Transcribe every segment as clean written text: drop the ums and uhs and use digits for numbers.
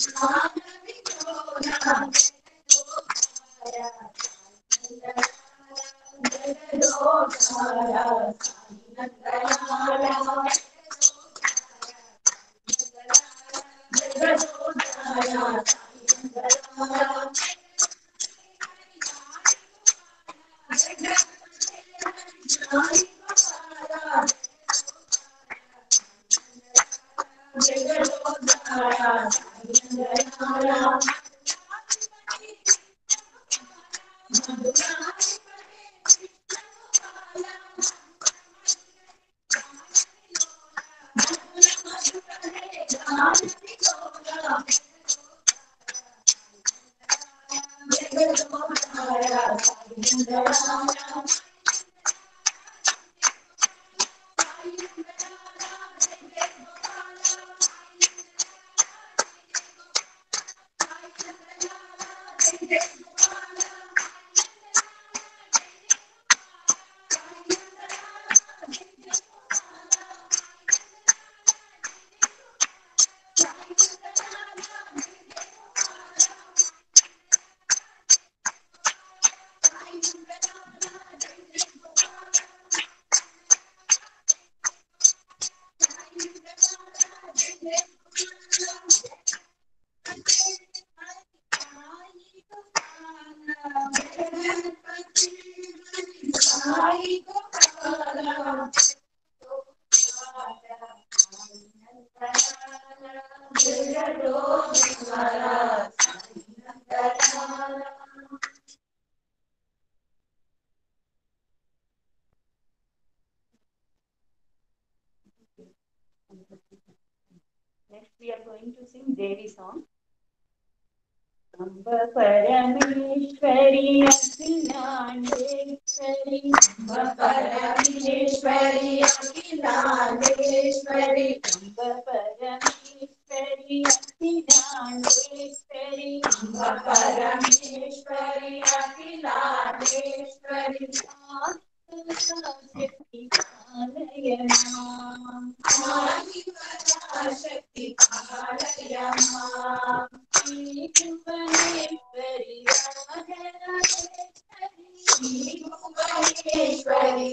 Next we are going to sing Devi song. Amba Parameshwari Akhilandeshwari, Amba Parameshwari Akhilandeshwari, Amba Parameshwari Akhilandeshwari, Amba Parameshwari Akhilandeshwari, Shakti Palayama, Shakti Palayama, Bhuvaneshwari Bhuvaneshwari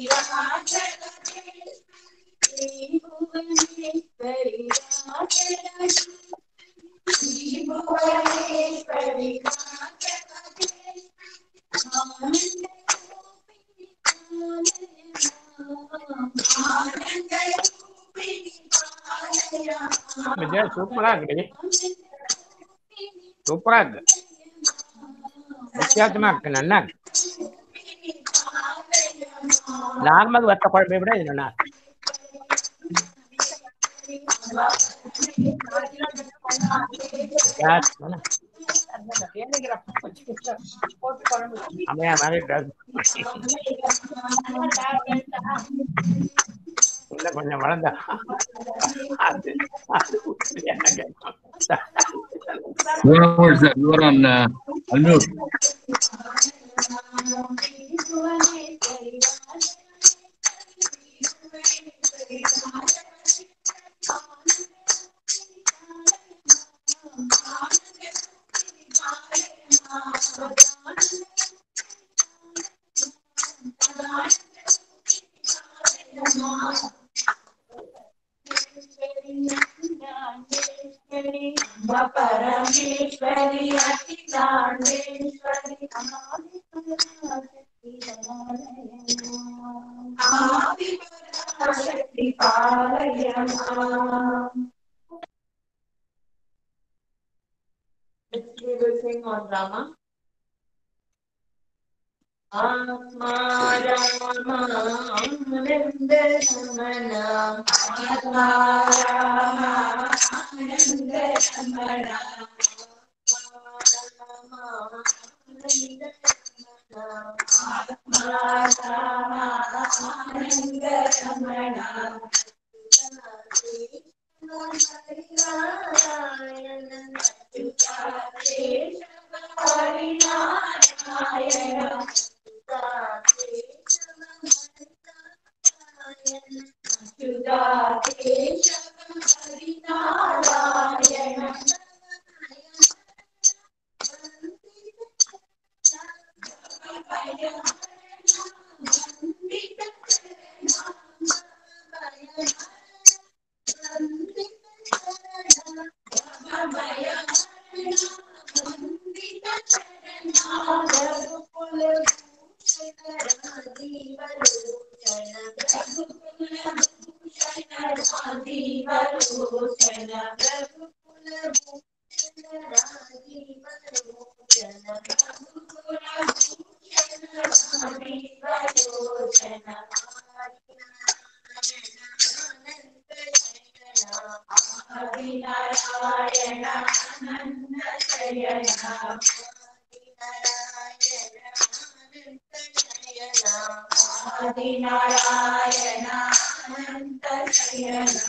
Bhuvaneshwari Bhuvaneshwari Vijay சூப்பரா இருக்கு. சூப்பரா இருக்கு, வித்தியாசமா இருக்கு, நல்லா இருக்கு. Normal வத்த குழம்பை விட இது நல்லா இருக்கு. அம்மையா மாதிரி இன்னும் கொஞ்சம் வளர்ந்தா அது அது எனக்கு You are on unmute. Parameshwari Akhilandeshwari, Shakti Palayama. We will sing on Rama. Atma Rama Ananda Samana, Atma Rama Ananda Samana, Atma Rama Ananda Samana, Rajivlochan रघुकुलभूषण Rajivlochan रघुकुलभूषण Rajivlochan Adinarayana Anant शयना Adinarayana Anant शयना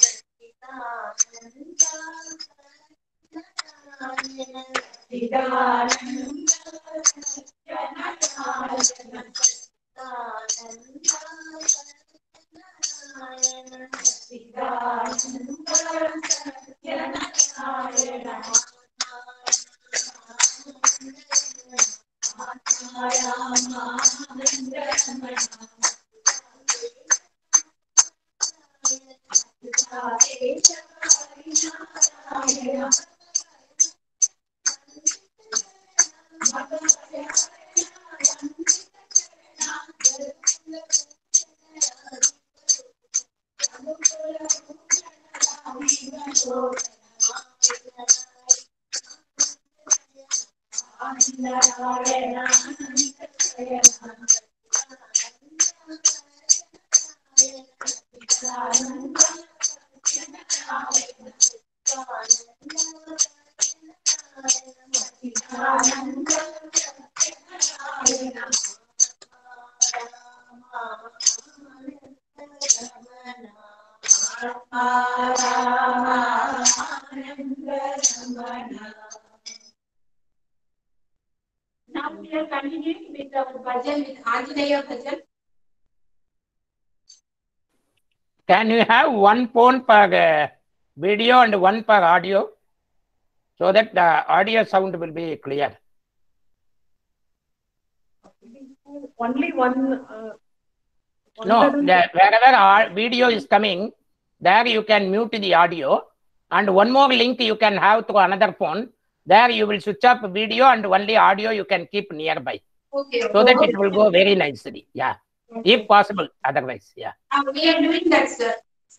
Now we are continuing with the bhajan with Anjaneya bhajan. Can you have one phone per video and one per audio so that the audio sound will be clear? Only one. No, wherever our video is coming, there you can mute the audio, and one more link you can have to another phone. There you will switch up video and only audio you can keep nearby. Okay. So that it will go very nicely. Yeah. Okay. If possible, otherwise, yeah. We are doing that, sir.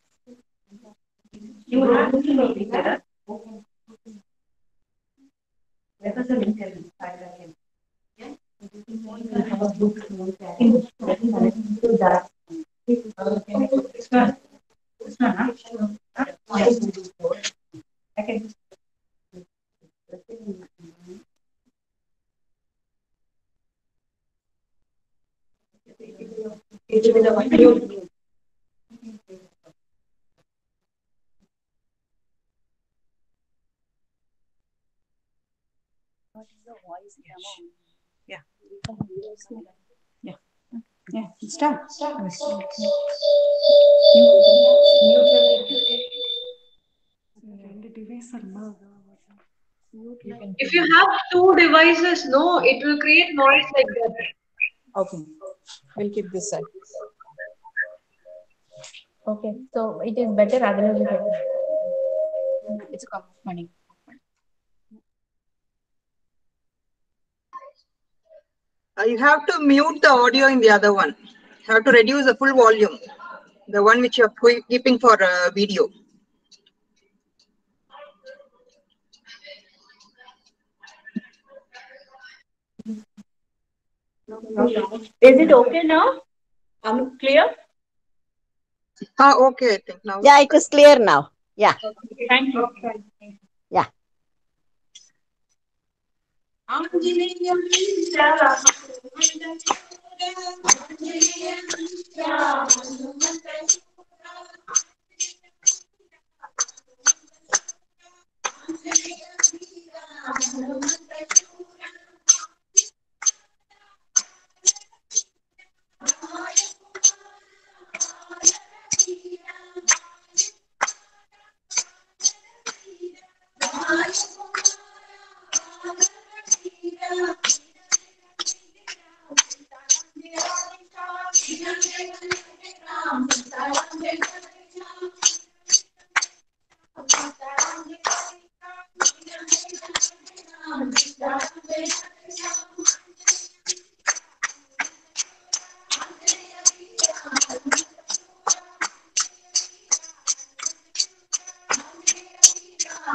You are looking at it, sir. Let us link it. Yeah. Yeah. Yeah. Start. If you have two devices, no, it will create noise like that. Okay. We'll keep this side. Okay, so it is better rather than better. It's a cup of money. You have to mute the audio in the other one. You have to reduce the full volume, the one which you are keeping for video. Is it okay now? I'm clear? Okay, I think now. Yeah, it is clear now. Yeah. Okay. Thank you. Yeah.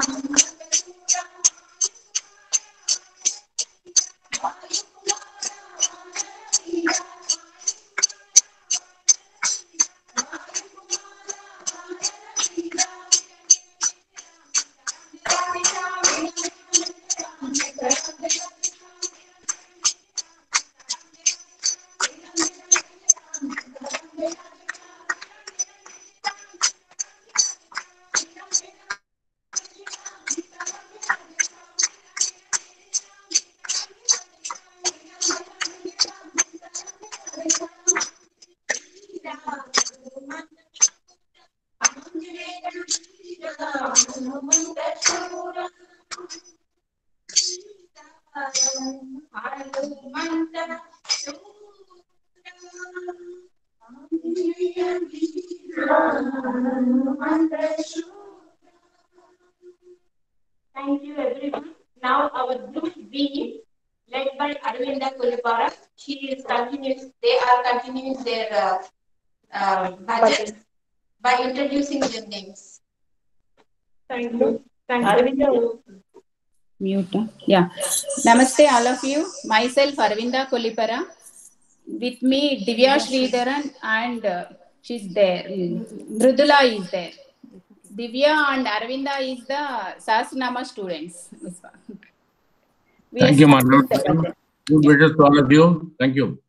Thank you, everyone. Now our group B, led by Aravinda Kulipara, they are continuing their budget by introducing their names. Thank you. Aravinda. Mute. Yeah. Namaste, all of you. Myself, Aravinda Kolipara. With me, Divya Sridharan, and she's there. Mridula is there. Divya and Aravinda is the Sahasranama students. Thank you, madam. Good wishes to all of you. Thank you.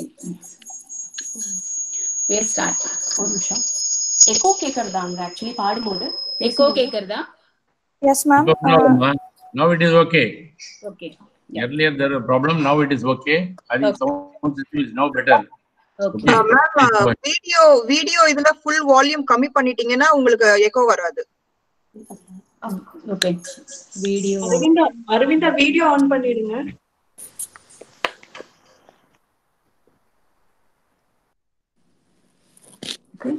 We'll start. Echo kekarda actually padumodu. Echo kekarda? Yes, ma'am. Now it is okay. Okay. Yeah. Earlier there was a problem. Now it is okay. I think sound system is now better. Okay. Ma'am, video இதுல full volume கம்மி பண்ணிட்டீங்கன்னா உங்களுக்கு echo வராது. Okay. Video. Aravinda video on பண்ணிடுங்க. Okay.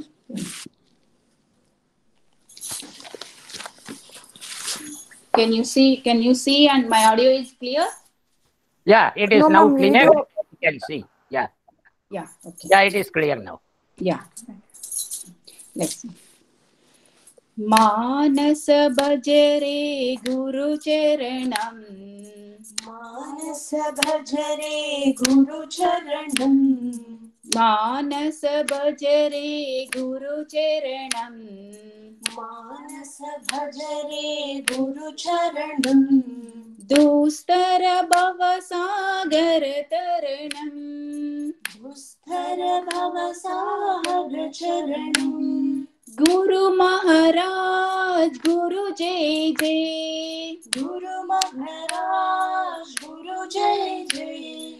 Can you see and my audio is clear? Yeah, it is now clear. You can see. Yeah. Yeah. Okay. Yeah, it is clear now. Yeah. Let's see. Manas bhajare guru charanam. Manas bhajare guru charanam. Manas bhajare guru charanam. Manas bhajare guru charanam. Dustara bhava sagar taranam. Dustara bhava sagar charanam. Guru Maharaj, Guru Jai Jai. Guru Maharaj, Guru Jai Jai.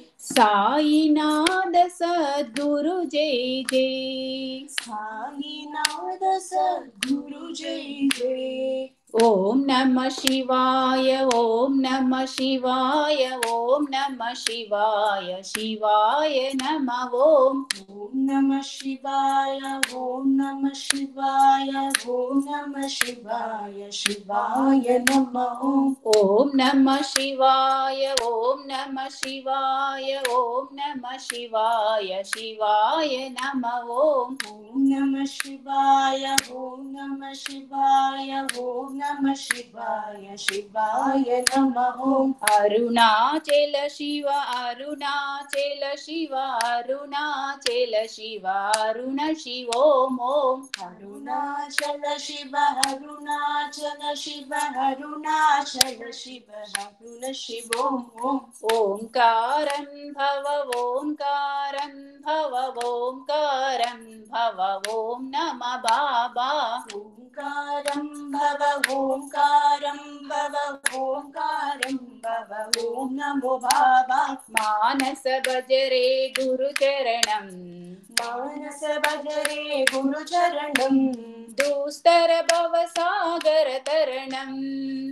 Sainada Sadguru Jai Jai. Sainada Sadguru Jai Jai. Om Namah Shivaya, Om Namah Shivaya, Om Namah Shivaya, Shivaya Namah Om. Om Namah Shivaya, Om Namah Shivaya, Om Namah Shivaya, Shivaya Namah Om. Om Namah Shivaya, Om Namah Shivaya, Om Namah Shivaya, Shivaya Namah Om. Om Namah Shivaya, Om Namah Shivaya, Om Namah Shivaya, Shivaya Namah Om. Arunachala Shiva, Arunachala Shiva, Arunachala Shiva, Aruna Shiva Om Om. Arunachala Shiva, Arunachala Shiva, Arunachala Shiva, Aruna Shiva Om Om. Omkaram Bhava, Omkaram Bhava, Omkaram Bhava, Om Namah Baba. Omkaram Bhava, Omkaram Bhava, Omkaram Bhava, Om Namo Baba. Manasa Bhajare Guru Charanam. Manasa Bhajare Guru Charanam. Dustara Bhava Sagar Taranam.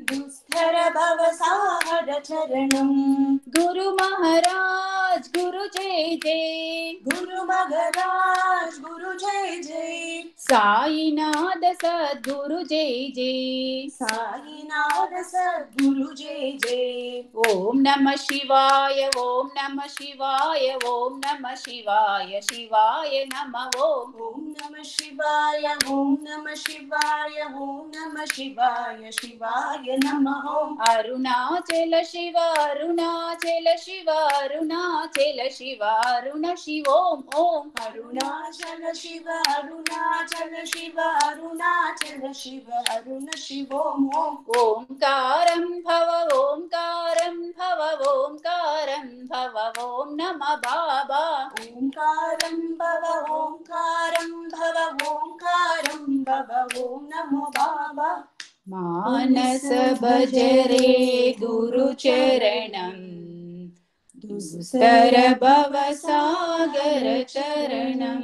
धर भवसागर चरणम। गुरु महाराज गुरु जय जय, गुरु महाराज गुरु जय जय, साईनाथ सद्गुरु जय जय, साईनाथ सद्गुरु जय जय। ओम नमः शिवाय, ओम नमः शिवाय, ओम नमः शिवाय, शिवाय नमः ओम। ओम नमः शिवाय, ओम नमः शिवाय, ओम नमः शिवाय, शिवाय नमः ओम। अरुणाचल शिव, अरुणाचल शिव, अरुणाचल शिव, अरुण शिव ओम ओम। अरुणाचल शिव, अरुणाचल शिव, अरुणाचल शिव, अरुण शिव ओम ओम। ओंकारं भव, ओंकारं भव, ओंकारं भव, ओम नमः बाबा। ओंकारं भव, ओंकारं भव, ओंकारं भव, ओम नमो बाबा। मानस भजरे गुरु चरणं, दुस्तर भव सागर चरणं।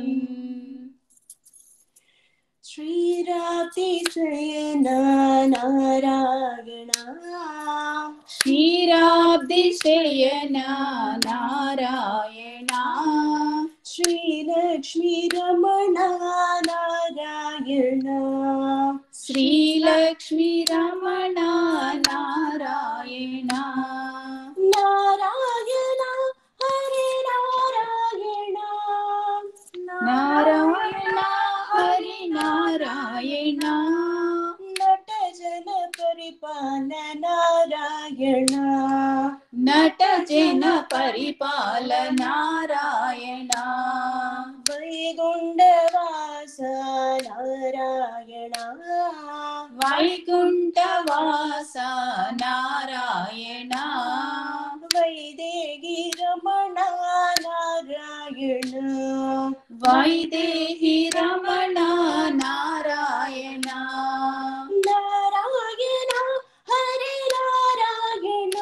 श्रीरातिशयन नारायण, क्षीराब्धिशयन नारायण, श्रीलक्ष्मी रमण नारायण, श्रीलक्ष्मी रमण नारायण, नारायण हरे नारायण, नारायण हरि नारायण, नट जन परिपाल नारायण, नट जन परिपाल नारायण, वैकुण्ठवास नारायण, वैकुण्ठवास नारायण, वैदेही रमण नारायण, वैदेही रमण नारायण, नारायण हरे नारायण,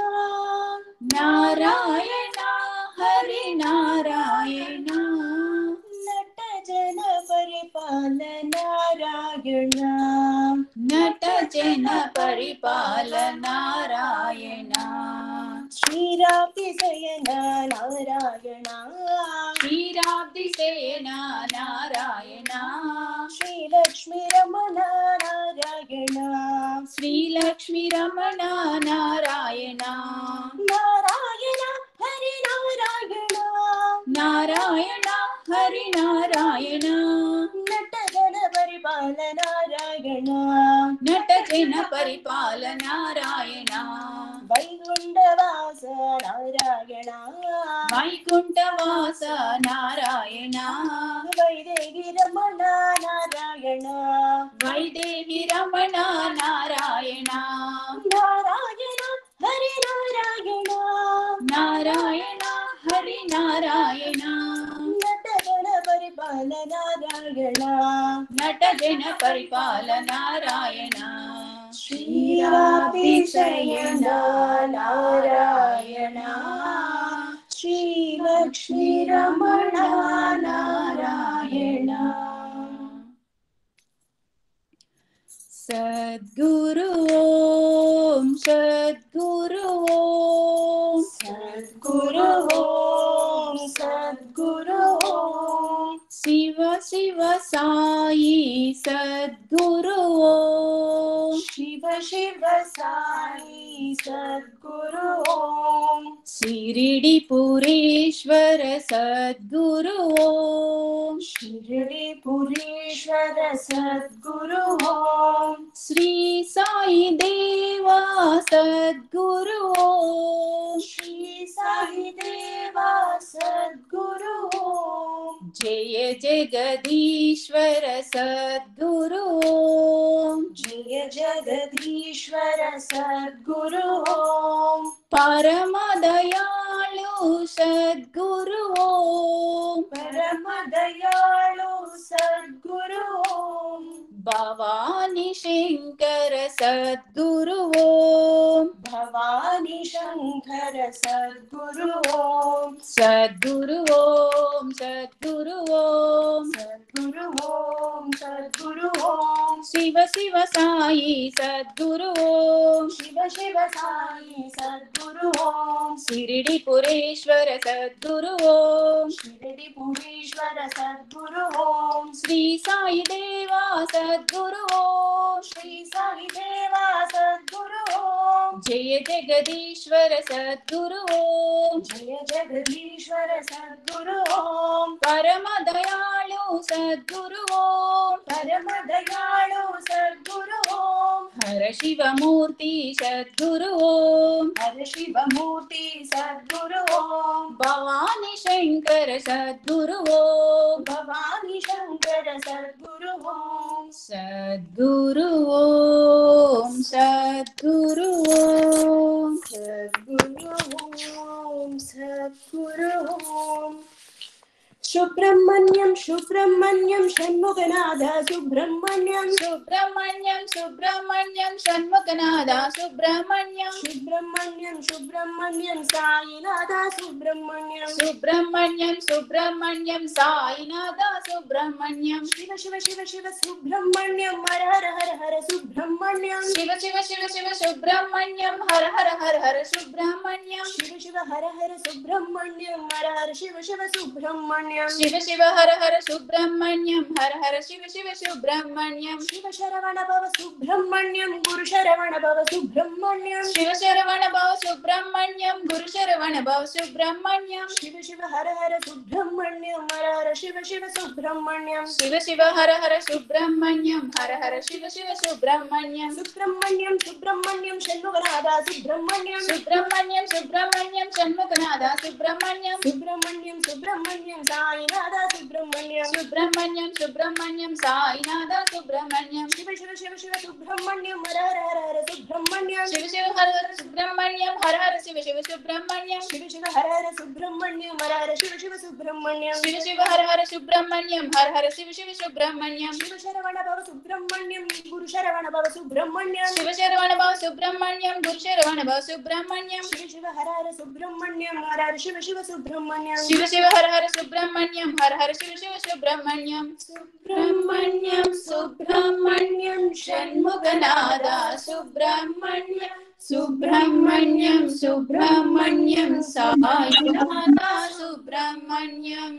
नारायण हरि नारायण, नट जन परिपाल नारायण, नट जन परिपाल नारायण, श्रीरातिशयन नारायण, क्षीराब्धिशयन नारायण, श्रीलक्ष्मी रमण नारायण, श्रीलक्ष्मी रमण नारायण, नारायण हरि नारायण, नारायण हरि नारायण, नट जन परिपाल नारायण, नट जन परिपाल नारायण, वैकुण्ठवास नारायण, वैकुण्ठवास नारायण, वैदेही रमण नारायण, वैदेही रमण नारायण, नारायण हरि नारायण, नारायण हरि नारायण, नट जन परिपाल नारायण, नट जन परिपाल नारायण, श्रीरातिशयन नारायण, श्रीलक्ष्मी रमण नारायण। सद्गुरु ओम, सद्गुरु ओम, सद्गुरु ओम, सद्गुरु ओम, शिव शिव साई सद्गुरु ओम, शिव शिव साई सद्गुरु ओम, शिरिडी पुरेश्वर सद्गुरु ओम, शिरडी पुरेश्वर सद्गुरु ओम, श्री साई देवा सद्गुरु ओम, श्री साई देवा सद्गुरु ओम, जय जगदीश्वर सद्गुरु ओम, जय जगदीश्वर सद्गुरु ओम, परम दयालु सद्गुरु ओम, परम दयालु सद्गुरु ओम, भवानी शंकर सद्गुरु ओम, भवानी शंकर सद्गुरु ओम सद्गुरु ओम सद्गुरु ओम सद्गुरु ओम सद्गुरु ओम शिव शिव साई सद्गुरु ओम शिव शिव साई सद्गुरु ओम शिरडी पुरेश्वर सद्गुरु ओम शिरडी पुरेश्वर सद्गुरु ओम श्री साई देवा सद्गुरु ओम श्री साई देवा सद्गुरु ओम जय जगदीश्वर सद्गुरु ओम जय जगदीश्वर सद्गुरु ओम परम दयालु सद्गुरु ओम परम दयालु सद्गुरु ओम हर शिव मूर्ति सद्गुरु ओम हर शिव मूर्ति सद्गुरु ओम भवानी शंकर सद्गुरु ओम भवानी शंकर सद्गुरु ओम सद्गुरु ओम सद्गुरु ओम सद्गुरु ओम सद्गुरु ओम सुब्रह्मण्यम सुब्रह्मण्यम षण्मुखनाथ सुब्रह्मण्यम सुब्रह्मण्यम सुब्रह्मण्यम षण्मुखनाथ सुब्रह्मण्यम सुब्रह्मण्यम सुब्रह्मण्यम साईनाथ सुब्रह्मण्यम सुब्रह्मण्यम सुब्रह्मण्यम साईनाथ सुब्रह्मण्यम शिव शिव शिव शिव सुब्रह्मण्यम हर हर हर हर सुब्रह्मण्यम शिव शिव शिव शिव सुब्रह्मण्यम हर हर हर हर सुब्रह्मण्यम शिव शिव हर हर सुब्रह्मण्यम हर हर शिव शिव सुब्रह्मण्यम शिव शिव हर हर सुब्रह्मण्यम हर हर शिव शिव सुब्रह्मण्यम शिव शरवण भव सुब्रह्मण्यम गुरु शरवण भव सुब्रह्मण्यम शिव शरवण भव सुब्रह्मण्यम गुरु शरवण भव सुब्रह्मण्यम शिव शिव हर हर सुब्रह्मण्यम हर हर शिव शिव सुब्रह्मण्यम शिव शिव हर हर सुब्रह्मण्यम हर हर शिव शिव सुब्रह्मण्यम सुब्रह्मण्यम सुब्रह्मण्यम षण्मुखनाथ सुब्रह्मण्यम सुब्रह्मण्यम सुब्रह्मण्यम षण्मुखनाथ सुब्रह्मण्यम सुब्रह्मण्यम सुब्रह्मण्यम साईनाथ सुब्रह्मण्यम सुब्रह्मण्यम सुब्रह्मण्यम साईनाथ सुब्रह्मण्यम शिव शिव शिव शिव सुब्रह्मण्यम हर हर हर हर सुब्रह्मण्यम शिव शिव हर हर सुब्रह्मण्यम हर हर शिव शिव सुब्रह्मण्यम शिव शिव हर हर सुब्रह्मण्यम हर हर शिव शिव सुब्रह्मण्यम शिव शिव हर हर सुब्रह्मण्यम हर हर शिव शिव सुब्रह्मण्यम शिव शरवण भव सुब्रह्मण्यम गुरु शरवण भव सुब्रह्मण्यम शिव शरवण भव सुब्रह्मण्यम गुरु शरवण भव सुब्रह्मण्यम शिव शिव हर हर सुब्रह्मण्यम हर हर शिव शिव सुब्रह्मण्यम शिव शिव हर हर सुब्रह्मण्यम हर हर Shiv Shiv Subrahmanyam Subrahmanyam Subrahmanyam Shanmukhanath Subrahmanyam Subrahmanyam Subrahmanyam Sainath Subrahmanyam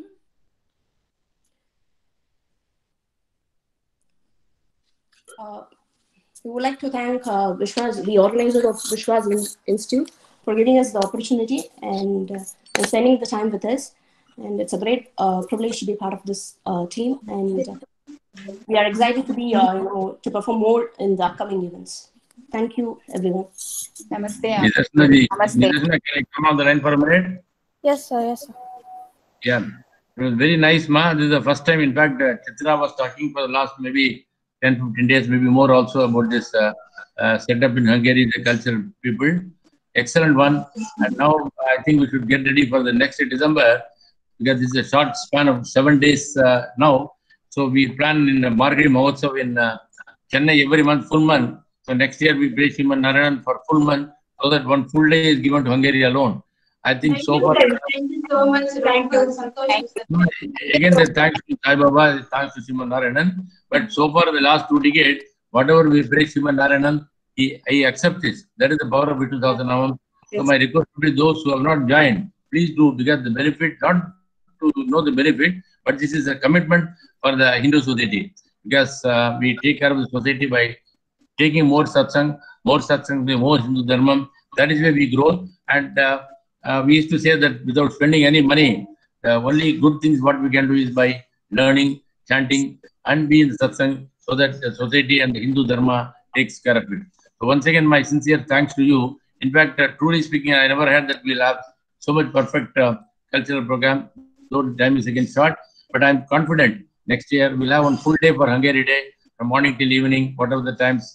We would like to thank Vishwas, the organizer of Vishwas Institute, for giving us the opportunity and spending the time with us. And it's a great privilege to be part of this team. And we are excited to be, to perform more in the upcoming events. Thank you, everyone. Namaste. Namaste. Can I come on the line for a minute? Yes, sir. Yes, sir. Yeah, it was very nice, ma. This is the first time, in fact, Chitra was talking for the last maybe 10-15 days, maybe more also, about this setup in Hungary, the cultural people. Excellent one. And now I think we should get ready for the next December, because this is a short span of 7 days now. So we plan in Margari Mahotsav in Chennai every month, full month. So next year we pray Sriman Narayanan for full month, so that one full day is given to Hungary alone. I think so far. Thank you so much. Thank you, Santosh. Again, the thanks to Sai Baba, thanks to Sriman Narayanan. But so far, the last 2 decades, whatever we pray Sriman Narayanan, he accepts this. That is the power of Vittu Sahasranamam. So my request to those who have not joined, please do, because the benefit, not to know the benefit, but this is a commitment for the Hindu society. Because we take care of the society by taking more satsang, more Hindu dharma. That is where we grow. And we used to say that without spending any money, the only good things what we can do is by learning, chanting, and be in the satsang, so that the society and the Hindu dharma takes care of it. So once again, my sincere thanks to you. In fact, truly speaking, I never had that we'll have so much perfect cultural program. Though time is again short, but I'm confident next year we'll have one full day for Hungary Day, from morning till evening, whatever the times.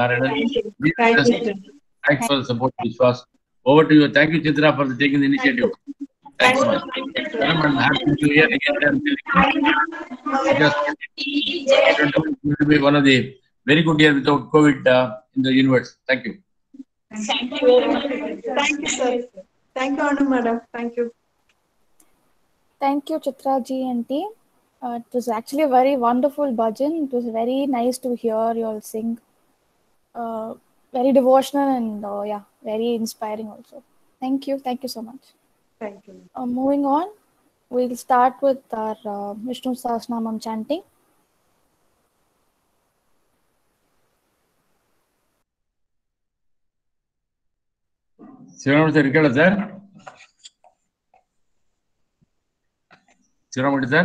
Thanks for the support, Vishwas. Over to you. Thank you, Chitra, for taking the initiative. Thanks so much. I'm happy to hear again. It will be one of the very good years without COVID in the universe. Thank you. Thank you very much. Thank you, sir. Thank you, Anu madam. Thank you. Thank you, Chitra ji and team. It was actually a very wonderful bhajan. It was very nice to hear you all sing. Very devotional and yeah, very inspiring also. Thank you. Thank you so much. Thank you. Moving on, we'll start with our Vishnu Sahasranamam chanting. Shivaramurthy irukala sir? Shivaramurthy sir?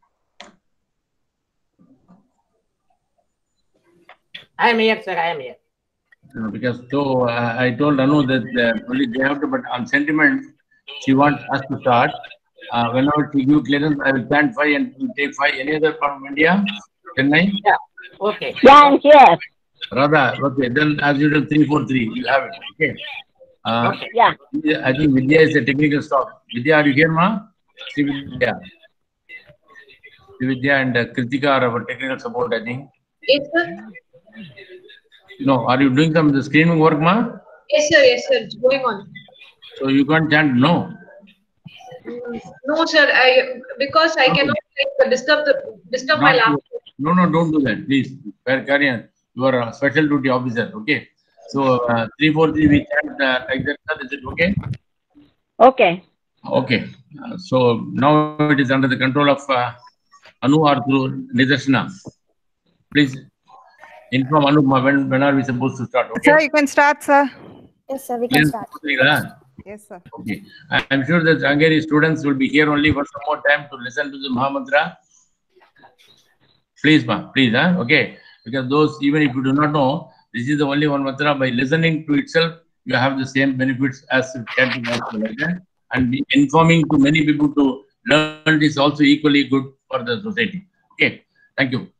I am here, sir. I am here. Because I told Anu that only they have to, but on sentiment, she wants us to start. Whenever she gives clearance, I will plant 5 and will take 5. Any other part of India? Chennai? Yeah. Okay. Yeah, I'm here. Radha, okay. Then as usual, 343. You have it. Okay. Okay. Yeah. I think Vidya is a technical staff. Vidya, are you here, ma? Sri Vidya. Sri Vidya and Kritika are our technical support, I think. Yes, sir. No, are you doing some of the screening work, ma? Yes, sir. Yes, sir. It's going on. So you can't chant no. No, sir. Because I cannot disturb my lap. No, don't do that, please. Carry on. You are a special duty officer, okay? So 343 we chant like that. Is it okay? Okay. Okay. So now it is under the control of Anu or through Nidarshana. Please inform Anu when are we supposed to start? Okay. Sir, you can start, sir. Yes, sir. We can start. Yes, sir. Okay. I am sure that Angari students will be here only for some more time to listen to the Mahamantra. Please, ma. Please, okay. Because those, even if you do not know, this is the only one mantra. By listening to itself, you have the same benefits as chanting also like that. And informing to many people to learn is also equally good for the society. Okay. Thank you.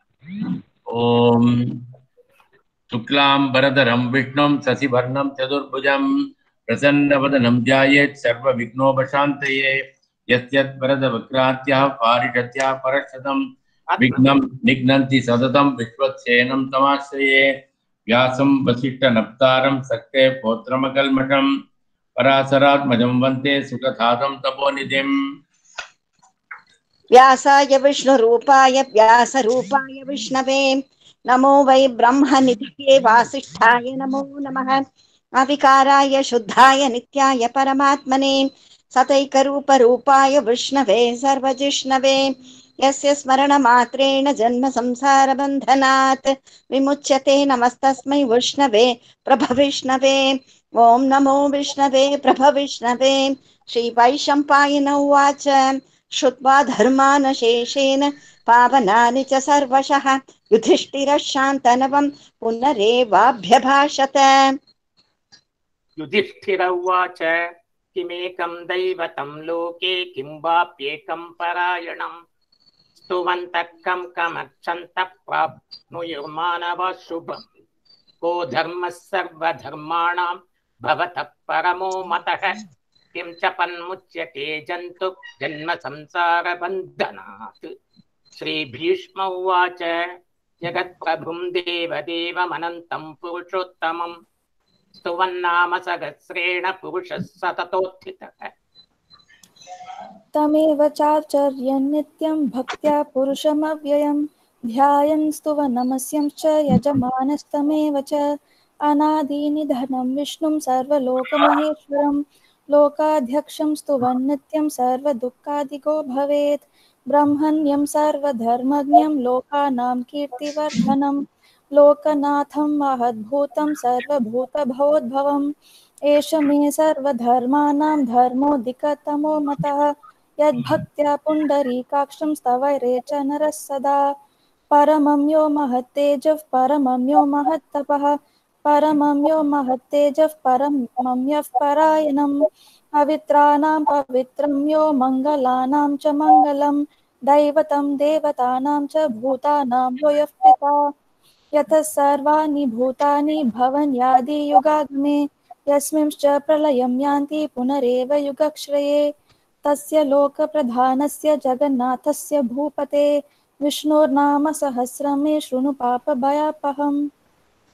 Om Shuklam Bharadaram Vishnum Sasivarnam Chadurbhujam Prasanna Dhyayet Sarva Vignobashantaye Yasyat Bharada Vakratya Parishatya Parashatam Vignam Nignanti Sadatam Vishwatsenam Tamashaye Vyasam Vasishta Naptaram Sakte Potramakalmatam Parasarat Majamvante Sukhathadam Taponidhim व्यासाय विष्णुरूपाय व्यासरूपाय विष्णवे नमो वै ब्रह्मनिधये वासिष्ठाय नमो नमः अविकाराय शुद्धाय नित्याय परमात्मने सतैकरूपरूपाय विष्णवे सर्वजिष्णवे यस्य स्मरणमात्रेण जन्म संसारबन्धनात् विमुच्यते नमस्तस्मै विष्णवे प्रभविष्णवे ॐ नमो विष्णवे प्रभविष्णवे श्रीवैशम्पायन उवाच श्रुत्वा धर्मानशेषेण पावनानि च सर्वशः युधिष्ठिरः शान्तनवं पुनरेवाभ्यभाषत युधिष्ठिर उवाच किमेकं दैवतं लोके किं वाप्येकं परायणं स्तुवन्तः कमर्चन्तः प्राप्नुयुर्मानवः शुभं को धर्मः सर्वधर्माणां भवतः परमो मतः किं च पन्मुच्यते जन्तु जन्म संसारबन्धनात् श्रीभीष्म उवाच जगत्प्रभुं देवदेवमनन्तं पुरुषोत्तमं स्तुवन्नाम सहस्रेण पुरुषः सततोत्थितः तमेव चाचर्यन् नित्यं भक्त्या पुरुषमव्ययं ध्यायन् स्तुवनमस्यंश्च यजमानस्तमेव च अनादिनिधनं विष्णुं सर्वलोकमहेश्वरं लोकाध्यक्षं स्तुवन् नित्यं सर्वदुःखादिगो भवेत् ब्रह्मण्यं सर्वधर्मज्ञं लोकानां कीर्तिवर्धनं लोकनाथं महद्भूतं सर्वभूतभवोद्भवम् एष मे सर्वधर्माणां धर्मोऽधिकतमो मतः यद्भक्त्या पुण्डरीकाक्षं स्तवैरे च नरः सदा परमं यो महत्तेजः परमं यो महत्तपः परमं यो महत्तेजः परमं यः परायणम् पवित्राणां पवित्रं यो मङ्गलानां च मङ्गलं दैवतं देवतानां च भूतानां यो यः पिता यतः सर्वाणि भूतानि भवन्यादियुगाग्मे यस्मिंश्च प्रलयं यान्ति पुनरेव युगक्षये तस्य लोकप्रधानस्य जगन्नाथस्य भूपते विष्णोर्नाम सहस्रं मे शृणु पापभयापहम्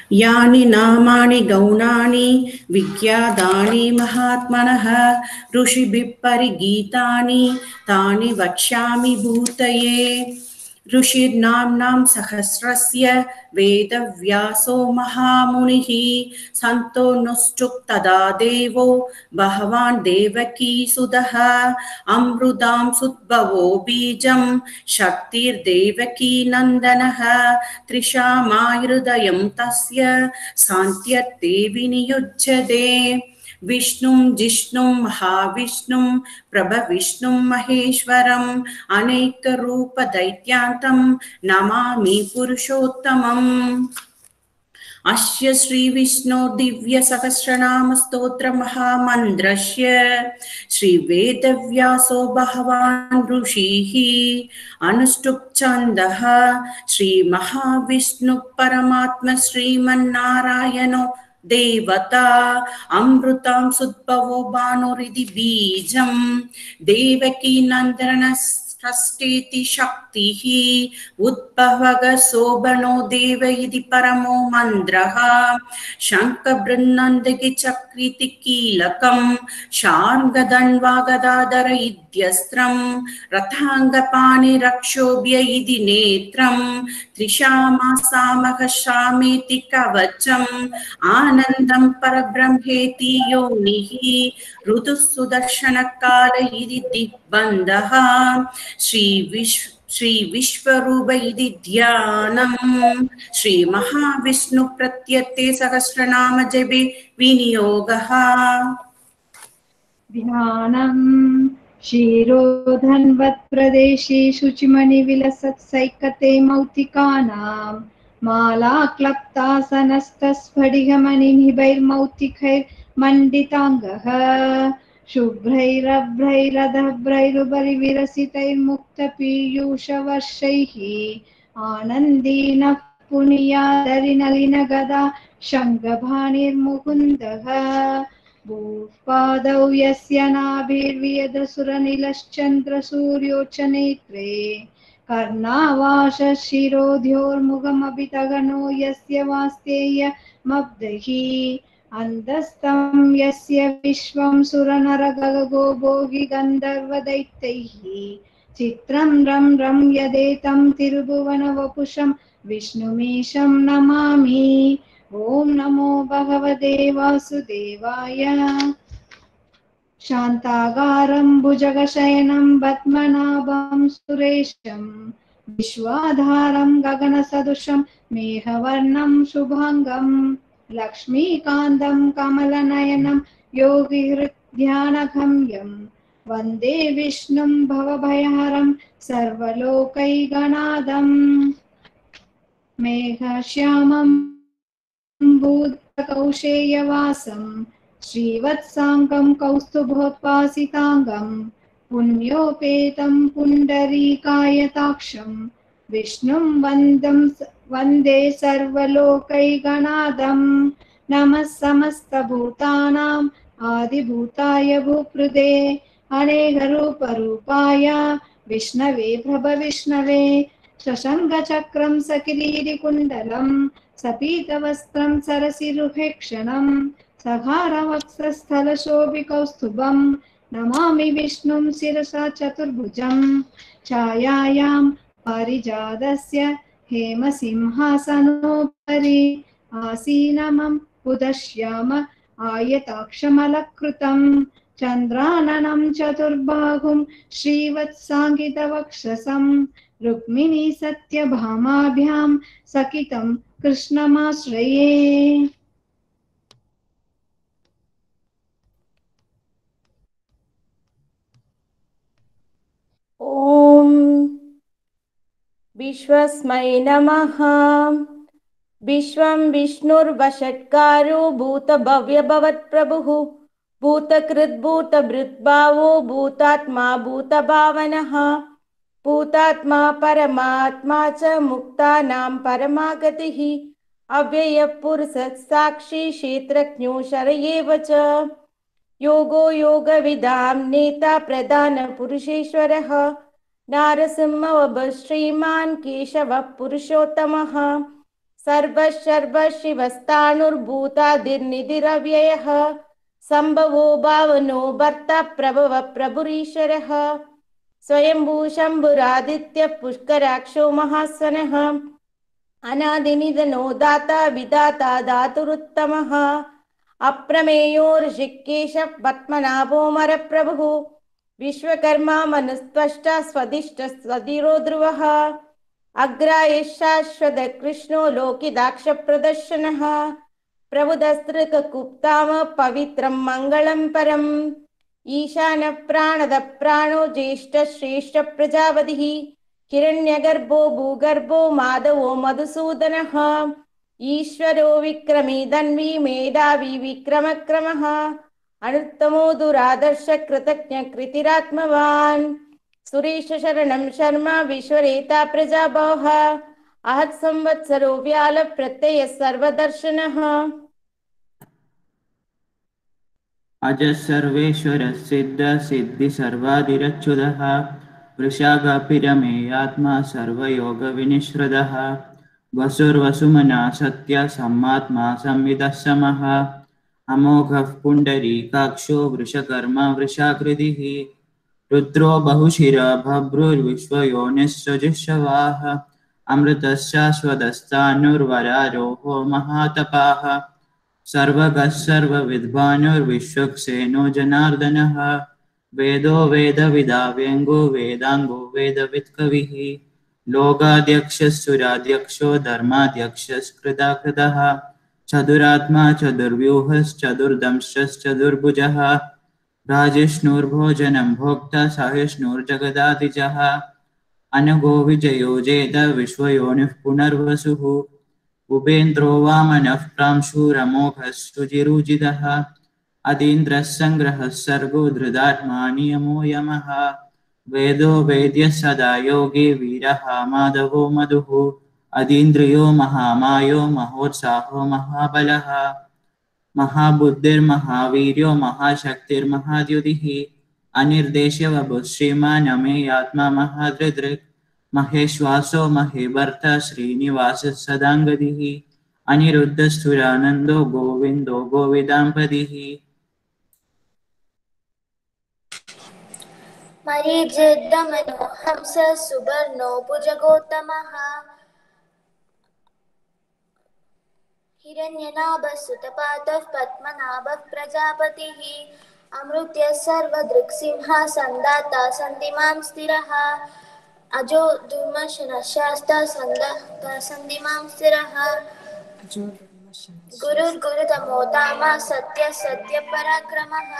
यानि नामानि गौणानि विख्यातानि महात्मनः ऋषिभिः परिगीतानि तानि वक्ष्यामि भूतये। ऋषिर्नाम्नां सहस्रस्य वेदव्यासो महामुनिः सन्तोऽनुष्टुप् तदा देवो भगवान् देवकीसुतः अमृतां सुद्भवो बीजं शक्तिर्देवकी नन्दनः त्रिषामाहृदयं तस्य शान्त्यर्थे विनियुज्यते। विष्णुं जिष्णुं महाविष्णुं प्रभविष्णुं महेश्वरम् अनेकरूपदैत्यान्तं नमामि पुरुषोत्तमम्। अस्य श्रीविष्णु दिव्यसहस्रनाम स्तोत्र महामन्त्रस्य श्रीवेदव्यासो भगवान् ऋषिः अनुष्टुप् छन्दः श्रीमहाविष्णु परमात्मा श्रीमन्नारायणो देवता अमृतां सुद्भवो भानुरिति बीजं देवकी नन्दन षष्ठेति शक्तिः उद्भवः शोभनो देव इति परमो मन्त्रः शङ्खबृन्नन्दकि चक्रिति कीलकं शार्ङ्गधन्वागदाधर इत्यस्त्रं रथाङ्गपाणिरक्षोभ्य इति नेत्रं त्रिशामासामः शामेति कवचम् आनन्दं परब्रह्मेति योनिः ऋतुः सुदर्शनकाल इति दिग्बन्धः श्री विश्वरूप इति ध्यानम् श्री महाविष्णु प्रत्यर्थे सहस्रनाम जपे विनियोगः। ध्यानम् क्षीरोधन्वत् प्रदेशे शुचिमणि विलसत् सैकते मौक्तिकानां माला क्लप्तासनस्तस्फटिकमणिनिभैर्मौक्तिकैर्मण्डिताङ्गः शुभ्रैरभ्रैरधभ्रैरुपरि विरसितैर्मुक्तपीयूषवर्षैः आनन्दीनः पुनीयादरिनलिनगदा शङ्खपाणिर्मुकुन्दः भूपादौ यस्य नाभिर्वियदसुरनिलश्चन्द्रसूर्योच्चनेत्रे कर्णावाशशिरोध्योर्मुखमभितगनो यस्य वास्तेयमब्धहि अन्तस्तं यस्य विश्वं सुरनरगगो भोगि गन्धर्वदैत्यैः चित्रं रं रं यदेतं तिरुभुवनवपुषं विष्णुमीशं नमामि। ॐ नमो भगवते वासुदेवाय। शान्ताकारं भुजगशयनं पद्मनाभं सुरेशं विश्वाधारं गगनसदृशं मेघवर्णं शुभाङ्गं लक्ष्मीकान्तं कमलनयनं योगिहृद्ध्यानगम्यं वन्दे विष्णुं भवभयहरं सर्वलोकैकनाथम्। मेघश्यामं भूतकौशेयवासं श्रीवत्साङ्गं कौस्तुभोत्पासिताङ्गं पुण्योपेतं पुण्डरीकायताक्षं विष्णुं वन्दे सर्वलोकैकनाथं। नमः समस्तभूतानां आदिभूताय भूपृदे अनेकरूपरूपाय विष्णवे प्रभविष्णवे शशङ्खचक्रं सकिरीटिकुण्डलं सपीतवस्त्रं सरसिरुहेक्षणं सहारवक्षस्थलशोभिकौस्तुभं नमामि विष्णुं शिरसा चतुर्भुजं। छायायां पारिजातस्य हेमसिंहासनोपरि आसीनमं पुदश्याम आयताक्षमलकृतं चन्द्राननं चतुर्बाहुं श्रीवत्साङ्गितवक्षसं रुक्मिणी सत्यभामाभ्यां सकितं कृष्णमाश्रये। ॐ विश्वस्मै नमः। विश्वं विष्णुर्वषट्कारो भूतभव्यभवत्प्रभुः भूतकृद्भूतभृद्भावो भूतात्मा भूतभावनः भूतात्मा परमात्मा च मुक्तानां परमागतिः अव्ययपुरुषः साक्षी क्षेत्रज्ञो शरयेव च योगो योगविदां नेता प्रधानपुरुषेश्वरः नारसिंह श्रीमान् केशवः पुरुषोत्तमः सर्वशिवस्तानुर्भूतादिर्निधिरव्ययः संभवो भावनो भर्ता प्रभव प्रभुरीश्वरः स्वयंभू शंभुरादित्य पुष्कराक्षो महास्वनः अनादिनिधनो दाता विदाता धातुरुत्तमः अप्रमेयो ऋषिकेश पद्मनाभोमर प्रभुः विश्वकर्मा मनुस्त्वष्टा स्वदिष्ट स्वधिरो ध्रुवः अग्राय शाश्वत कृष्णो लोकिदाक्ष प्रदर्शनः प्रबुधस्तृककुप्ताम पवित्रं मंगलं परम् ईशान प्राणद प्राणो ज्येष्ठ श्रेष्ठ प्रजापतिः हिरण्यगर्भो भूगर्भो माधवो मधुसूदनः ईश्वरो विक्रमी धन्वी मेधावी विक्रमक्रमः अनुत्तमो दुरादर्श कृतज्ञ कृतिरात्मवान् सुरेश शरणं शर्मा विश्वरेता प्रजाभवः आहत् संवत्सरो व्याल प्रत्यय सर्वदर्शनः अज सर्वेश्वर सिद्ध सिद्धि सर्वादिरच्युतः वृषागपिरमेयात्मा सर्वयोग विनिश्रदः वसुर्वसुमना सत्य सम्मात्मा संविदः समः अमोघः पुण्डरीकाक्षो वृषकर्मा वृषाकृतिः रुद्रो बहुशिरा बभ्रुर्विश्वयोनिस्सृजिष्यवाः अमृतश्शाश्वतस्तानुर्वरारोहो महातपाः सर्वगः सर्वविद्वानुर्विश्वक्सेनो जनार्दनः वेदो वेदविदा व्यङ्गो वेदाङ्गो वेदवित्कविः लोकाध्यक्षः धर्माध्यक्षस्कृताकृतः चतुरात्मा चतुर्व्यूहश्चतुर्दंश्चतुर्भुजः राजिष्णुर्भोजनं भोक्ता सहिष्णुर्जगदादिजः अनगो विजयो जेत विश्वयोनिः पुनर्वसुः उपेन्द्रो वामनः प्रांशुरमोघः सुचिरुजितः अतीन्द्रः सङ्ग्रहः सर्गो धृतात्मा नियमो यमः वेदो वेद्यः सदा योगी वीरः माधवो मधुः अतीन्द्रियो महामायो महोत्साहो महाबलः महाबुद्धिर्महावीर्यो महाशक्तिर्महाद्युतिः अनिर्देश्यवभुः श्रीमान् अमेयात्मा महाधृदृक् महेश्वासो महेभर्ता श्रीनिवासः सदाङ्गदिः अनिरुद्धस्तुरानन्दो गोविन्दो गोविदाम्पदिः मरीचिर्दमनो हंसः सुवर्णो भुजगोत्तमः हिरण्यनाभः सुतपातः पद्मनाभः प्रजापतिः अमृत्य सर्वदृक्सिंहा संदाता सन्धिमां स्थिरः अजो दुर्मशनशास्ता सन्धिमां स्थिरः गुरुर्गुरुतमो धामा सत्य सत्य पराक्रमः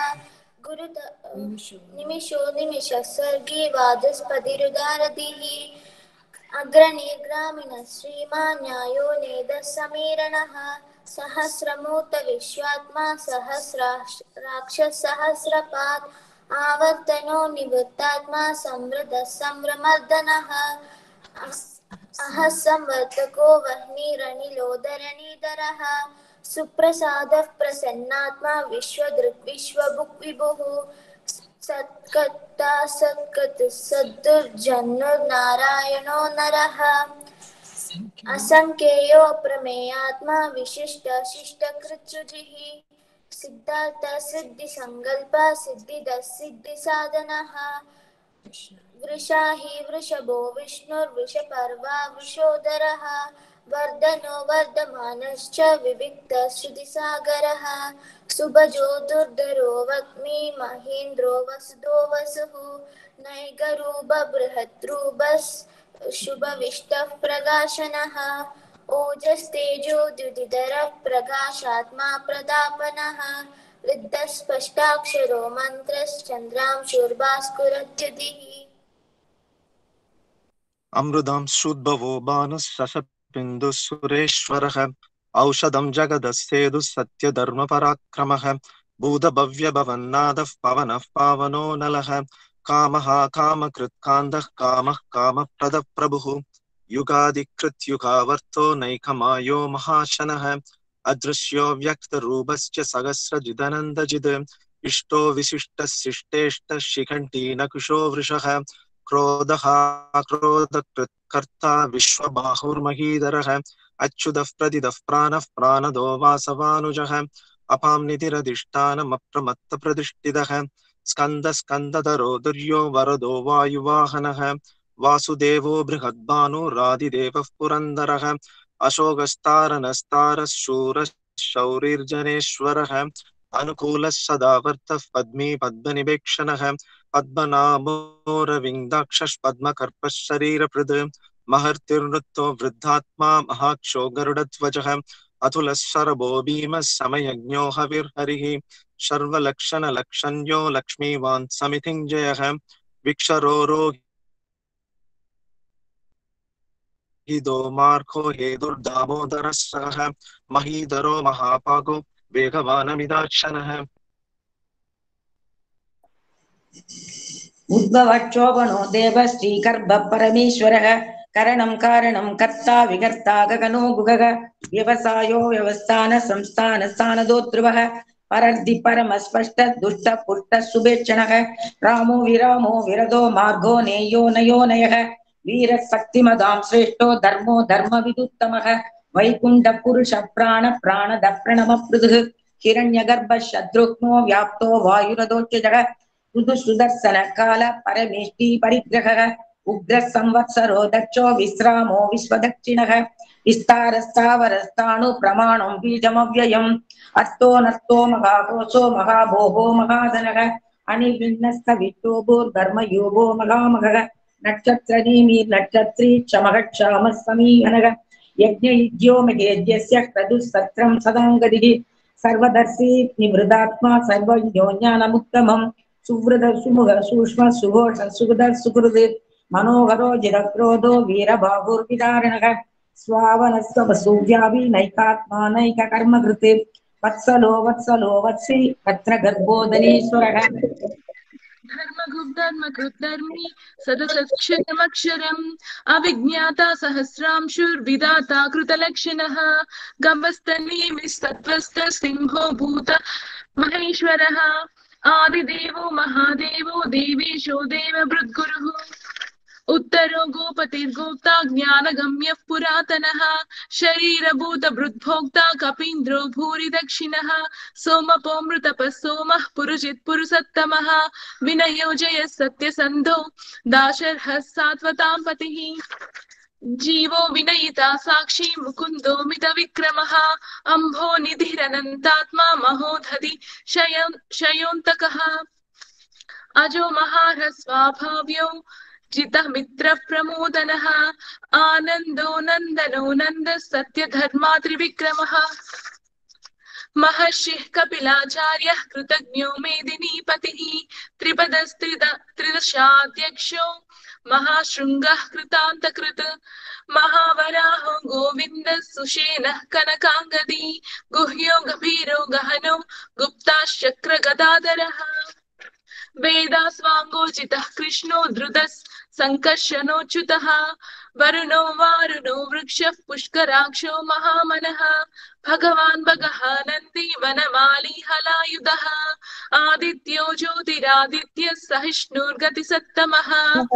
निमिषो निमिष सर्गी वाचस्पतिरुदारतिः अग्रणी ग्रामीण श्रीमान् न्यायो नेदः समीरणः सहस्रमूर्त विश्वात्मा सहस्राक्ष सहस्रपात् आवर्तनो निवृत्तात्मा समृद्धः सम्भ्रमर्दनः अहः संवर्तको वह्निरनिलोदरणीधरः सुप्रसादः प्रसन्नात्मा विश्वदृक् विश्वभुक् विभुः सत्कर्ता सत्कृतः सद्दुर्जन्नुर्नारायणो नरः असंख्येयो प्रमेयात्मा विशिष्ट शिष्टकृच्छुजिः सिद्धार्थ सिद्धिसङ्कल्प सिद्धिदः सिद्धिसाधनः वृषाहि वृषभो विष्णुर्वृषपर्वा वृषोदरः वर्धनो वर्धमानश्च विविक्तः श्रुतिसागरः सुभजो दुर्धरो वक्मि महेन्द्रो वसुदो वसुः नैगरूप बृहद्रूपस् शुभविष्टः प्रकाशनः ओजस्तेजो द्युतिधरः प्रकाशात्मा प्रतापनः वृद्धस्पष्टाक्षरो मन्त्रश्चन्द्रांशुर्भास्कुरद्युतिः अमृतं शुद्भवो बाणः सुरेश्वरः औषधं जगदस्तेदुः सत्यधर्मपराक्रमः भूतभव्यभवन्नादः पवनः पावनो नलः कामः कामकृत्कान्दः कामः कामप्रदः प्रभुः युगादिकृत्युगावर्तो नैकमायो महाशनः अदृश्यो व्यक्तरूपश्च सहस्रजिदनन्दजिद् इष्टो विशिष्टशिष्टेष्ट शिखण्डी नकुशो वृषः क्रोधः क्रोधकृत्कर्ता विश्वबाहुर्महीधरः अच्युतः प्रतिदः प्राणः प्राणदो वासवानुजः अपां निधिरधिष्ठानमप्रमत्तप्रतिष्ठितः स्कन्दः स्कन्दधरो दुर्यो वरदो वायुवाहनः वासुदेवो बृहद्भानुरादिदेवः पुरन्दरः अशोकस्तारनस्तारः शूरः शौरिर्जनेश्वरः अनुकूलः सदा वर्तः पद्मी पद्मनिवेक्षणः पद्मनाभोरविन्दाक्षः पद्मकर्पः शरीरभृद् महर्तिर्नृत्तो वृद्धात्मा महाक्षो गरुडध्वजः अतुलः शरभो भीमः समयज्ञो हविर्हरिः सर्वलक्षणलक्षण्यो लक्ष्मीवान् समितिञ्जयः विक्षरो रोहितो मार्को हेतुर्दामोदरः सः महीधरो महापागो वेगवानमिदाक्षणः उद्भवक्षोभनो देव श्रीगर्भ परमेश्वरः करणं कारणं कर्ता विकर्ता गगनो गुगः व्यवसायो व्यवस्थान संस्थान स्थानदो ध्रुवः परर्धि परम स्पष्ट दुष्ट पुष्ट शुभेक्षणः रामो विरामो विरदो मार्गो नेयो नयो नयः वीर शक्तिमदां श्रेष्ठो धर्मो धर्म विदुत्तमः वैकुण्ठ पुरुष प्राण प्राणद प्रणम पृथुः हिरण्यगर्भ शत्रुघ्नो व्याप्तो वायुरदोच्चजः ऋतु सुदर्शन काल परमेष्टि परिग्रहः उग्र संवत्सरो दक्षो विश्रामो विश्वदक्षिणः विस्तार स्थावर स्थाणु प्रमाणं बीजमव्ययम् अर्थो नर्थो महाकोशो महाभोगो महाधनः अनिर्विन्नस्त विष्णुभूर्धर्म योगो महामहः नक्षत्र नीमी नक्षत्री क्षमः क्षामः समीहनः यज्ञ युज्यो महेज्यस्य क्रतुः सदाङ्गदिः सर्वदर्शी निवृदात्मा सर्वज्ञो ज्ञानमुत्तमम् सुवृद सुमुख सूक्ष्म सुघोष सुगद सुकृद मनोहरो जिरक्रोधो वीरबाहुर्विदारणः स्वावनस्वसूव्याभि नैकात्मा नैक कर्मकृते वत्सलो वत्सलो वत्सी तत्र गर्भोदनेश्वरः धर्मकृद्धर्मी सदसक्षरमक्षरम् अविज्ञाता सहस्रांशुर्विधाता कृतलक्षणः गम्भस्तनीमिस्तत्त्वस्त सिंहो भूत महेश्वरः आदिदेवो महादेवो देवेशो देवभृद्गुरुः उत्तरो गोपतिर्गोप्ता ज्ञानगम्यः पुरातनः शरीरभूत भृद्भोक्ता कपीन्द्रो भूरि दक्षिणः सोमपोमृतपः सोमः पुरुजित् पुरुषोत्तमः विनयोजय सत्यसन्धो दाशर्हः सात्वतां पतिः जीवो विनयिता साक्षी मुकुंदो मित विक्रमः अंभो निधिरनन्तात्मा महोदधि शयोन्तकः अजो महार स्वाभाव्यो जितः मित्र प्रमोदनः आनंदो नंदनो नंद सत्य धर्मा त्रिविक्रमः महर्षिः कपिलाचार्यः कृतज्ञो मेदिनीपतिः त्रिदशाध्यक्षो महाशृंगः कृतान्तकृत महावराहो गोविंद सुषेणः कनकांगदी गुह्यो गभीरो गहनो गुप्ताश्चक्र गदाधरः वेदास्वांगोचितः कृष्णो धृतः संकर्षणोच्युतः वरुणो वारुणो वृक्षः पुष्कराक्षो महामनः भगवान् भगः नन्दी वनमाली हलायुधः आदित्यो ज्योतिरादित्यः सहिष्णुर्गतिसत्तमः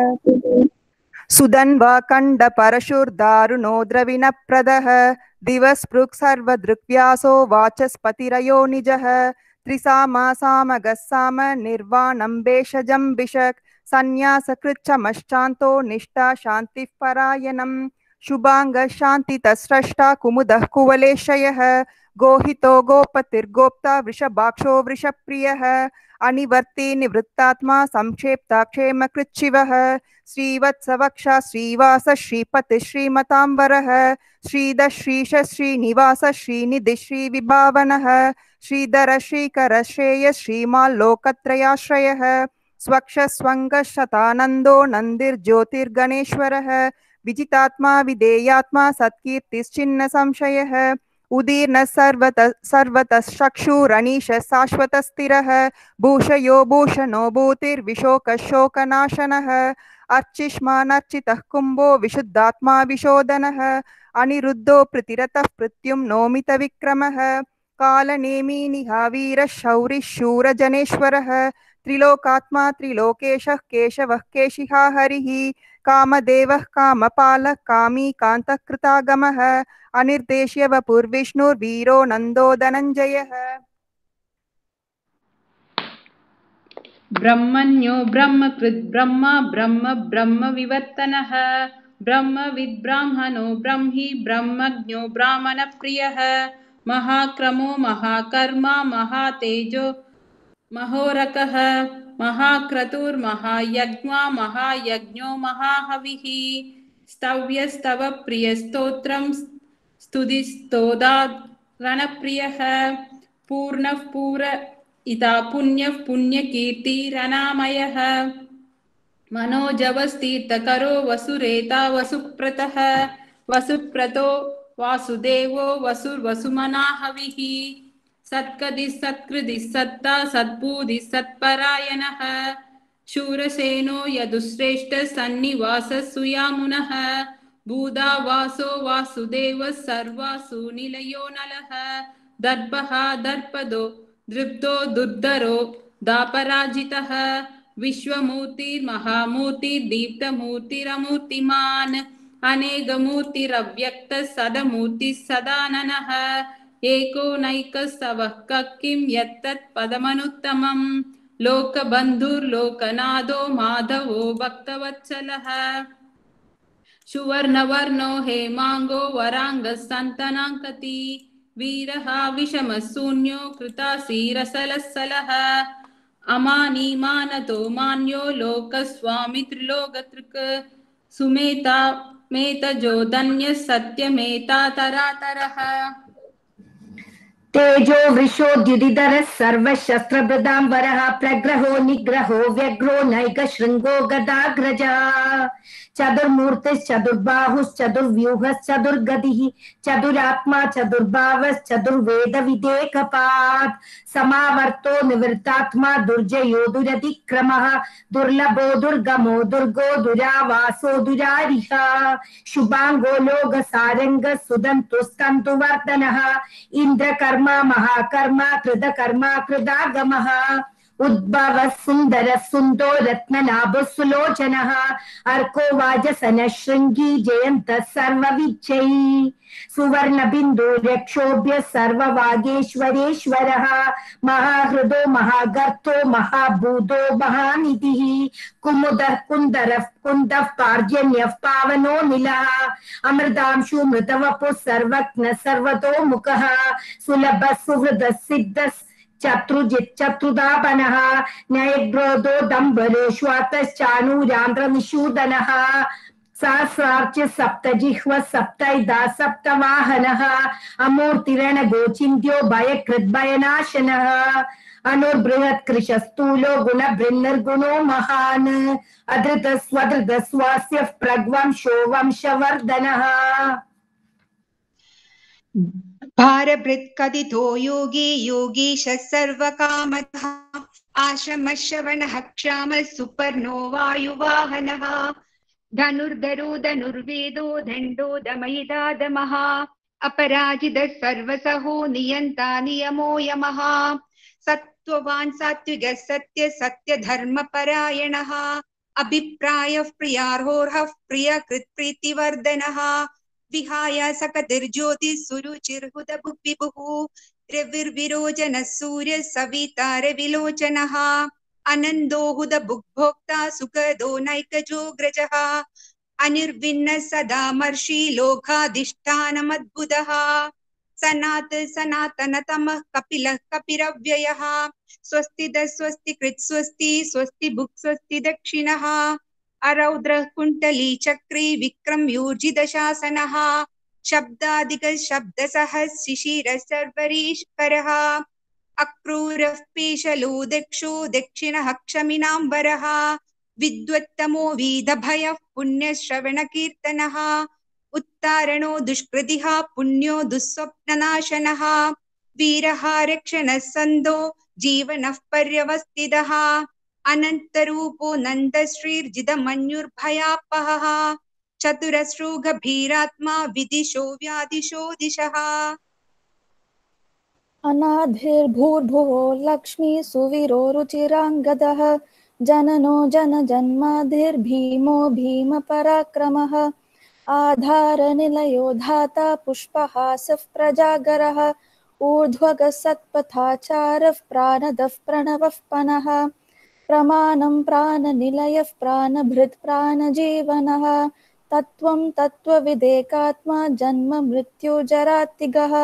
सुदन्वा कंड परशुर्दारुणो द्रविणप्रदः दिवस्पृक् सर्वदृक्व्यासो वाचस्पतिरयो निजः त्रिसामा सामगः साम निर्वाणं भेषजं भिषक् संन्यासकृच्छमश्चान्तो निष्ठा शान्तिः परायणम् शुभांगः शान्तितस्रष्टा कुमुदः कुवलेशयः गोहितो गोपतिर्गोप्ता वृषभाक्षो वृषप्रियः अनिवर्ती निवृत्तात्मा संक्षेप्ता क्षेमकृच्छिवः श्रीवत्सवक्षा श्रीवास श्रीपति श्रीमतांबरः श्रीधर श्रीश श्रीनिवास श्रीनिधि श्रीविभावनः श्रीधर श्रीकर श्रेय श्रीमाल्लोकत्रयाश्रयः स्वक्ष स्वंग शतानंदो नंदिर्ज्योतिर्गणेश्वरः विजितात्मा विधेयात्मा सत्कीर्तिश्चिन्न संशयः उदीर्ण सर्वतश्चक्षुरणीश शाश्वत स्थिरः भूषयो भूषणो भूतिर्विशोकशोकनाशनः अर्चिष्मानर्चितः कुम्भो विशुद्धात्मा विशोधनः अनिरुद्धो प्रतिरतः प्रत्युम्नो मितविक्रमः कालनेमी निहावीरः शौरिः शूरजनेश्वरः त्रिलोकात्मा त्रिलोकेशः केशवः केशिहा हरिः कामदेवः कामपालः कामी कान्तः कृतागमः अनिर्देश्य वपुर्विष्णुर्वीरो नन्दो धनञ्जयः ब्रह्मण्यो ब्रह्मकृद् ब्रह्मा ब्रह्म ब्रह्म विवर्तनः ब्रह्मविद् ब्राह्मणो ब्रह्मी ब्रह्मज्ञो ब्राह्मणप्रियः महाक्रमो महाकर्मा महातेजो महोरकः महाक्रतुर्महायज्ञा महायज्ञो महाहविः स्तव्यस्तव प्रियस्तोत्रं स्तुतिस्तोदारणप्रियः पूर्णः पूर इता पुण्यः पुण्यकीर्तिरनामयः मनोजवस्तीर्थकरो वसुरेता वसुप्रतः वसुप्रतो वासुदेवो वसुर्वसुमनाहविः सत्कदिः सत्कृदिः सत्ता सद्बुधिः सत्परायणः शूरसेनो यदुश्रेष्ठः सन्निवासः सुयामुनः भूदा वासो वासुदेवः सर्वासु निलयो नलः दर्पः दर्पदो दृप्तो दुर्धरो दापराजितः विश्वमूर्तिर्महामूर्तिर्दीप्तमूर्तिरमूर्तिमान् अनेकमूर्तिरव्यक्तः सदमूर्तिः सदाननः एको नैकस्तवः किं यत्तत् पदमनुत्तमम् लोकबन्धुर्लोकनाथो माधवो भक्तवत्सलः सुवर्णवर्णो हेमाङ्गो वराङ्गः सन्तनाङ्कति वीरः विषमः शून्यो कृतासीरसलस्सलः अमानीमानतो मान्यो लोकस्वामी त्रिलोकतृक् सुमेता मेतजो धन्यः सत्यमेता तरातरः तेजो वृषोद्युदिधरः सर्वशस्त्रभृदाम्बरः प्रग्रहो निग्रहो व्यग्रो नैकशृङ्गो गदाग्रजः चतुर्मूर्तिश्चतुर्बाहुश्चतुर्व्यूहश्चतुर्गतिः चतुरात्मा चतुर्वेदविदेकपात् समावर्तो निवृत्तात्मा दुर्जयो दुरतिक्रमः दुर्लभो दुर्गमो दुर्गो दुरावासो दुरारिः शुभाङ्गो लोकसारङ्गः सुदन्तुस्तन्तुवर्धनः इन्द्रकर्मा महाकर्मा कृतकर्मा कृतागमः उद्भव सुंदर सुंदो रत्ननाभ सुलोचनः अर्को वाजसन शृंगी जयंत सर्वविजयी सुवर्ण बिंदु रक्षोभ्य सर्ववागेश्वरेश्वरः महाहृदो महागर्तो महाभूतो महानिधिः कुमुदः कुंदरः कुंदः पार्जन्यः पावनो नीलः अमृतांशु मृतवपुः सर्वज्ञ सर्वतोमुखः सुलभ सुहृद सिद्ध चतुर्जित् चतुर्दापनः न्यायग्रोधो दम्बरेष्वातश्चाणूरान्ध्रनिषूदनः सहस्रार्च सप्तजिह्व सप्तैदा सप्तवाहनः अमूर्तिरणगोचिन्त्यो भयकृद्भयनाशनः अनुर्बृहत्कृशस्थूलो गुणबृन्निर्गुणो महान् अधृतस्वधृतस्वास्य प्रग्वंशो वंशवर्धनः भारभृत्कथितो योगी योगीशः सर्वकामतः आश्रमश्रवणः क्षामः सुपर्णो वायुवाहनः धनुर्धरो धनुर्वेदो दण्डो दमयितादमः अपराजितः सर्वसहो नियन्ता नियमो यमः सत्त्ववान् सात्विकः सत्य सत्यधर्मपरायणः अभिप्रायः प्रियार्होर्हः प्रियकृत्प्रीतिवर्धनः विहाय सकतिर्ज्योतिः सुरुचिर्हुतभुग्विभुः त्रिविर्विरोचनः सूर्यः सवितार विलोचनः अनन्दो हुतभुग्भोक्ता सुखदो नैकजोग्रजः अनिर्विण्णः सदामर्षि लोकाधिष्ठानमद्भुतः सनात सनातनतमः कपिलः कपिरव्ययः स्वस्तिदः स्वस्तिकृत् स्वस्ति स्वस्ति भुक् स्वस्ति दक्षिणः अरौद्रः कुण्डली चक्री विक्रम्यूर्जितशासनः शब्दादिकः शब्दसः शिशिरः सर्वरीश्वरः अक्रूरः पेशलो दक्षो दक्षिणः क्षमिनाम्बरः विद्वत्तमो वीदभयः पुण्यश्रवणकीर्तनः उत्तारणो दुष्कृतिः पुण्यो दुःस्वप्ननाशनः वीरः रक्षणः सन्दो जीवनः पर्यवस्थितः अनन्तरूपो नन्दश्रीर्जितमन्युर्भयापहः चतुरश्रुगभीरात्मा विदिशो व्यादिशो दिशः अनाधिर्भूर्भुवो लक्ष्मी सुवीरो रुचिराङ्गदः जननो जनजन्माधिर्भीमो भीमपराक्रमः आधारनिलयो धाता पुष्पहासः प्रजागरः ऊर्ध्वगः सत्पथाचारः प्राणदः प्रणवः पनः प्रमाणं प्राणनिलयः प्राणभृत् प्राणजीवनः तत्त्वं तत्त्वविदेकात्मा जन्म मृत्युजरातिगः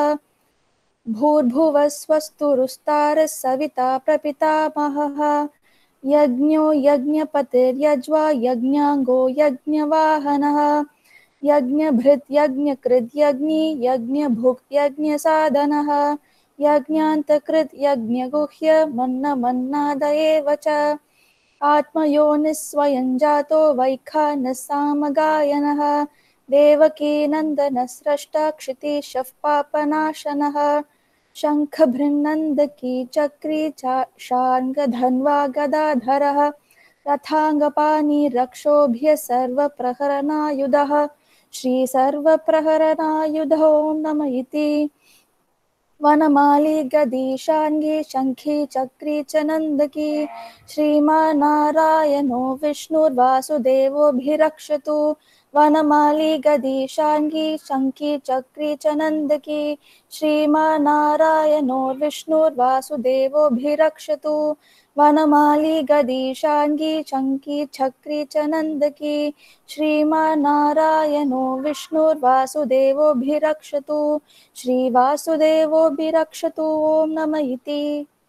भूर्भुवस्वस्तुरुस्तारः सविता प्रपितामहः यज्ञो यज्ञपतिर्यज्वा यज्ञाङ्गो यज्ञवाहनः यज्ञभृत् यज्ञकृत् यज्ञी यज्ञभुक् यज्ञसाधनः यज्ञान्तकृत् यज्ञगुह्य मन्नमन्नाद एव च आत्मयोनिः स्वयं जातो वैखानः सामगायनः देवकी नन्दनः स्रष्टा क्षितीशः पापनाशनः शङ्खभृन्नन्दकी चक्री शार्ङ्गधन्वा गदाधरः रथाङ्गपाणि रक्षोभ्य सर्वप्रहरणायुधः श्रीसर्वप्रहरणायुधो नम इति वनमाली गदीशाङ्गी शङ्खी चक्री च नन्दकी श्रीमान्नारायणो विष्णुर्वासुदेवोऽभिरक्षतु वनमाली गदीशाङ्गी शङ्खी चक्री च नन्दकी श्रीमान्नारायणो विष्णुर्वासुदेवोऽभिरक्षतु वनमाली गदीशाङ्गी शङ्खी चक्री च नन्दकी श्रीमान्नारायणो विष्णुर्वासुदेवोऽभिरक्षतु श्रीवासुदेवोऽभिरक्षतु ॐ नम इति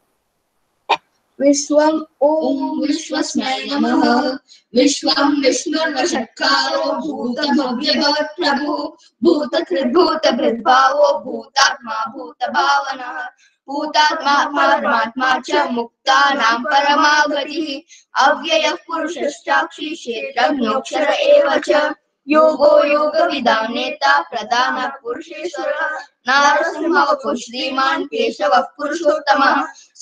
विश्वम् ॐ विश्वस्मै नमः विश्वं विष्णुर्वषट्कारो भूतभव्यभवत् प्रभुः भूतकृद्भूतभृद्भावो भूतात्मा भूतभावनः भूतात्मा परमात्मा च मुक्तानां परमा गतिः अव्ययः पुरुषश्चाक्षी क्षेत्रज्ञोऽक्षर एव च योगो योगविदां नेता प्रधानः पुरुषेश्वरः नारसिंहः श्रीमान् केशवः पुरुषोत्तमः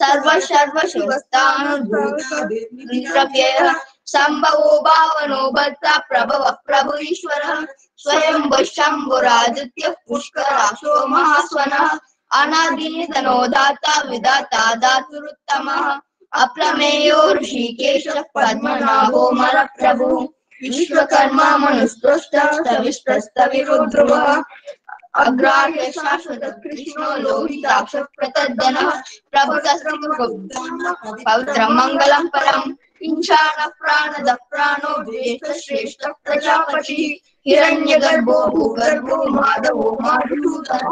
सर्वशर्वशिवस्तानुर्भूतः सम्भवो भावनो भर्ता प्रभवः प्रभु ईश्वरः स्वयं शम्भुरादित्यः पुष्कराक्षो महास्वनः अनादिनिधनो दाता विधाता धातुरुत्तमः अप्रमेयो ऋषिकेशः पद्मनाभो मलप्रभुः विश्वकर्मा मनुष्टस्तविष्टस्तविरुद्ध्रुवः अग्राह्य शाश्वत कृष्णो लोहिताक्ष प्रतद्धनः पवित्रं मङ्गलं परम् इंशान प्राणद प्राणो श्रेष्ठ प्रजापतिः हिरण्यगर्भो भूगर्भो माधवो माधुसूदनः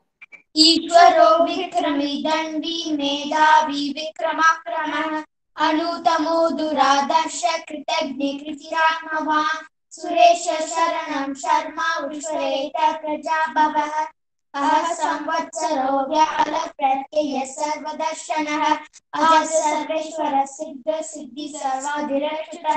ईश्वरो विक्रमी दंडी मेधावी विक्रमाक्रमः अनुतमो दुरादर्श कृतज्ञ कृतिरात्मवान् सुरेश शरणं शर्मा विश्वरेत प्रजाभवः अह संवत्सरो व्याल प्रत्यय सर्वदर्शनः अह सर्वेश्वर सिद्ध सिद्धि सर्वाधिरक्षितः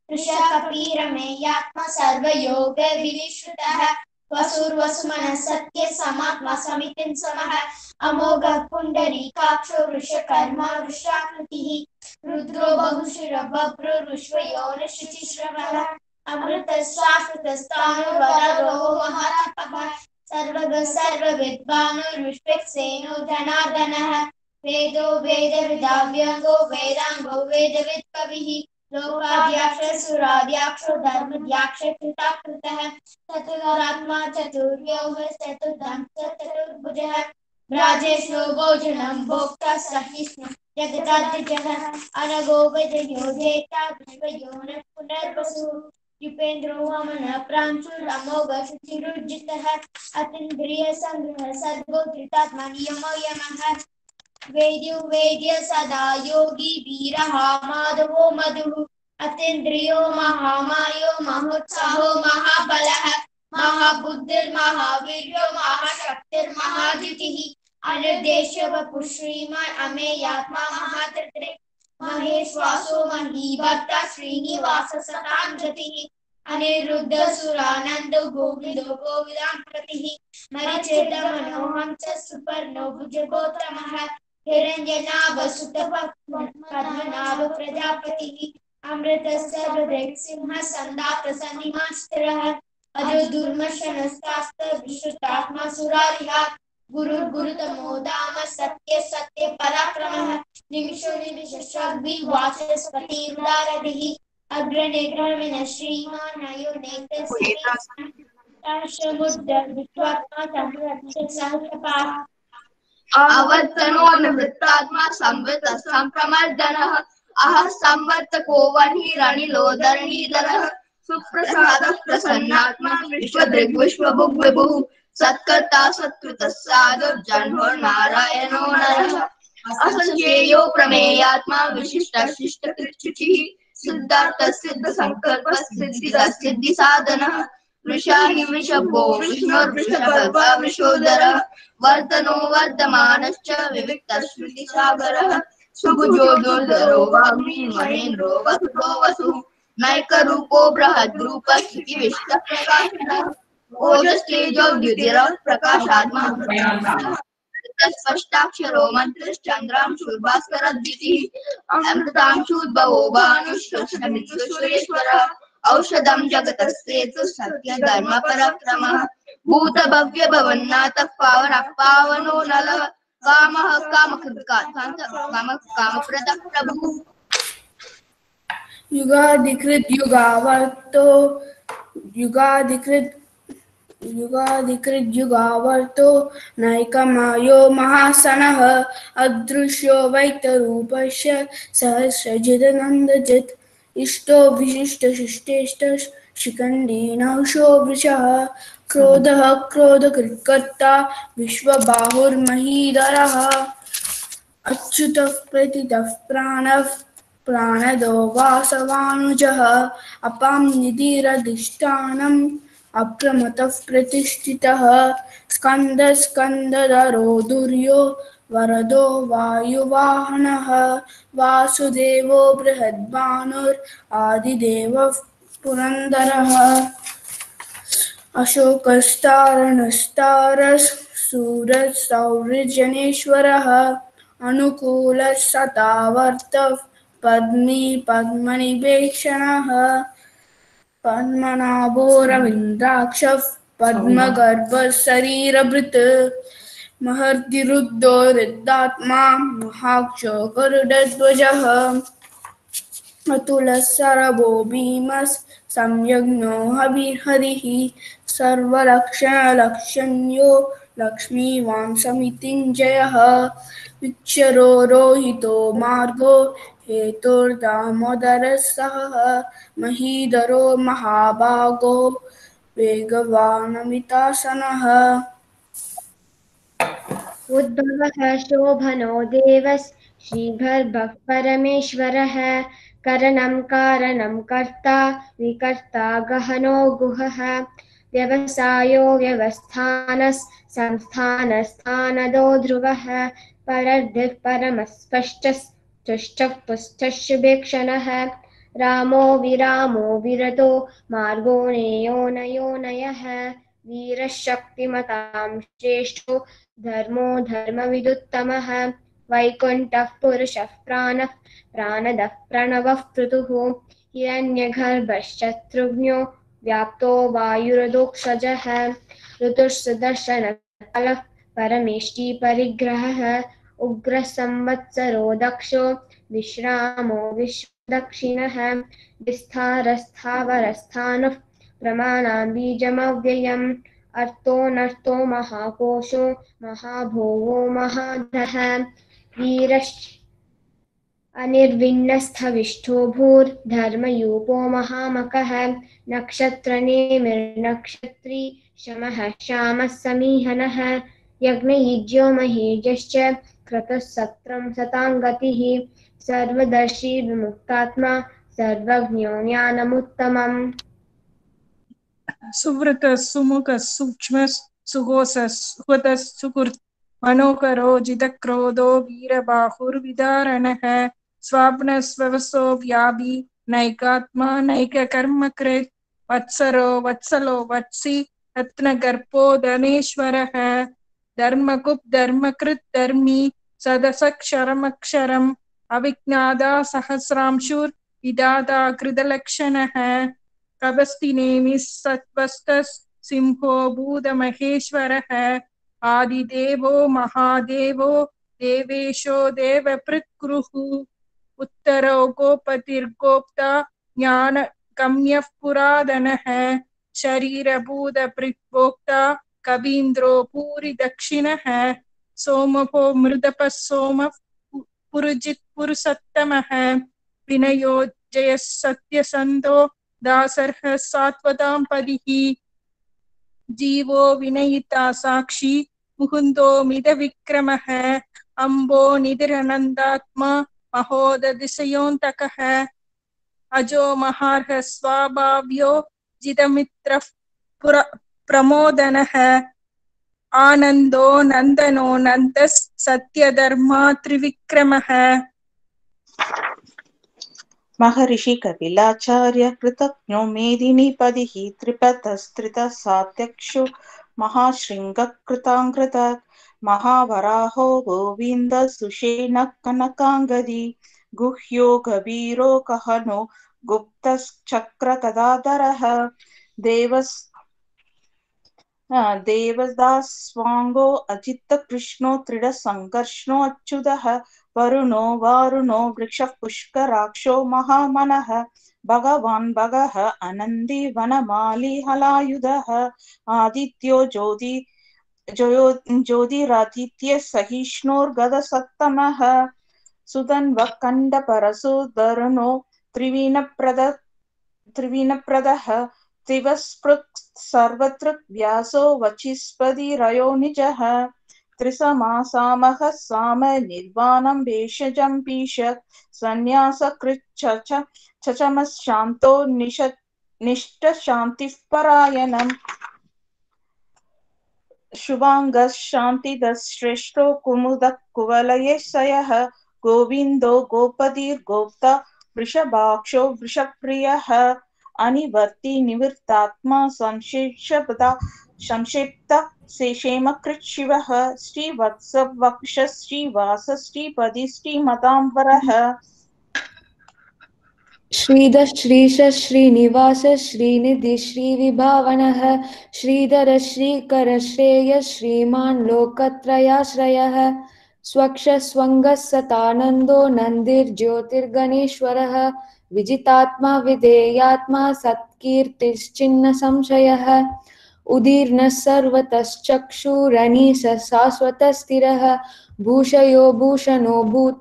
ऋषकपीरमेयात्मा सर्वयोग विविश्रुतः वसुर्वसुमनः सत्य समात्मा समितिं समः अमोघ पुंडरीकाक्षो वृषकर्मा वृषाकृतिः रुद्रो बहुशिरो बभ्रो ऋष्वयोनिशुचिश्रवः अमृत शाश्वत स्थानो वररो महातपः सर्वग सर्वविद्वानो ऋष्विक्सेनो जनार्दनः वेदो वेदविदाव्यंगो वेदांगो वेदवित् कविः लोकाद्याक्ष सुराद्याक्षो धर्मद्याक्ष कृताकृतः चतुरात्मा चतुर्व्योः चतुर्धं चतुर्भुजः राजेशो भोजनं भोक्ता सहिष्णु जगदादिजः अनगो वजयो जेता विश्वयोनिः पुनर्वसुः युपेन्द्रो वमनः प्रांशुरमोघ शुचिरुज्जितः अतीन्द्रिय संग्रह सर्वोत्कृतात्मा नियमो यमः वेद्यो वेद्य सदा योगी वीरः माधवो मधुः अतीन्द्रियो महामायो महोत्साहो महाबलः महाबुद्धिर्महावीर्यो महाशक्तिर्महाजितिः अनिर्देश्य वपुः श्रीमान् अमेयात्मा महात्रित्रिक् महेश्वासो महीभक्ता श्रीनिवास सतां गतिः अनिरुद्ध सुरानन्दो गोविदो गोविदां प्रतिः मरिचेत मनोहं च सुपर्णो भुजगोत्तमः हिरण्यनाभ सुत पद्मनाभ प्रजापतिः अमृतस्य सिंह संदात सन्निमास्त्रः अजो दुर्मशनस्तास्त विश्रुतात्मा सुरारिहा गुरुर्गुरुतमो दाम सत्य सत्य पराक्रमः निमिषो निमिषश्चाग्निवाचस्पतिरुदारधिः अग्रनेत्रविन श्रीमान् अयो नेत्रसमुद्रविश्वात्मा सहस्रपाः आवर्तनो निवृत्तात्मा संवृत संप्रमर्दनः अह संवर्तको वह्निरनिलोदरणीधरः सुप्रसादः प्रसन्नात्मा विश्वदृग्विश्वभुग् विभुः सत्कर्ता सत्कृतः साधुर्जन्मो नरः असंख्येयो प्रमेयात्मा विशिष्टशिष्टकृच्छुचिः सिद्धार्थः सिद्धसंकल्पः सिद्धिसाधनः वृषाहि वृषभो विष्णुर्वृषभर्वा वृषोदरः वर्धनो वर्धमानश्च विविक्तः श्रुतिसागरः सुभुजो दुर्धरो वाग्मी महेन्द्रो वसुतो वसुः नैकरूपो बृहद्रूपः स्थितिविष्टप्रकाशनः ओजस्तेजो द्युतिरः प्रकाशात्मा स्पष्टाक्षरो मन्त्रश्चन्द्रांशुर्भास्करद्युतिः अमृतांशुद्भवो भानुश्वरेश्वरः औषधं जगतस्तेतु सत्यधर्म पराक्रमः भूतभव्य भवन्नाथः पावनो नलः कामः कामप्रदः प्रभुः युगाधिकृत युगावर्तो नैकमायो महासनः अदृश्यो वैतरूपस्य सहस्रजिदनन्दजित् इष्टो विशिष्टशिष्टेष्ट शिखण्डीनौषो वृषः क्रोधः क्रोधकृत्कर्ता विश्वबाहुर्महीधरः अच्युतः प्रतितः प्राणदो वासवानुजः अपां निधिरधिष्ठानम् अप्रमतः प्रतिष्ठितः स्कन्दधरो दुर्यो वरदो वायुवाहनः वासुदेवो बृहद्भानुरादिदेवः पुरन्दरः अशोकस्तारणस्तारः अनुकूलः सतावर्तः पद्मनिवेक्षणः पद्मनाभो रवीन्द्राक्षः पद्मगर्भः शरीरभृत् महर्दिरुद्धो रुद्धात्मा महाक्षो गरुडध्वजः अतुलः सरभो भीमः संयज्ञो हरिः सर्वलक्षणलक्षण्यो लक्ष्मीवान् समितिञ्जयः विक्षरो रोहितो मार्गो हेतुर्दामोदरः सहः महीधरो महाभागो वेगवानमितासनः उद्भवः शोभनो देवः श्रीभर्गः परमेश्वरः करणं कारणं कर्ता विकर्ता गहनो गुहः व्यवसायो व्यवस्थानः संस्थानस्थानदो ध्रुवः परर्धिः परमस्पष्टः तुष्टः पुष्टः शुभेक्षणः रामो विरतो मार्गो नेयोनयोनयः वीरः शक्तिमतां श्रेष्ठो धर्मो धर्मविदुत्तमः वैकुण्ठः पुरुषः प्राणदः प्रणवः पृथुः हिरण्यगर्भश्चतुर्ज्ञो व्याप्तो वायुरदोक्षजः ऋतुस्सुदर्शनकालः परमेष्टि परिग्रहः उग्रः संवत्सरो दक्षो विश्रामो विश्वदक्षिणः विस्तारस्थावरस्थानः प्रमाणां बीजमव्ययम् अर्थोऽनर्थो महाकोशो महाभोगो महाधः वीरश्च अनिर्विण्णस्थविष्ठो भूर्धर्मयूपो महामकः नक्षत्रनेमिर्नक्षत्री शमः श्यामः समीहनः यज्ञयुज्यो महीजश्च क्रतुः सत्रं सताङ्गतिः सर्वदर्शी विमुक्तात्मा सर्वज्ञो ज्ञानमुत्तमम् सुव्रतः सुमुखः सूक्ष्मः सुघोषः सुहृतः सुकृत् मनोकरो जितक्रोधो वीरबाहुर्विदारणः स्वाप्नस्वसो व्यापी नैकात्मा नैककर्मकृत् वत्सलो वत्सी रत्नगर्भो धनेश्वरः धर्मकुप् धर्मकृत् धर्मी सदसक्षरमक्षरम् अविज्ञाता सहस्रांशुर् विधाता कृतलक्षणः कबस्तिनेमिः सत्त्वस्तः सिंहो भूतमहेश्वरः आदिदेवो महादेवो देवेशो देवपृत्कुरुः उत्तरो गोपतिर्गोप्ता ज्ञानगम्यः पुरातनः शरीरभूतपृग्भोक्ता कवीन्द्रो भूरि दक्षिणः सोमपो मृदपः सोमः पुरुजित् पुरुषोत्तमः विनयो जयः सत्यसन्तो दासर्ः सात्वतां पदिः जीवो विनयिता साक्षी मुकुन्दो मिदविक्रमः अम्बो निधिरनन्दात्मा महोदधिशयोऽन्तकः अजो महार्ह स्वाभाव्यो जितमित्रः प्रमोदनः आनन्दो नन्दनो नन्दः सत्यधर्मा त्रिविक्रमः। महर्षि कपिलाचार्य कृतज्ञो मेदिनीपदिः त्रिपथस्त्रितः सात्यक्षो महाशृङ्गः कृताङ्कृतः महावराहो गोविन्द सुषेणः कनकाङ्गदी गुह्यो गभीरो कहनो गुप्तश्चक्रगदाधरः देवदास्वाङ्गो अजितकृष्णो त्रिडसङ्कर्षणो अच्युतः वरुणो वारुणो वृक्षः पुष्कराक्षो महामनः भगवान् भगः अनन्दी वनमाली हलायुधः आदित्यो ज्योतिरादित्य सहिष्णुर्गदसत्तमः सुधन्वः कण्डपरशुधरुणो त्रिविणप्रदः त्रिवस्पृक् सर्वतृक् व्यासो वचिस्पतिरयो निजः त्रिसमासामः साम निर्वाणं भेषजं पीशत् सन्न्यासकृच्छ चचमशान्तो निष्ठशान्तिः परायणम् शुभाङ्गः शान्तिदश्रेष्ठो कुमुदः कुवलयशयः गोविन्दो गोपतिर्गोप्ता वृषभाक्षो वृषप्रियः अनिवर्ति निवृत्तात्मा संक्षिप्त शेषेमकृत् शिवः श्रीवत्स वक्ष श्रीवास श्रीपति श्रीमताम्बरः श्रीधर श्रीश श्रीनिवास श्रीनिधि श्रीविभावनः श्रीधर श्रीकर श्रेय श्रीमान् लोकत्रयाश्रयः स्वक्ष स्वङ्गः सतानन्दो नन्दिर्ज्योतिर्गणेश्वरः विजितात्मा विधेयात्मा सत्कीर्तिश्चिन्न संशयः उदीर्णः सर्वतश्चक्षुरनीश शाश्वतस्थिरः भूषयो भूषणो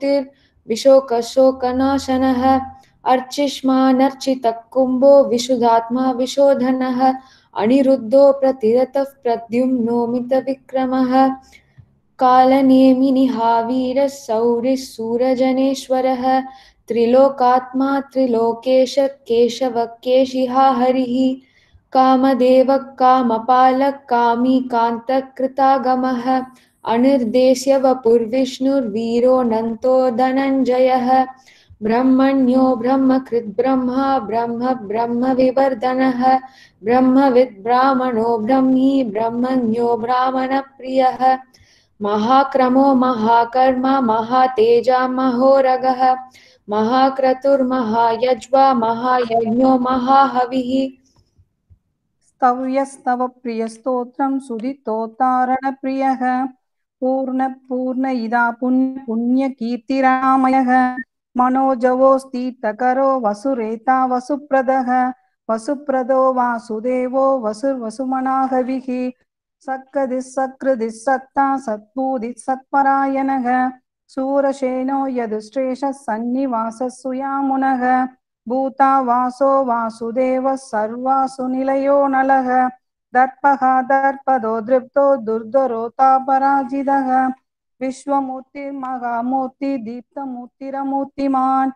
भूतिर्विशोकशोकनाशनः अर्चिष्मानर्चितः कुम्भो विशुद्धात्मा विशोधनः अनिरुद्धो प्रतिरतः प्रद्युम्नो मितविक्रमः कालनेमिनिहावीरः सौरिः सूरजनेश्वरः त्रिलोकात्मा त्रिलोकेश केशवः केशिहा हरिः कामदेवः कामपालः कामी कान्तः कृतागमः अनिर्देश्य वपुर्विष्णुर्वीरोऽनन्तो धनञ्जयः ब्रह्मण्यो ब्रह्मकृत् ब्रह्मा ब्रह्म ब्रह्मविवर्धनः ब्रह्मविद् ब्राह्मणो ब्रह्मी ब्रह्मज्ञो ब्राह्मणप्रियः महाक्रमो महाकर्मा महातेजा महोरगः महाक्रतुर्महायज्वा महायज्ञो महाहविः स्तव्यस्तव प्रियस्तोत्रं सुदितोतारणप्रियः पूर्ण इदा पुण्यकीर्तिरामयः मनोजवोऽस्तीर्थकरो वसुरेता वसुप्रदः वसुप्रदो वासुदेवो वसुर्वसुमनाहविः सकृदिः सत्ता सत्पूदिः सत्परायणः सूरसेनो यदुश्रेषः सन्निवासः सुयामुनः भूता वासो वासुदेवः सर्वासु निलयो नलः दर्पः दर्पदो दृप्तो दुर्धरोतापराजितः विश्वमूर्तिर्महामूर्ति दीप्तमूर्तिरमूर्तिमान्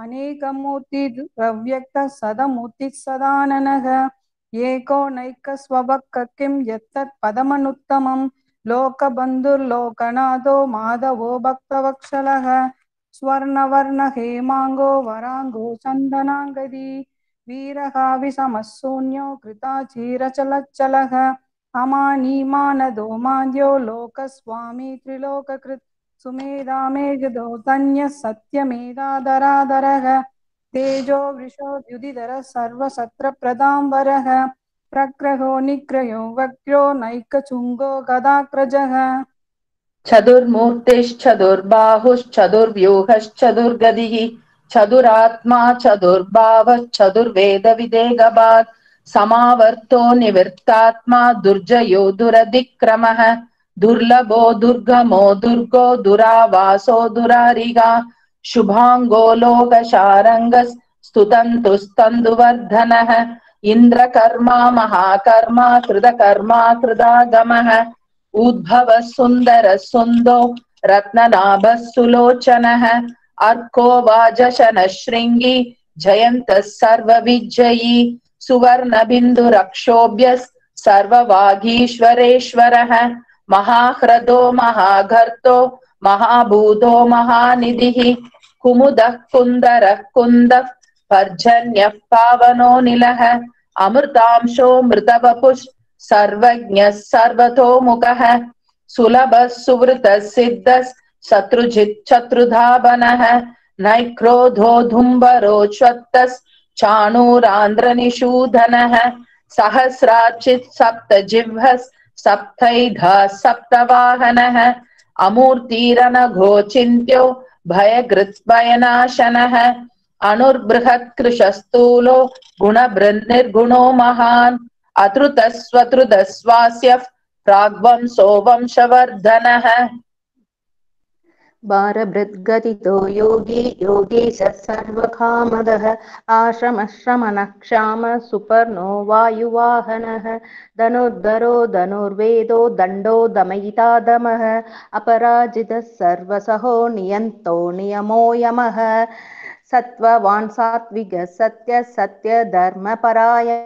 अनेकमूर्तिरव्यक्तः सदमूर्तिः सदाननः एको नैकस्वभक् किं यत्तत् पदमनुत्तमं लोकबन्धुर्लोकनाथो माधवो भक्तवत्सलः स्वर्णवर्ण हेमांगो वरांगो चन्दनांगदी वीरहाविषमः शून्यो कृताचीरचलच्चलः अमानीमानदो माद्यो लोकस्वामी त्रिलोककृत् सुमेधामेघदो तन्यः सत्यमेधाधराधरः तेजो वृषो द्युतिधरः सर्वशस्त्रप्रदाम्बरः प्रग्रहो निग्रहो वक्रो नैकचुङ्गो गदाग्रजः चतुर्मूर्तिश्चतुर्बाहुश्चतुर्व्यूहश्चतुर्गतिः चतुरात्मा चतुर्वेदविदेगभाक् समावर्तो निवृत्तात्मा दुर्जयो दुरधिक्रमः दुर्लभो दुर्गमो दुर्गो दुरावासो दुरारिगा शुभांगो लोकशारङ्गस्तुतन्तुस्तन्दुवर्धनः इन्द्रकर्मा महाकर्मा कृतकर्मा कृतागमः उद्भवः सुन्दरः सुन्दो रत्ननाभः सुलोचनः अर्को वाजशनः शृङ्गी जयन्तः सर्वविजयी सुवर्णबिन्दुरक्षोभ्यः सर्ववागीश्वरेश्वरः महाह्रदो महाघर्तो महाभूतो महानिधिः कुमुदः कुन्दरः कुन्दः पर्जन्यः पावनो निलः अमृतांशो मृतवपुः सर्वज्ञः सर्वतोमुखः सुलभः सुवृतः सिद्धः शत्रुजित् शत्रुधावनः नैक्रोधो धुम्बरोच्वत्तः चाणूरान्ध्रनिषूदनः सहस्राचित् सप्तजिह्वः सप्तैघः सप्तवाहनः अमूर्तिरनघोचिन्त्यो भयकृद्भयनाशनः अणुर्बृहत्कृशस्थूलो गुणबृन्निर्गुणो महान् अतृतस्वतृतस्वास्यः प्राग्वंसो वंशवर्धनः भारभृद्गतितो योगी योगीशः सर्वकामदः आश्रमश्रमणः क्षामः सुपर्णो वायुवाहनः धनुर्धरो धनुर्वेदो दण्डो दमयिता दमः अपराजितः सर्वसहो नियन्तो नियमो यमः सत्त्ववान् सात्विकः सत्यः सत्यधर्मपरायणः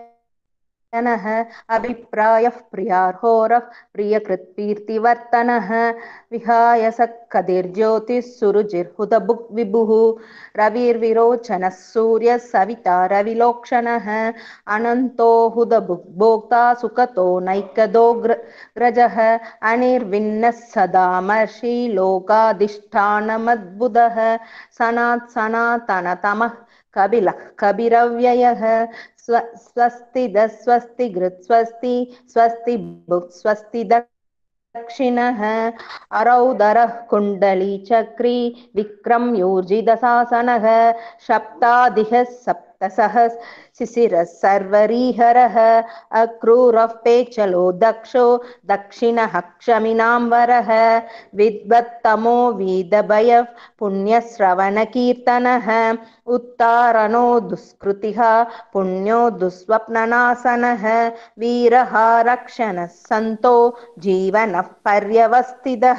अभिप्रायः प्रियार्होरः प्रियकृत्कीर्तिवर्तनः विहाय सकदिर्ज्योतिः सुरुचिर्हुतभुक् विभुः रविर्विरोचनः सूर्यः सविता रविलोक्षणः अनन्तो हुतभुक् भोक्ता सुखतो नैकदो ग्रजः अनिर्विन्नः सदा महर्षि लोकाधिष्ठानमद्भुतः सनात् सनातनतमः कपिलः कपिरव्ययः स्वस्तिदः स्वस्तिगृत् स्वस्ति स्वस्ति भुक् स्वस्ति दक्षिणः अरौदरः कुण्डली चक्री विक्रम्योर्जितशासनः सप्ताधिः सप्तसहः शिशिरः सर्वरीहरः अक्रूरः पेचलो दक्षो दक्षिणः क्षमिनाम्बरः विद्वत्तमो वीदभयः पुण्यश्रवणकीर्तनः उत्तारणो दुष्कृतिः पुण्यो दुःस्वप्ननाशनः वीरः रक्षणः सन्तो जीवनः पर्यवस्थितः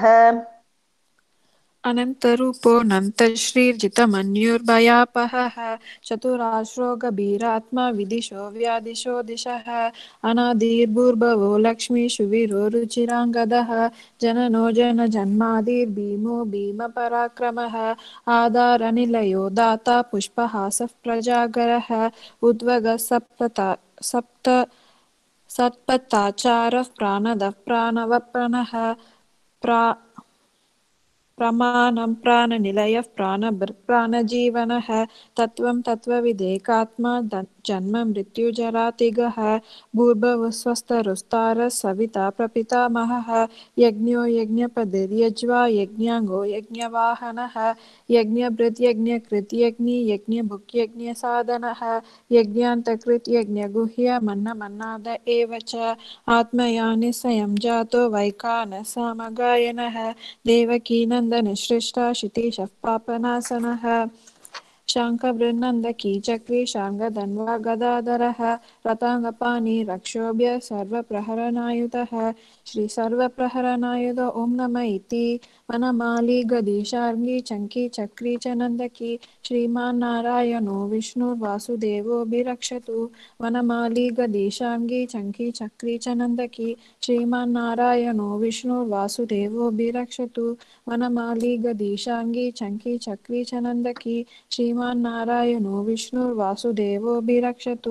अनन्तरूपोऽनन्तश्रीर्जितमन्युर्भयापहः चतुराश्रो गभीरात्मा विदिशो व्यादिशो दिशः अनादिर्भूर्भवो लक्ष्मीषु वीरो रुचिराङ्गदः जननो जनजन्मादिर्भीमो भीमपराक्रमः आधारनिलयो दाता पुष्पहासः प्रजागरः उद्वगः सत्पथाचारः प्राणदः प्राणवप्रणः प्रमाणं प्राणनिलयः प्राणजीवनः तत्त्वं तत्त्वविदेकात्मा जन्म मृत्युजरातिगः भूर्भुवः स्वस्तरुस्तारः सविता प्रपितामहः यज्ञो यज्ञपतिर्यज्वा यज्ञाङ्गो यज्ञवाहनः यज्ञभृत् यज्ञकृत् यज्ञी यज्ञभुक् यज्ञसाधनः यज्ञान्तकृत् यज्ञगुह्यमन्नमन्नाद एव च आत्मयानि स्वयं जातो वैखानसमगायनः देवकी नन्दनश्रेष्ठा क्षितिशः पापनाशनः शाङ्खवृन्नन्दकी चक्री शार्ङ्गधन्वा गदाधरः रताङ्गपाणि रक्षोभ्य सर्वप्रहरणायुधः श्रीसर्वप्रहरणायुध ॐ नमः इति वनमाली गदी शार्ङ्गी चङ्की चक्री च नन्दकी श्रीमान्नारायणो विष्णुर्वासुदेवोऽभिरक्षतु वनमाली गदी शार्ङ्गी चङ्की चक्री च नन्दकी श्रीमान्नारायणो विष्णुर्वासुदेवोऽभिरक्षतु वनमाली गदी शार्ङ्गी चङ्की चक्री च नन्दकी श्रीमान्नारायणो विष्णुर्वासुदेवोऽभिरक्षतु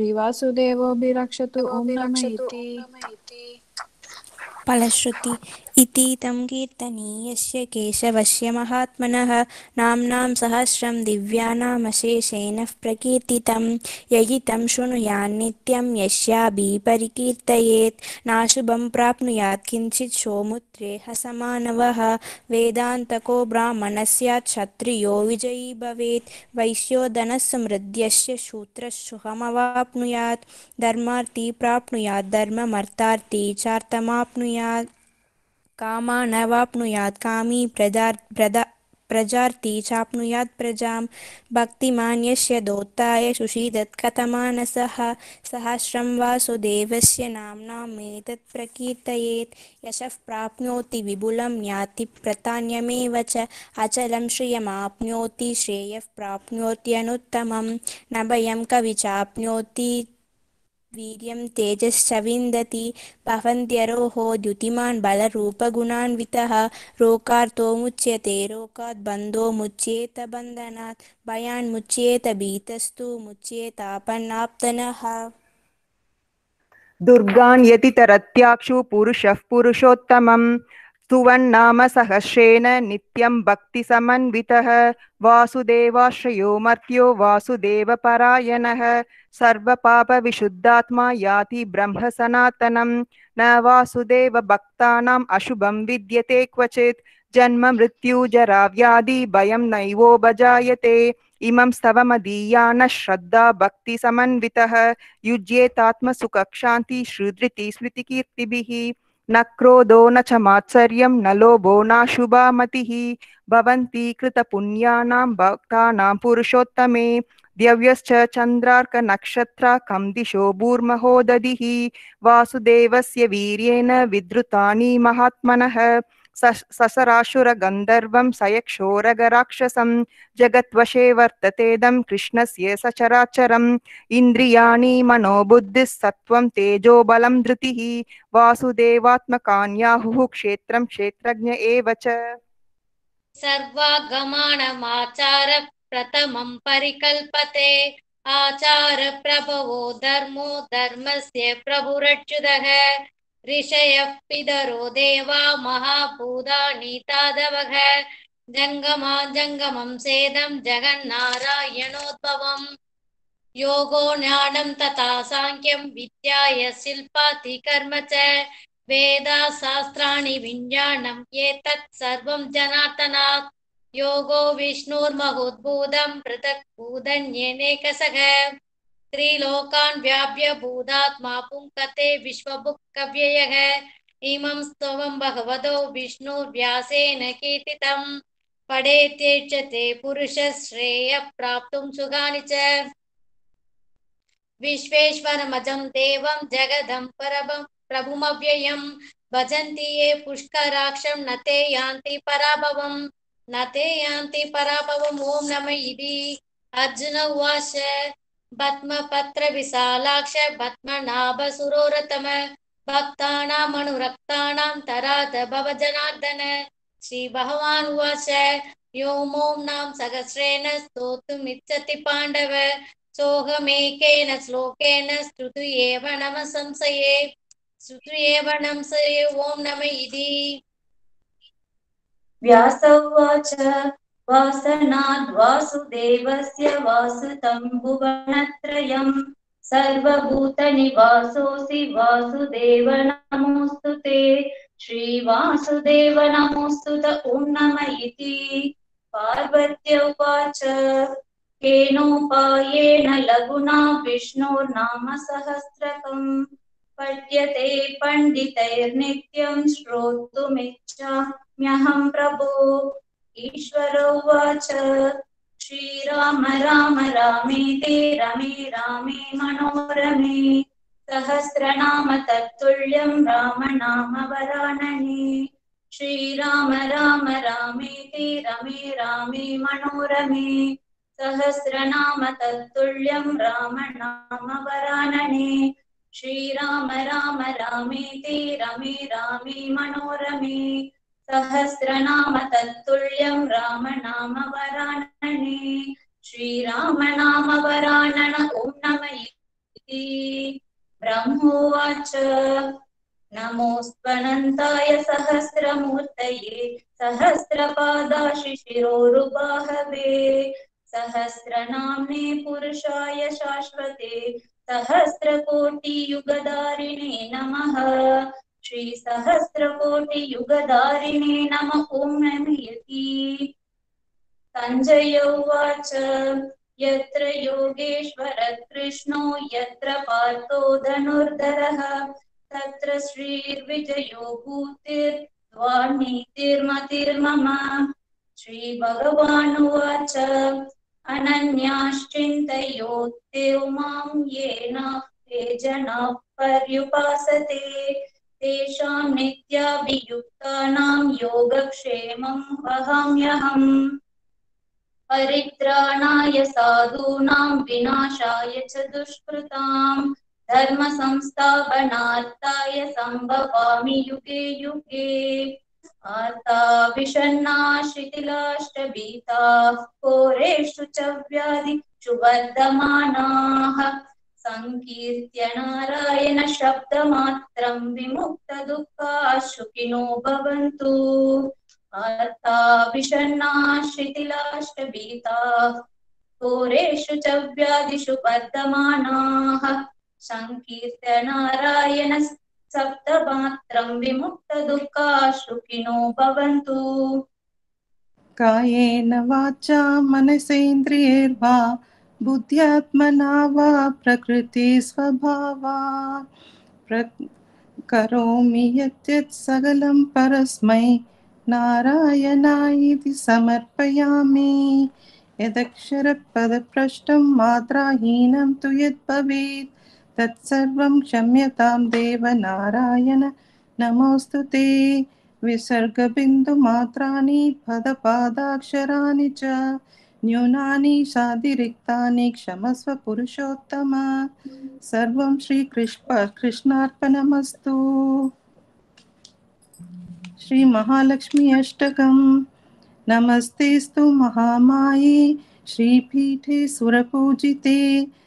श्रीवासुदेवोऽभिरक्षतु ॐ नमः इति फलश्रुति इति तं कीर्तनीयस्य केशवस्य महात्मनः नाम्नां सहस्रं दिव्यानामशेषेण प्रकीर्तितं ययितं शृणुयान्नित्यं यस्यापि परिकीर्तयेत् नाशुभं प्राप्नुयात् किञ्चित् सौमुत्रेह समानवः वेदान्तको ब्राह्मणस्यात् क्षत्रियो विजयी भवेत् वैश्यो धनसमृद्ध्यस्य शूद्रः सुखमवाप्नुयात् धर्मार्थी प्राप्नुयात् धर्ममर्थार्थी चार्थमाप्नुयात् कामानवाप्नुयात् कामी प्रजार्थी चाप्नुयात् प्रजां भक्तिमान् यस्य दोत्ताय सुषीदत् कथमानसः सहस्रं वासुदेवस्य नाम्नामेतत् प्रकीर्तयेत् यशः प्राप्नोति विपुलं याति प्रतान्यमेव च अचलं श्रियमाप्नोति श्रेयः प्राप्नोत्यनुत्तमं न भयं कवि चाप्नोति वीर्यं तेजश्च विन्दति भवन्त्यरोहो द्युतिमान् बलरूपगुणान्वितः रोगार्तो मुच्यते रोगात् बन्धो मुच्येत बन्धनात् भयान् मुच्येत भीतस्तु मुच्येतापन्नाप्तनः दुर्गान् यतितरत्याक्षु पुरुषः पुरुषोत्तमं स्तुवन्नाम सहस्रेण नित्यं भक्तिसमन्वितः वासुदेवाश्रयो मर्त्यो वासुदेवपरायणः सर्वपापविशुद्धात्मा याति ब्रह्म सनातनं न वासुदेव भक्तानाम् अशुभं विद्यते क्वचित् जन्म मृत्यु जरा व्याधि भयं नैवोपजायते इमं स्तवमदीयानः श्रद्धा भक्तिसमन्वितः युज्येतात्मसुखक्षान्ति श्रुधृति स्मृतिकीर्तिभिः न क्रोधो न च मात्सर्यं न लोभो नाशुभा मतिः भवन्ति कृतपुण्यानां भक्तानां पुरुषोत्तमे दिव्यश्च चन्द्रार्कनक्षत्रा कं दिशो भूर्महो दधिः वासुदेवस्य वीर्येण विद्रुतानि महात्मनः ससराशुरगन्धर्वं सयक्षोरगराक्षसं जगद्वशे वर्ततेदं कृष्णस्य सचराचरम् इन्द्रियाणि मनोबुद्धिस्सत्त्वं तेजो बलं धृतिः वासुदेवात्मकान्याहुः क्षेत्रं क्षेत्रज्ञ एव च सर्वागमनमाचार प्रथमं परिकल्पते आचार प्रभवो धर्मो धर्मस्य प्रभुरच्युतः ऋषयः पितरो देवा महाभूतानि तादवः जङ्गमं सेदं जगन्नारायणोद्भवम् योगो ज्ञानं तथा सांख्यं विद्याय शिल्पाति कर्म च वेदा शास्त्राणि विज्ञानम् एतत् सर्वं जनार्दनात् योगो विष्णुर्महोद्भूतं पृथक् भूतन्येनेकसः त्रिलोकान् व्याप्य भूतात्मा पुङ्कते विश्वभुक्कव्ययः इमं स्तवं भगवतो विष्णुर्व्यासेन कीर्तितं पठेत्येच्यते पुरुषः श्रेयः प्राप्तुं सुखानि च विश्वेश्वरमजं देवं जगदं परमं प्रभुमव्ययं भजन्ति ये पुष्कराक्षं न ते यान्ति पराभवम् ॐ नमः इति अर्जुन उवाच पद्मपत्रविशालाक्ष पद्मनाभसुरोरतम भक्तानामनुरक्तानां तरात भव जनार्दन श्रीभगवान् उवाच यो मों नाम सहस्रेण स्तोतुमिच्छति पाण्डव सोऽहमेकेन श्लोकेन स्तुतुयेव नमः संशये ॐ नमः इति व्यास उवाच वासनाद् वासुदेवस्य वासुतं भुवनत्रयं सर्वभूतनिवासोऽसि वासुदेव नमोऽस्तु ते श्रीवासुदेव नमोऽस्तु ते ॐ नमः इति पार्वत्य उवाच केनोपायेन लघुना विष्णोर्नाम सहस्रकम् पठ्यते पण्डितैर्नित्यं श्रोतुमिच्छाम्यहं प्रभो ईश्वरो उवाच श्रीराम राम रामेति रमे रामे मनोरमे सहस्रनाम तत्तुल्यं राम नाम वरानने श्रीराम राम रामेति रमे रामे मनोरमे सहस्रनाम तत्तुल्यं राम नाम वरानने श्रीराम राम रामेति रमे रामे मनोरमे सहस्रनाम तत्तुल्यं राम नाम वरानने श्रीराम नाम वरानन ॐ नमः इति ब्रह्मोवाच नमोऽस्त्वनन्ताय सहस्रमूर्तये सहस्रपादाशिशिरोरुबाहवे सहस्रनाम्ने पुरुषाय शाश्वते सहस्रकोटियुगधारिणे नमः। श्रीसहस्रकोटियुगधारिणे नमः। ॐ नमयति। सञ्जय उवाच यत्र योगेश्वरः कृष्णो यत्र पार्थो धनुर्धरः तत्र श्रीर्विजयो भूतिर्द्वानीतिर्मतिर्मम। श्रीभगवानुवाच अनन्याश्चिन्तयोत्तिरो मां येन ते जनाः पर्युपासते तेषां नित्याभियुक्तानां योगक्षेमं वहाम्यहम्। परित्राणाय साधूनां विनाशाय च दुष्कृतां धर्म संस्थापनार्थाय संभवामि युगे युगे। आर्ता विषण्णा शिथिलाष्टभीताः घोरेषु च व्याधिषु वर्धमानाः संकीर्त्य नारायण शब्दमात्रं विमुक्तदुःखाः सुखिनो भवन्तु। आर्ता विषण्णा शिथिलाष्टभीताः घोरेषु च व्याधिषु वर्धमानाः संकीर्त्य नारायण शब्दमात्रं विमुक्तदुःखाः सुखिनो भवन्तु। कायेन वाचा मनसेन्द्रियैर्वा बुद्ध्यात्मना वा प्रकृतिस्वभावात् करोमि यत् सकलं परस्मै नारायणायेति समर्पयामि। यदक्षरपदभ्रष्टं मात्राहीनं तु यत् भवेत् तत्सर्वं क्षम्यतां देव नारायण नमोऽस्तु ते। विसर्गबिन्दुमात्राणि पदपादाक्षराणि च न्यूनानि चातिरिक्तानि क्षमस्व पुरुषोत्तम। सर्वं श्रीकृष्णार्पणमस्तु। श्री महालक्ष्मी अष्टकं। नमस्तेस्तु महामाये श्रीपीठे सुरपूजिते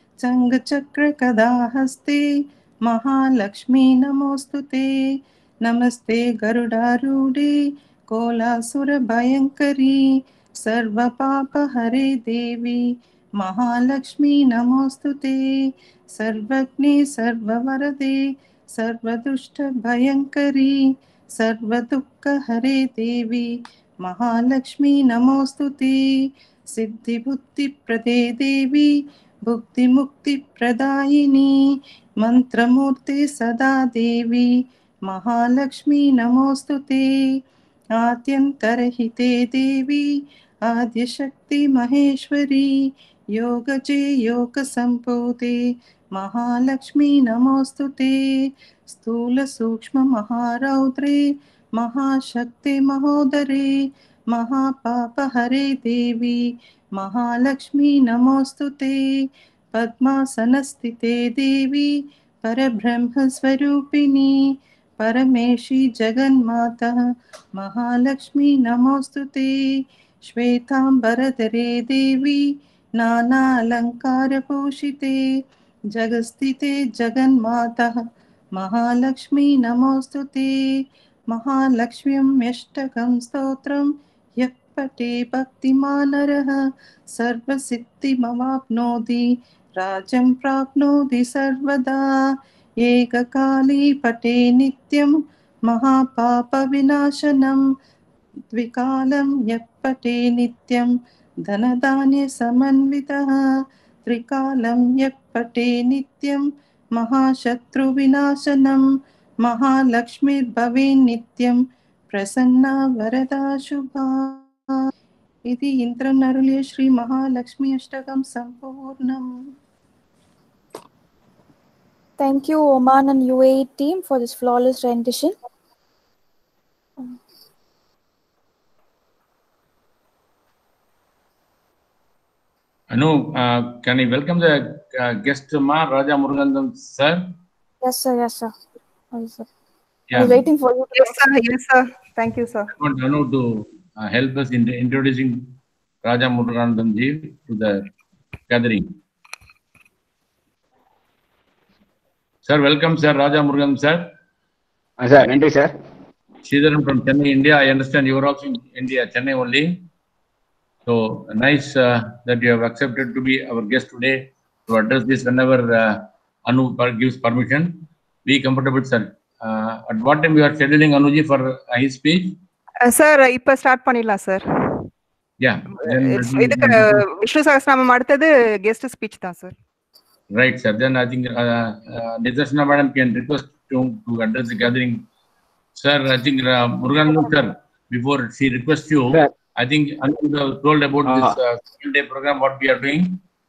चङ्गचक्रगदाहस्ते महालक्ष्मी नमोऽस्तु ते। नमस्ते गरुडारूढे कोलासुरभयङ्करी सर्वपापहरे देवी महालक्ष्मी नमोऽस्तु ते। सर्वज्ञे सर्ववरदे सर्वदुष्टभयङ्करी सर्वदुःखहरे देवी महालक्ष्मी नमोऽस्तु ते। सिद्धिबुद्धिप्रदे देवी भुक्तिमुक्तिप्रदायिनी मंत्रमूर्ते सदा देवी महालक्ष्मी नमोऽस्तु ते। आद्यन्तरहिते देवी आद्यशक्ति महेश्वरी योगजे योगसम्भूते महालक्ष्मी नमोऽस्तु ते। स्थूलसूक्ष्म महारौद्रे महाशक्ति महोदरे महापापहरे देवी महालक्ष्मी नमोऽस्तु ते। पद्मासनस्थिते देवी परब्रह्मस्वरूपिणी परमेशी जगन्माता महालक्ष्मी नमोऽस्तु ते। श्वेतांबरधरे देवी नानालङ्कारभूषिते जगस्थिते जगन्माता महालक्ष्मी नमोऽस्तु ते। महालक्ष्म्यष्टकं स्तोत्रं यः पठे भक्तिमान् नरः सर्वसिद्धिमवाप्नोति राज्यं प्राप्नोति सर्वदा। एककाली पठे नित्यं महापापविनाशनं द्विकालं यः पठे नित्यं धनधान्यसमन्वितः त्रिकालं यः पठे नित्यं महाशत्रुविनाशनं महालक्ष्मीर्भवेन् नित्यं प्रसन्ना वरदा शुभा। इति इन्द्रनरुले श्री महालक्ष्मी अष्टकं सम्पूर्णम्। Thank you, Oman and UAE team, for this flawless rendition. Anu, can I welcome the guest, Raja Muruganathan sir? Yes, sir. Yes, sir. Yes, sir. Yeah. I was waiting for you. Yes, sir. Yes, sir. Thank you, sir. I want Anu to help us in introducing Raja Muruganathan ji to the gathering. Sir, welcome, sir. Raja Muruganathan sir. Sir நன்றி sir. Sridharan from Chennai, India. I understand you are also in India, Chennai only. So nice that you have accepted to be our guest today to address this whenever Anu gives permission. Be comfortable, sir. At what time you are scheduling Anuji for his speech? Sir இப்போ start பண்ணிடலாம் sir. Yeah. இதுக்கு விஷ்ணு சகஸ்ரநாமம் அடுத்தது guest speech தான் sir. Right, sir. Then I think Nidarshana madam can request to address the gathering. Sir, I think Muruganandan sir, before she requests you, sir. I think Anu told about this 7-day program, what we are doing.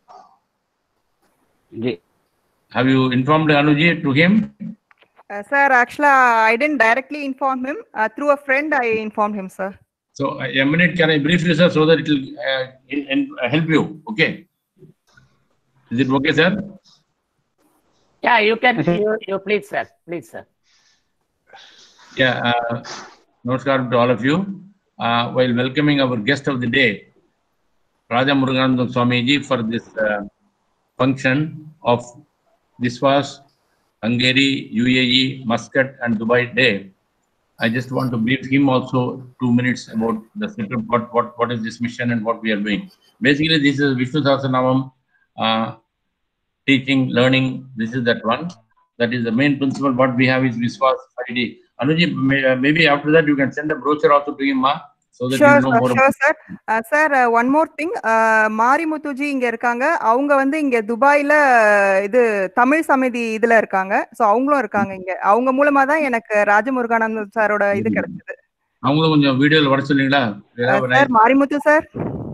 Have you informed Anuji to him? Sir, actually, I didn't directly inform him. Through a friend, I informed him, sir. So, a minute, can I brief you, sir, so that it will help you? Okay. Is it okay, sir? Yeah, you can. You please, sir. Please, sir. Yeah. Namaskaram to all of you. While welcoming our guest of the day, Raja Muruganandan Swamiji, for this function of Viswas, Hungary, UAE, Muscat and Dubai Day, I just want to brief him also 2 minutes about the setup, what is this mission and what we are doing. Basically, this is Vishnu Sahasranamam teaching, learning. This is that one. That is the main principle. What we have is Viswas ID. Anuji, maybe after that you can send a brochure also to him, so that you know more. Sure, sir. Sir, one more thing. மாரிமுத்துஜி இங்க இருக்காங்க. அவங்க வந்து இங்க துபாயில இது தமிழ் சமிதி இதுல இருக்காங்க. சோ அவங்களும் இருக்காங்க இங்க. அவங்க மூலமா தான் எனக்கு ராஜமுருகானந்தன் சாரோட இது கிடைச்சது. அவங்களும் கொஞ்சம் வீடியோல வர சொல்றீங்களா? Sir Marimuthu sir.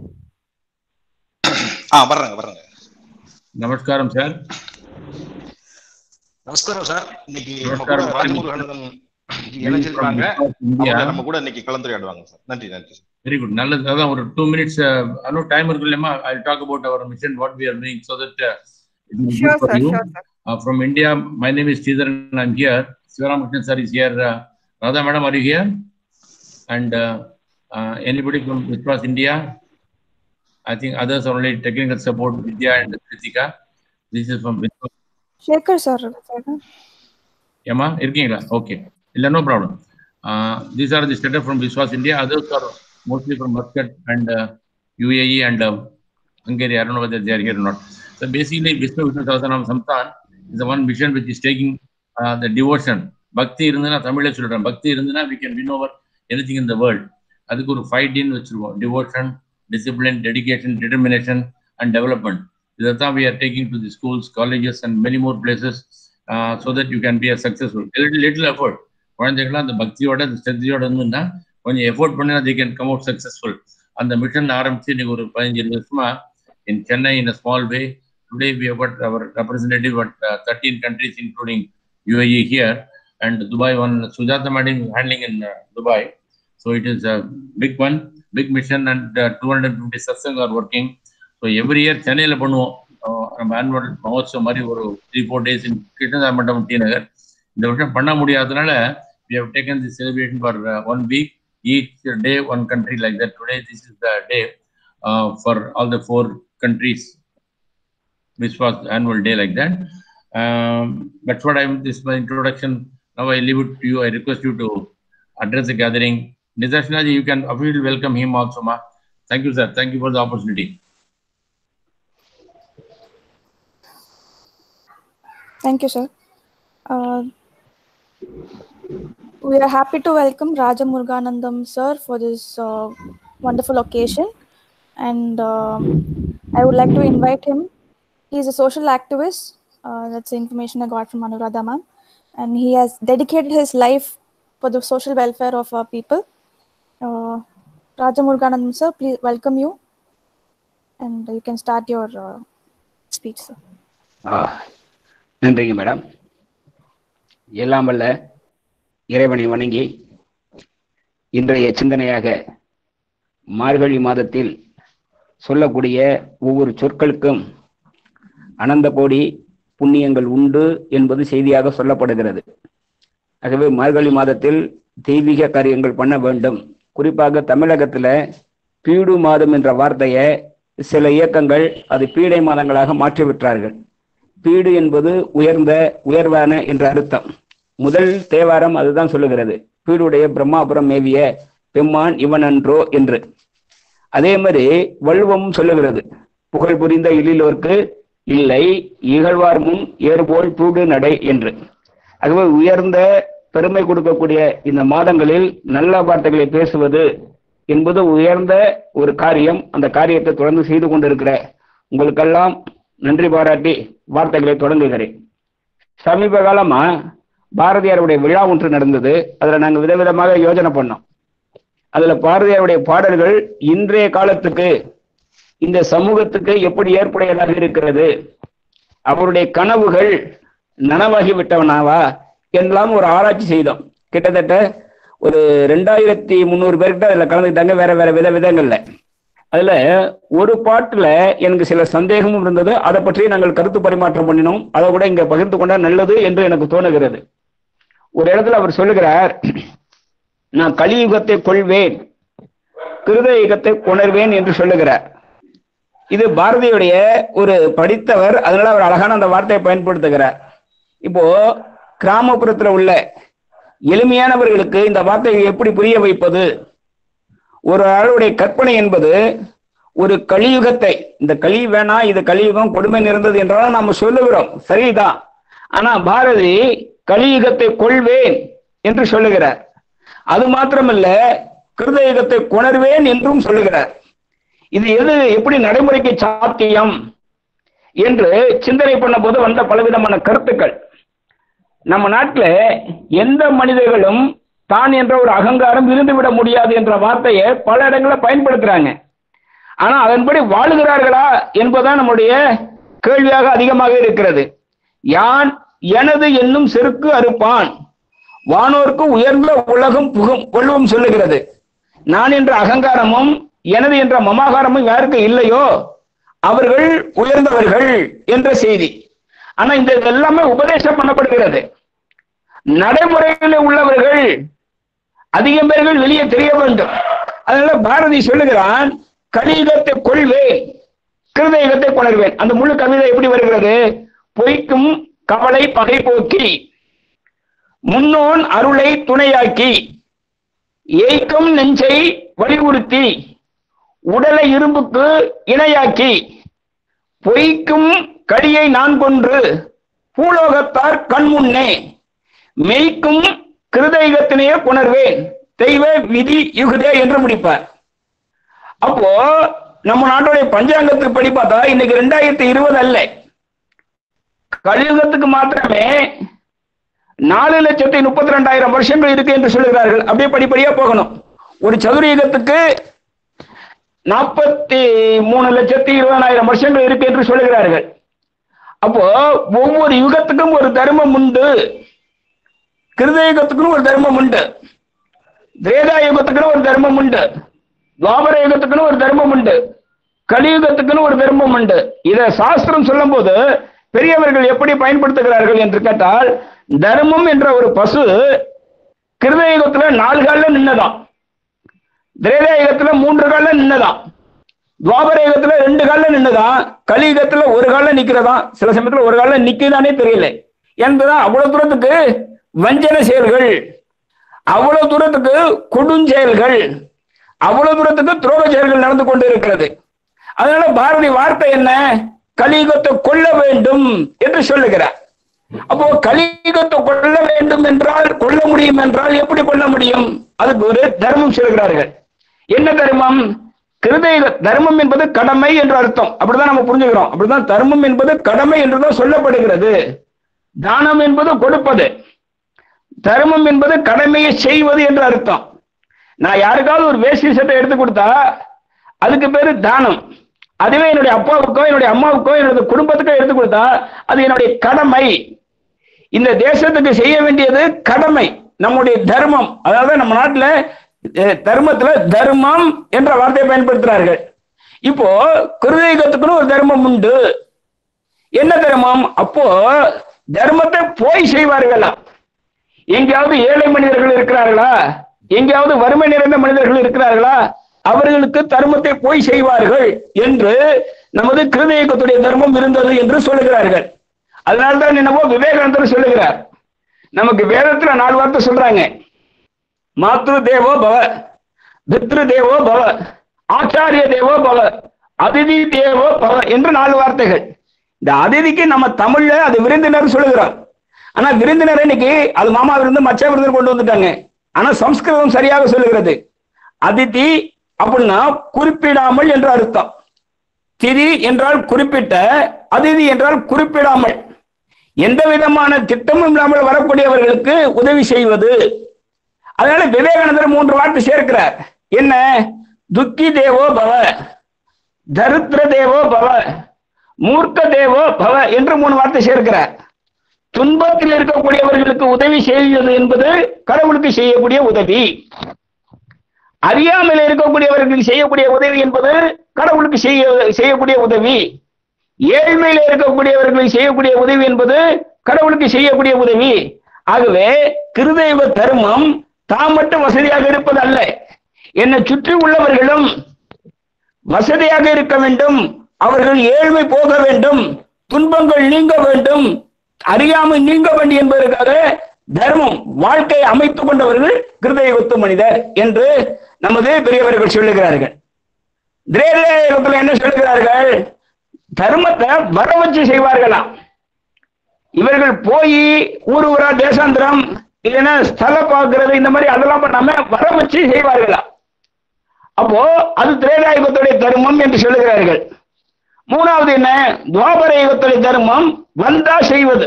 வர்றேங்க. நமஸ்காரம் சார். நமஸ்காரம் சார். இன்னைக்கு ராஜமுருகானந்தன் இணைஞ்சிருக்காங்க. நம்ம கூட இன்னைக்கு கலந்துரையாடுவாங்க சார். நன்றி சார். Very good. நல்லது. அதான் ஒரு 2 minutes டைம் இருக்கு இல்லையா? I'll talk about our mission, what we are doing, so that it will be good for you. From India, my name is Sridharan. I'm here. Sivaramakrishnan sir is here. Radha madam, are you here? And anybody from Viswas India? I think others are only technical support, Vidya and Kritika. This is from Viswas. Shekhar sir. Yama, irkingla? Okay. No problem. These are the setup from Viswas India. Others are mostly from Muscat and UAE and Hungary. I don't know whether they are here or not. So basically, Vishnu Sahasranam Samsthan is the one mission which is taking the devotion. Bhakti irundana Tamil children. Bhakti irundana we can win over anything in the world. Adukku oru 5 din vechirukom. Devotion, discipline, dedication, determination and development. Idatha we are taking to the schools, colleges and many more places so that you can be a successful. Little effort. குழந்தைகள்லாம் அந்த பக்தியோட அந்த ஸ்ரத்தையோட இருந்துன்னா கொஞ்சம் effort பண்ணினா they can come out successful. அந்த mission ஆரம்பிச்சு இன்னைக்கு ஒரு 15-20 வருஷமா in Chennai in a small way. Today we have got our representative at 13 countries including UAE here and Dubai one. Sujata madam handling in Dubai. So it is a big one, big mission and 250 satsang are working. So every year Chennai la பண்ணுவோம். நம்ம annual மகோத்சவம் மாதிரி ஒரு 3-4 days in Krishnadas மண்டபம் D நகர். இந்த வருஷம் பண்ண முடியாதனால we have taken this celebration for 1 week, each day one country like that. Today this is the day for all the 4 countries, which was annual day like that. That's what this is my introduction. Now I leave it to you. I request you to address the gathering. Nidarshana ji, you can officially welcome him also, ma. Thank you, sir. Thank you for the opportunity. Thank you, sir. We are happy to welcome Raja Muruganandam sir for this wonderful occasion, and I would like to invite him. He is a social activist. That's the information I got from Anuradha ma'am, and he has dedicated his life for the social welfare of our people. Raja Muruganandam sir, please welcome you, and you can start your speech, sir. நன்றிங்க madam. எல்லாம் வல்ல இறைவனை வணங்கி இன்றைய சிந்தனையாக மார்கழி மாதத்தில் சொல்லக்கூடிய ஒவ்வொரு சொற்களுக்கும் அனந்த கோடி புண்ணியங்கள் உண்டு என்பது செய்தியாக சொல்லப்படுகிறது. ஆகவே மார்கழி மாதத்தில் தெய்வீக காரியங்கள் பண்ண வேண்டும். குறிப்பாக தமிழகத்தில் பீடு மாதம் என்ற வார்த்தையை சில இயக்கங்கள் அது பீடை மாதங்களாக மாற்றிவிட்டார்கள். பீடு என்பது உயர்வான என்ற அர்த்தம். முதல் தேவாரம் அதுதான் சொல்லுகிறது. பீடுடைய பிரம்மாபுரம் மேவிய பெம்மான் இவன் அன்றோ என்று. அதே மாதிரி வள்ளுவமும் சொல்லுகிறது, புகழ் புரிந்த இழிலோர்க்கு இல்லை இகழ்வார் முன் ஏறுபோல் தூடு நடை என்று. ஆகவே உயர்ந்த பெருமை கொடுக்கக்கூடிய இந்த மாதங்களில் நல்ல வார்த்தைகளை பேசுவது என்பது உயர்ந்த ஒரு காரியம். அந்த காரியத்தை தொடர்ந்து செய்து கொண்டிருக்கிற உங்களுக்கெல்லாம் நன்றி பாராட்டி வார்த்தைகளை தொடங்குகிறேன். சமீப காலமா பாரதியாருடைய விழா ஒன்று நடந்தது. அதுல நாங்கள் விதவிதமாக யோசனை பண்ணோம். அதுல பாரதியாருடைய பாடல்கள் இன்றைய காலத்துக்கு இந்த சமூகத்துக்கு எப்படி ஏற்புடையதாக இருக்கிறது, அவருடைய கனவுகள் நனவாகிவிட்டவனாவா என்றெல்லாம் ஒரு ஆராய்ச்சி செய்தோம். கிட்டத்தட்ட ஒரு 2300 பேர்கிட்ட அதுல கலந்துக்கிட்டாங்க, வேற வேற விதங்கள்ல. அதுல ஒரு பாட்டுல எனக்கு சில சந்தேகமும் இருந்தது. அதை பற்றி நாங்கள் கருத்து பரிமாற்றம் பண்ணினோம். அதை கூட இங்க பகிர்ந்து கொண்டா நல்லது என்று எனக்கு தோணுகிறது. ஒரு இடத்துல அவர் சொல்லுகிறார், நான் கலியுகத்தை கொள்வேன் கிருத யுகத்தை கொணர்வேன் என்று சொல்லுகிறார். இது பாரதியுடைய ஒரு படித்தவர், அதனால அவர் அழகான அந்த வார்த்தையை பயன்படுத்துகிறார். இப்போ கிராமப்புறத்துல உள்ள எளிமையானவர்களுக்கு இந்த வார்த்தையை எப்படி புரிய வைப்பது? ஒரு ஆளுடைய கற்பனை என்பது ஒரு கலியுகத்தை, இந்த கலி வேணா இது கலியுகம் கொடுமை நிறைந்தது என்றாலும் நாம சொல்லுகிறோம், சரிதான். ஆனா பாரதி கலியுகத்தை கொள்வேன் என்று சொல்லுகிறார். அது மாத்திரமல்ல, கிருத யுகத்தை கொணர்வேன் என்றும் சொல்லுகிறார். இது எப்படி நடைமுறைக்கு சாத்தியம் என்று சிந்தனை பண்ண போது வந்த பலவிதமான கருத்துக்கள். நம்ம நாட்டுல எந்த மனிதர்களும் தான் என்ற ஒரு அகங்காரம் இருந்துவிட முடியாது என்ற வார்த்தையை பல இடங்களில் பயன்படுத்துறாங்க. ஆனா அதன்படி வாழுகிறார்களா என்பதுதான் நம்முடைய கேள்வியாக அதிகமாக இருக்கிறது. யான் எனது என்னும் செருக்கு அறுப்பான் வானோர்க்கு உயர்ந்த உலகம் புகும் கொள்ளும் சொல்லுகிறது. நான் என்ற அகங்காரமும் எனது என்ற மமாகாரமும் யாருக்கு இல்லையோ அவர்கள் உயர்ந்தவர்கள் என்ற செய்தி. ஆனா இந்த எல்லாமே உபதேசம் பண்ணப்படுகிறது. நடைமுறையில் உள்ளவர்கள் அதிகம் பேர்கள் வெளியே தெரிய வேண்டும். அதனால பாரதி சொல்லுகிறான், கலியுகத்தை கொள்வேன் கிருத யுகத்தை கொணர்வேன். அந்த முழு கவிதை எப்படி வருகிறது? பொய்க்கும் கவலை பகை போக்கி முன்னோன் அருளை துணையாக்கி ஏய்க்கும் நெஞ்சை வலியுறுத்தி உடலை இரும்புக்கு இணையாக்கி பொய்க்கும் கடியை நான் கொன்று பூலோகத்தார் கண்முன்னே மெய்க்கும் கிருதயுகத்தினையே புணர்வேன் தெய்வ விதி யுகுதே என்று முடிப்பார். அப்போ நம்ம நாட்டுடைய பஞ்சாங்கத்துக்கு படி பார்த்தா இன்னைக்கு 2020 அல்ல, கலியுகத்துக்கு மாத்திரமே 4,32,000 வருஷங்கள் இருக்கு என்று சொல்லுகிறார்கள். அப்படியே படிப்படியா போகணும். ஒரு சதுரயுகத்துக்கு 43,20,000 வருஷங்கள் இருக்கு என்று சொல்லுகிறார்கள். அப்போ ஒவ்வொரு யுகத்துக்கும் ஒரு தர்மம் உண்டு. கிருதயுகத்துக்குன்னு ஒரு தர்மம் உண்டு, திரேதா யுகத்துக்குன்னு ஒரு தர்மம் உண்டு, துவாபர யுகத்துக்குன்னு ஒரு தர்மம் உண்டு, கலியுகத்துக்குன்னு ஒரு தர்மம் உண்டு. இதை சாஸ்திரம் சொல்லும் போது பெரியவர்கள் எப்படி பயன்படுத்துகிறார்கள் என்று கேட்டால், தர்மம் என்ற ஒரு பசு கிருதயுகத்துல 4 காலில் நின்னதாம், திரேதா யுகத்துல 3 காலில் நின்னதாம், துவாபர யுகத்துல 2 காலில் நின்னதான், கலியுகத்துல 1 காலில் நிக்கிறதாம். சில சமயத்துல 1 காலில் நிக்குதானே தெரியல. என்பதுதான் அவ்வளவு தூரத்துக்கு வஞ்சன செயல்கள், அவ்வளவு தூரத்துக்கு கொடுஞ்செயல்கள், அவ்வளவு தூரத்துக்கு துரோக செயல்கள் நடந்து கொண்டு இருக்கிறது. அதனால பாரதி வார்த்தை என்ன? கலியுகத்தை கொல்ல வேண்டும் என்று சொல்லுகிறார். அப்போ கலியுகத்தை கொல்ல வேண்டும் என்றால், கொல்ல முடியும் என்றால் எப்படி கொல்ல முடியும்? அதுக்கு ஒரு தர்மம் சொல்கிறார்கள். என்ன தர்மம்? கிருதயுக தர்மம் என்பது கடமை என்று அர்த்தம். அப்படிதான் நம்ம புரிஞ்சுக்கிறோம். அப்படிதான் தர்மம் என்பது கடமை என்றுதான் சொல்லப்படுகிறது. தானம் என்பது கொடுப்பது, தர்மம் என்பது கடமையை செய்வது என்று அர்த்தம். நான் யாருக்காவது ஒரு வேஷ்டி சட்டை எடுத்து கொடுத்தா அதுக்கு பேரு தானம். அதுவே என்னுடைய அப்பாவுக்கோ என்னுடைய அம்மாவுக்கோ என்னுடைய குடும்பத்துக்கோ எடுத்து கொடுத்தா அது என்னுடைய கடமை. இந்த தேசத்துக்கு செய்ய வேண்டியது கடமை, நம்முடைய தர்மம். அதாவது நம்ம நாட்டுல தர்மத்துல தர்மம் என்ற வார்த்தையை பயன்படுத்துறார்கள். இப்போ கிருதயுகத்துக்குன்னு ஒரு தர்மம் உண்டு. என்ன தர்மம்? அப்போ தர்மத்தை போய் செய்வார்களா? எங்கேயாவது ஏழை மனிதர்கள் இருக்கிறார்களா? எங்கேயாவது வறுமை நிறைந்த மனிதர்கள் இருக்கிறார்களா? அவர்களுக்கு தர்மத்தை போய் செய்வார்கள் என்று நமது கிருதயுகத்துடைய தர்மம் இருந்தது என்று சொல்லுகிறார்கள். அதனால்தான் என்னவோ விவேகானந்தர் சொல்லுகிறார், நமக்கு வேதத்துல 4 வார்த்தை சொல்றாங்க. மாத்ரு தேவோ பவ, பித்ரு தேவோ பவ, ஆச்சாரிய தேவோ பவ, அதிதி தேவோ பவ என்று 4 வார்த்தைகள். இந்த அதிதிக்கு நம்ம தமிழ்ல அது விருந்தினர் சொல்லுகிறோம். ஆனா விருந்தினர் இன்னைக்கு அது மாமா விருந்து மச்ச விருந்து கொண்டு வந்துட்டாங்க. ஆனா சம்ஸ்கிருதம் சரியாக சொல்லுகிறது. அதிதி அப்படின்னா குறிப்பிடாமல் என்று அர்த்தம். திதி என்றால் குறிப்பிட்ட, அதிதி என்றால் குறிப்பிடாமல், எந்த விதமான திட்டமும் இல்லாமல் வரக்கூடியவர்களுக்கு உதவி செய்வது. அதனால விவேகானந்தர் 3 வார்த்தை சேர்க்கிறார். என்ன? துக்கி தேவோ பவ, தரித்திர தேவோ பவ, மூர்க்க தேவோ பவ என்று 3 வார்த்தை சேர்க்கிறார். துன்பத்தில் இருக்கக்கூடியவர்களுக்கு உதவி செய்வது என்பது கடவுளுக்கு செய்யக்கூடிய உதவி. அறியாமல் இருக்கக்கூடியவர்களுக்கு செய்யக்கூடிய உதவி என்பது கடவுளுக்கு செய்யக்கூடிய உதவி. ஏழ்மையில இருக்கக்கூடியவர்களுக்கு செய்யக்கூடிய உதவி என்பது கடவுளுக்கு செய்யக்கூடிய உதவி. ஆகவே கிருதெய்வ தர்மம் தாம் மட்டும் வசதியாக இருப்பது அல்ல, என்னை சுற்றி உள்ளவர்களும் வசதியாக இருக்க வேண்டும், அவர்கள் ஏழ்மை போக வேண்டும், துன்பங்கள் நீங்க வேண்டும், அறியாமல் நீங்க வேண்டும் என்பதற்காக தர்மம் வாழ்க்கையை அமைத்துக் கொண்டவர்கள் கிருதெய்வத்து மனிதர் என்று நமது பெரியவர்கள் சொல்லுகிறார்கள். திரேதாயுகத்தில் என்ன சொல்லுகிறார்கள்? தர்மத்தை வர வச்சு செய்வார்களாம். இவர்கள் போய் ஊரா தேசாந்திரம் இல்லைன்னா ஸ்தல பார்க்கிறது இந்த மாதிரி அதெல்லாம் பண்ணாம வர வச்சு செய்வார்களாம். அப்போ அது திரேதாயுகத்துடைய தர்மம் என்று சொல்லுகிறார்கள். 3வது என்ன? துவாபர யுகத்துடைய தர்மம் வந்தா செய்வது.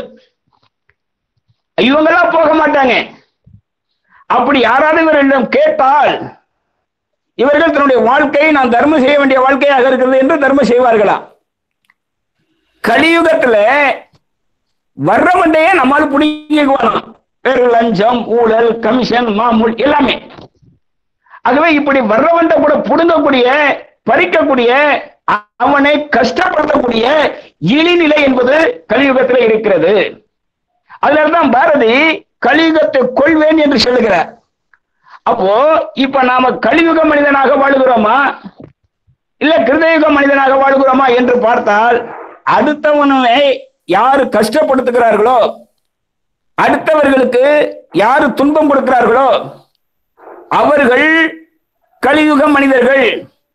இவங்கெல்லாம் போக மாட்டாங்க. அப்படி யாராவது இவர்களிடம் கேட்டால் இவர்கள் தன்னுடைய வாழ்க்கையை நான் தர்மம் செய்ய வேண்டிய வாழ்க்கையாக இருக்கிறது என்று தர்மம் செய்வார்களாம். கலியுகத்துல வர்றவண்டையே நம்மால் பிடிக்கணும். வேறு லஞ்சம், ஊழல், கமிஷன், மாமூல் எல்லாமே. ஆகவே இப்படி வர்றவண்ட கூட புடுங்கக்கூடிய, பறிக்கக்கூடிய, அவனை கஷ்டப்படுத்தக்கூடிய இழிநிலை என்பது கலியுகத்தில் இருக்கிறது. அதனால்தான் பாரதி கலியுகத்தை கொள்வேன் என்று சொல்லுகிறார். அப்போ இப்ப நாம கலியுக மனிதனாக வாழுகிறோமா இல்ல கிருதயுக மனிதனாக வாழுகிறோமா என்று பார்த்தால், அடுத்தவனை யாரு கஷ்டப்படுத்துகிறார்களோ, அடுத்தவர்களுக்கு யாரு துன்பம் கொடுக்கிறார்களோ அவர்கள் கலியுக மனிதர்கள்.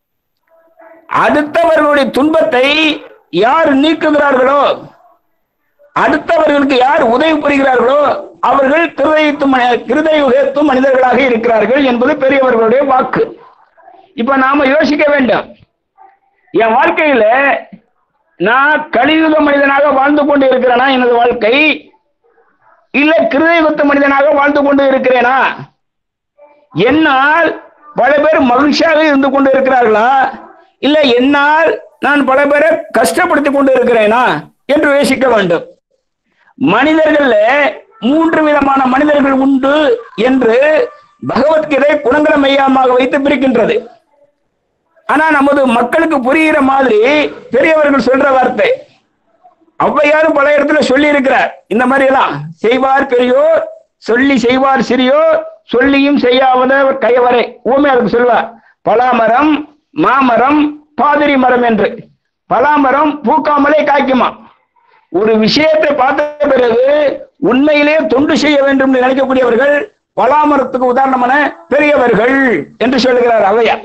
அடுத்தவர்களுடைய துன்பத்தை யார் நீக்குகிறார்களோ, அடுத்தவர்களுக்கு யார் உதவி புரிகிறார்களோ அவர்கள் கிருதயுகத்து மனிதர்களாக இருக்கிறார்கள் என்பது பெரியவர்களுடைய வாக்கு. இப்ப நாம யோசிக்க வேண்டும், என் வாழ்க்கையில நான் கலியுக மனிதனாக வாழ்ந்து கொண்டு இருக்கிறேனா எனது வாழ்க்கை, இல்ல கிருதயுகத்து மனிதனாக வாழ்ந்து கொண்டு இருக்கிறேனா? என்னால் பல பேர் மகிழ்ச்சியாக இருந்து கொண்டு இருக்கிறார்களா, இல்ல என்னால் நான் பல பேரை கஷ்டப்படுத்தி கொண்டு இருக்கிறேனா என்று யோசிக்க வேண்டும். மனிதர்கள்ல 3 விதமான மனிதர்கள் உண்டு என்று பகவத்கீதை குணங்கர மையமாக வைத்து பிரிக்கின்றது. ஆனா நமது மக்களுக்கு புரிகிற மாதிரி பெரியவர்கள் சொல்ற வார்த்தை ஔவையாரும் பல இடத்துல சொல்லி இருக்கிறார். இந்த மாதிரி எல்லாம் செய்வார் பெரியோர், சொல்லி செய்வார் சிறியோர், சொல்லியும் செய்யாதவர் கையவரை. ஊமே அதுக்கு சொல்வார். பலாமரம், மாமரம், பாதிரி மரம் என்று. பலாமரம் பூக்காமலே காய்க்குமா. ஒரு விஷயத்தை பார்த்த பிறகு உண்மையிலேயே தொண்டு செய்ய வேண்டும் என்று நினைக்கக்கூடியவர்கள் பலாமரத்துக்கு உதாரணமான பெரியவர்கள் என்று சொல்லுகிறார் ஔவையார்.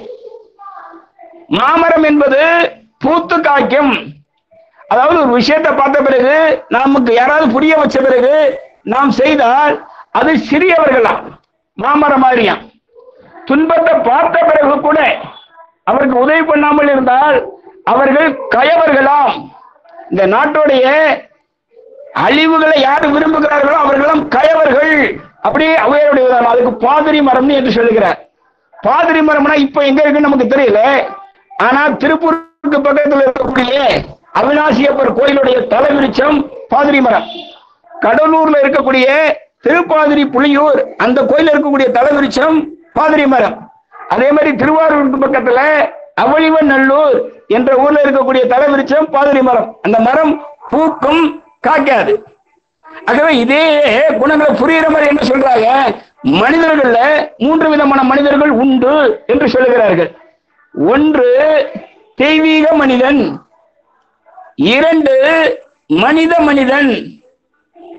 மாமரம் என்பது பூத்து காய்க்கும். அதாவது ஒரு விஷயத்தை பார்த்த பிறகு நமக்கு யாராவது புரிய வச்ச பிறகு நாம் செய்தால் அது சிறியவர்களாம், மாமரம் மாதிரியாம். துன்பத்தை பார்த்த பிறகு கூட அவருக்கு உதவி பண்ணாமல் இருந்தால் அவர்கள் கயவர்களாம். இந்த நாட்டுடைய அழிவுகளை யாரு விரும்புகிறார்களோ அவர்களும் கயவர்கள். அப்படியே ஔவையாருடைய உதாரணம். அதுக்கு பாதிரி மரம் என்று சொல்லுகிறார். பாதிரி மரம்னா இப்ப எங்க இருக்குன்னு நமக்கு தெரியல. ஆனா திருப்பூருக்கு பக்கத்தில் இருக்கக்கூடிய அவினாசியப்பர் கோயிலுடைய தலைவிருச்சம் பாதிரி மரம். கடலூர்ல இருக்கக்கூடிய திருப்பாதிரி புலியூர் அந்த கோயில் இருக்கக்கூடிய தலைவிருச்சம் பாதிரி மரம். அதே மாதிரி திருவாரூருக்கு பக்கத்துல அவளிவன் நல்லூர் என்ற ஊர்ல இருக்கக்கூடிய தலைவிருச்சம் பாதிரி மரம். அந்த மரம் பூக்கும், காய்க்காது. ஆகவே இதே குணங்களை புரிகிற மாதிரி என்ன சொல்றாங்க, மனிதர்கள்ல 3 விதமான மனிதர்கள் உண்டு என்று சொல்லுகிறார்கள். 1 தெய்வீக மனிதன், 2 மனிதன்,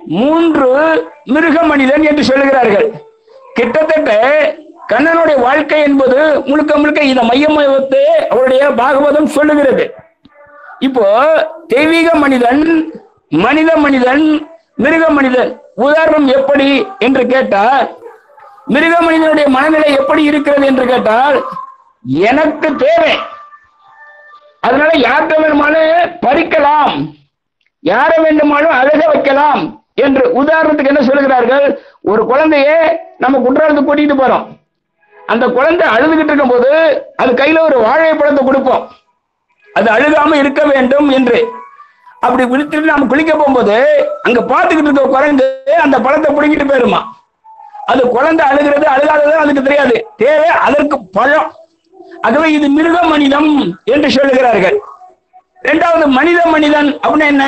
3 மிருக மனிதன் என்று சொல்லுகிறார்கள். கிட்டத்தட்ட கண்ணனுடைய வாழ்க்கை என்பது முழுக்க முழுக்க இதை மையமாக வைத்து அவருடைய பாகவதம் சொல்லுகிறது. இப்போ தெய்வீக மனிதன், மனித மனிதன், மிருக மனிதன் உதாரணம் எப்படி என்று கேட்டால், மிருக மனிதனுடைய மனநிலை எப்படி இருக்கிறது என்று கேட்டால், எனக்கு தேவை, அதனால யார்கிட்ட வேணுமாலும் பறிக்கலாம், யாரை வேண்டுமானும் அழக வைக்கலாம் என்று. உதாரணத்துக்கு என்ன சொல்லுகிறார்கள், ஒரு குழந்தைய நம்ம குற்றாலத்துக்கு கூட்டிட்டு போறோம். அந்த குழந்தை அழுதுகிட்டு இருக்கும் போது அது கையில ஒரு வாழைப்பழத்தை கொடுப்போம், அது அழுகாம இருக்க வேண்டும் என்று. அப்படி விழித்துட்டு நம்ம குளிக்க போகும்போது அங்க பார்த்துக்கிட்டு இருக்க குழந்தை அந்த பழத்தை பிடிக்கிட்டு போயிருமா. அது குழந்தை அழுகிறது அழுகாதது அதுக்கு தெரியாது, தேவை அதற்கு பழம். ஆகவே இது மிருக மனிதம் என்று சொல்லுகிறார்கள். இரண்டாவது மனித மனிதன் அப்படின்னா என்ன,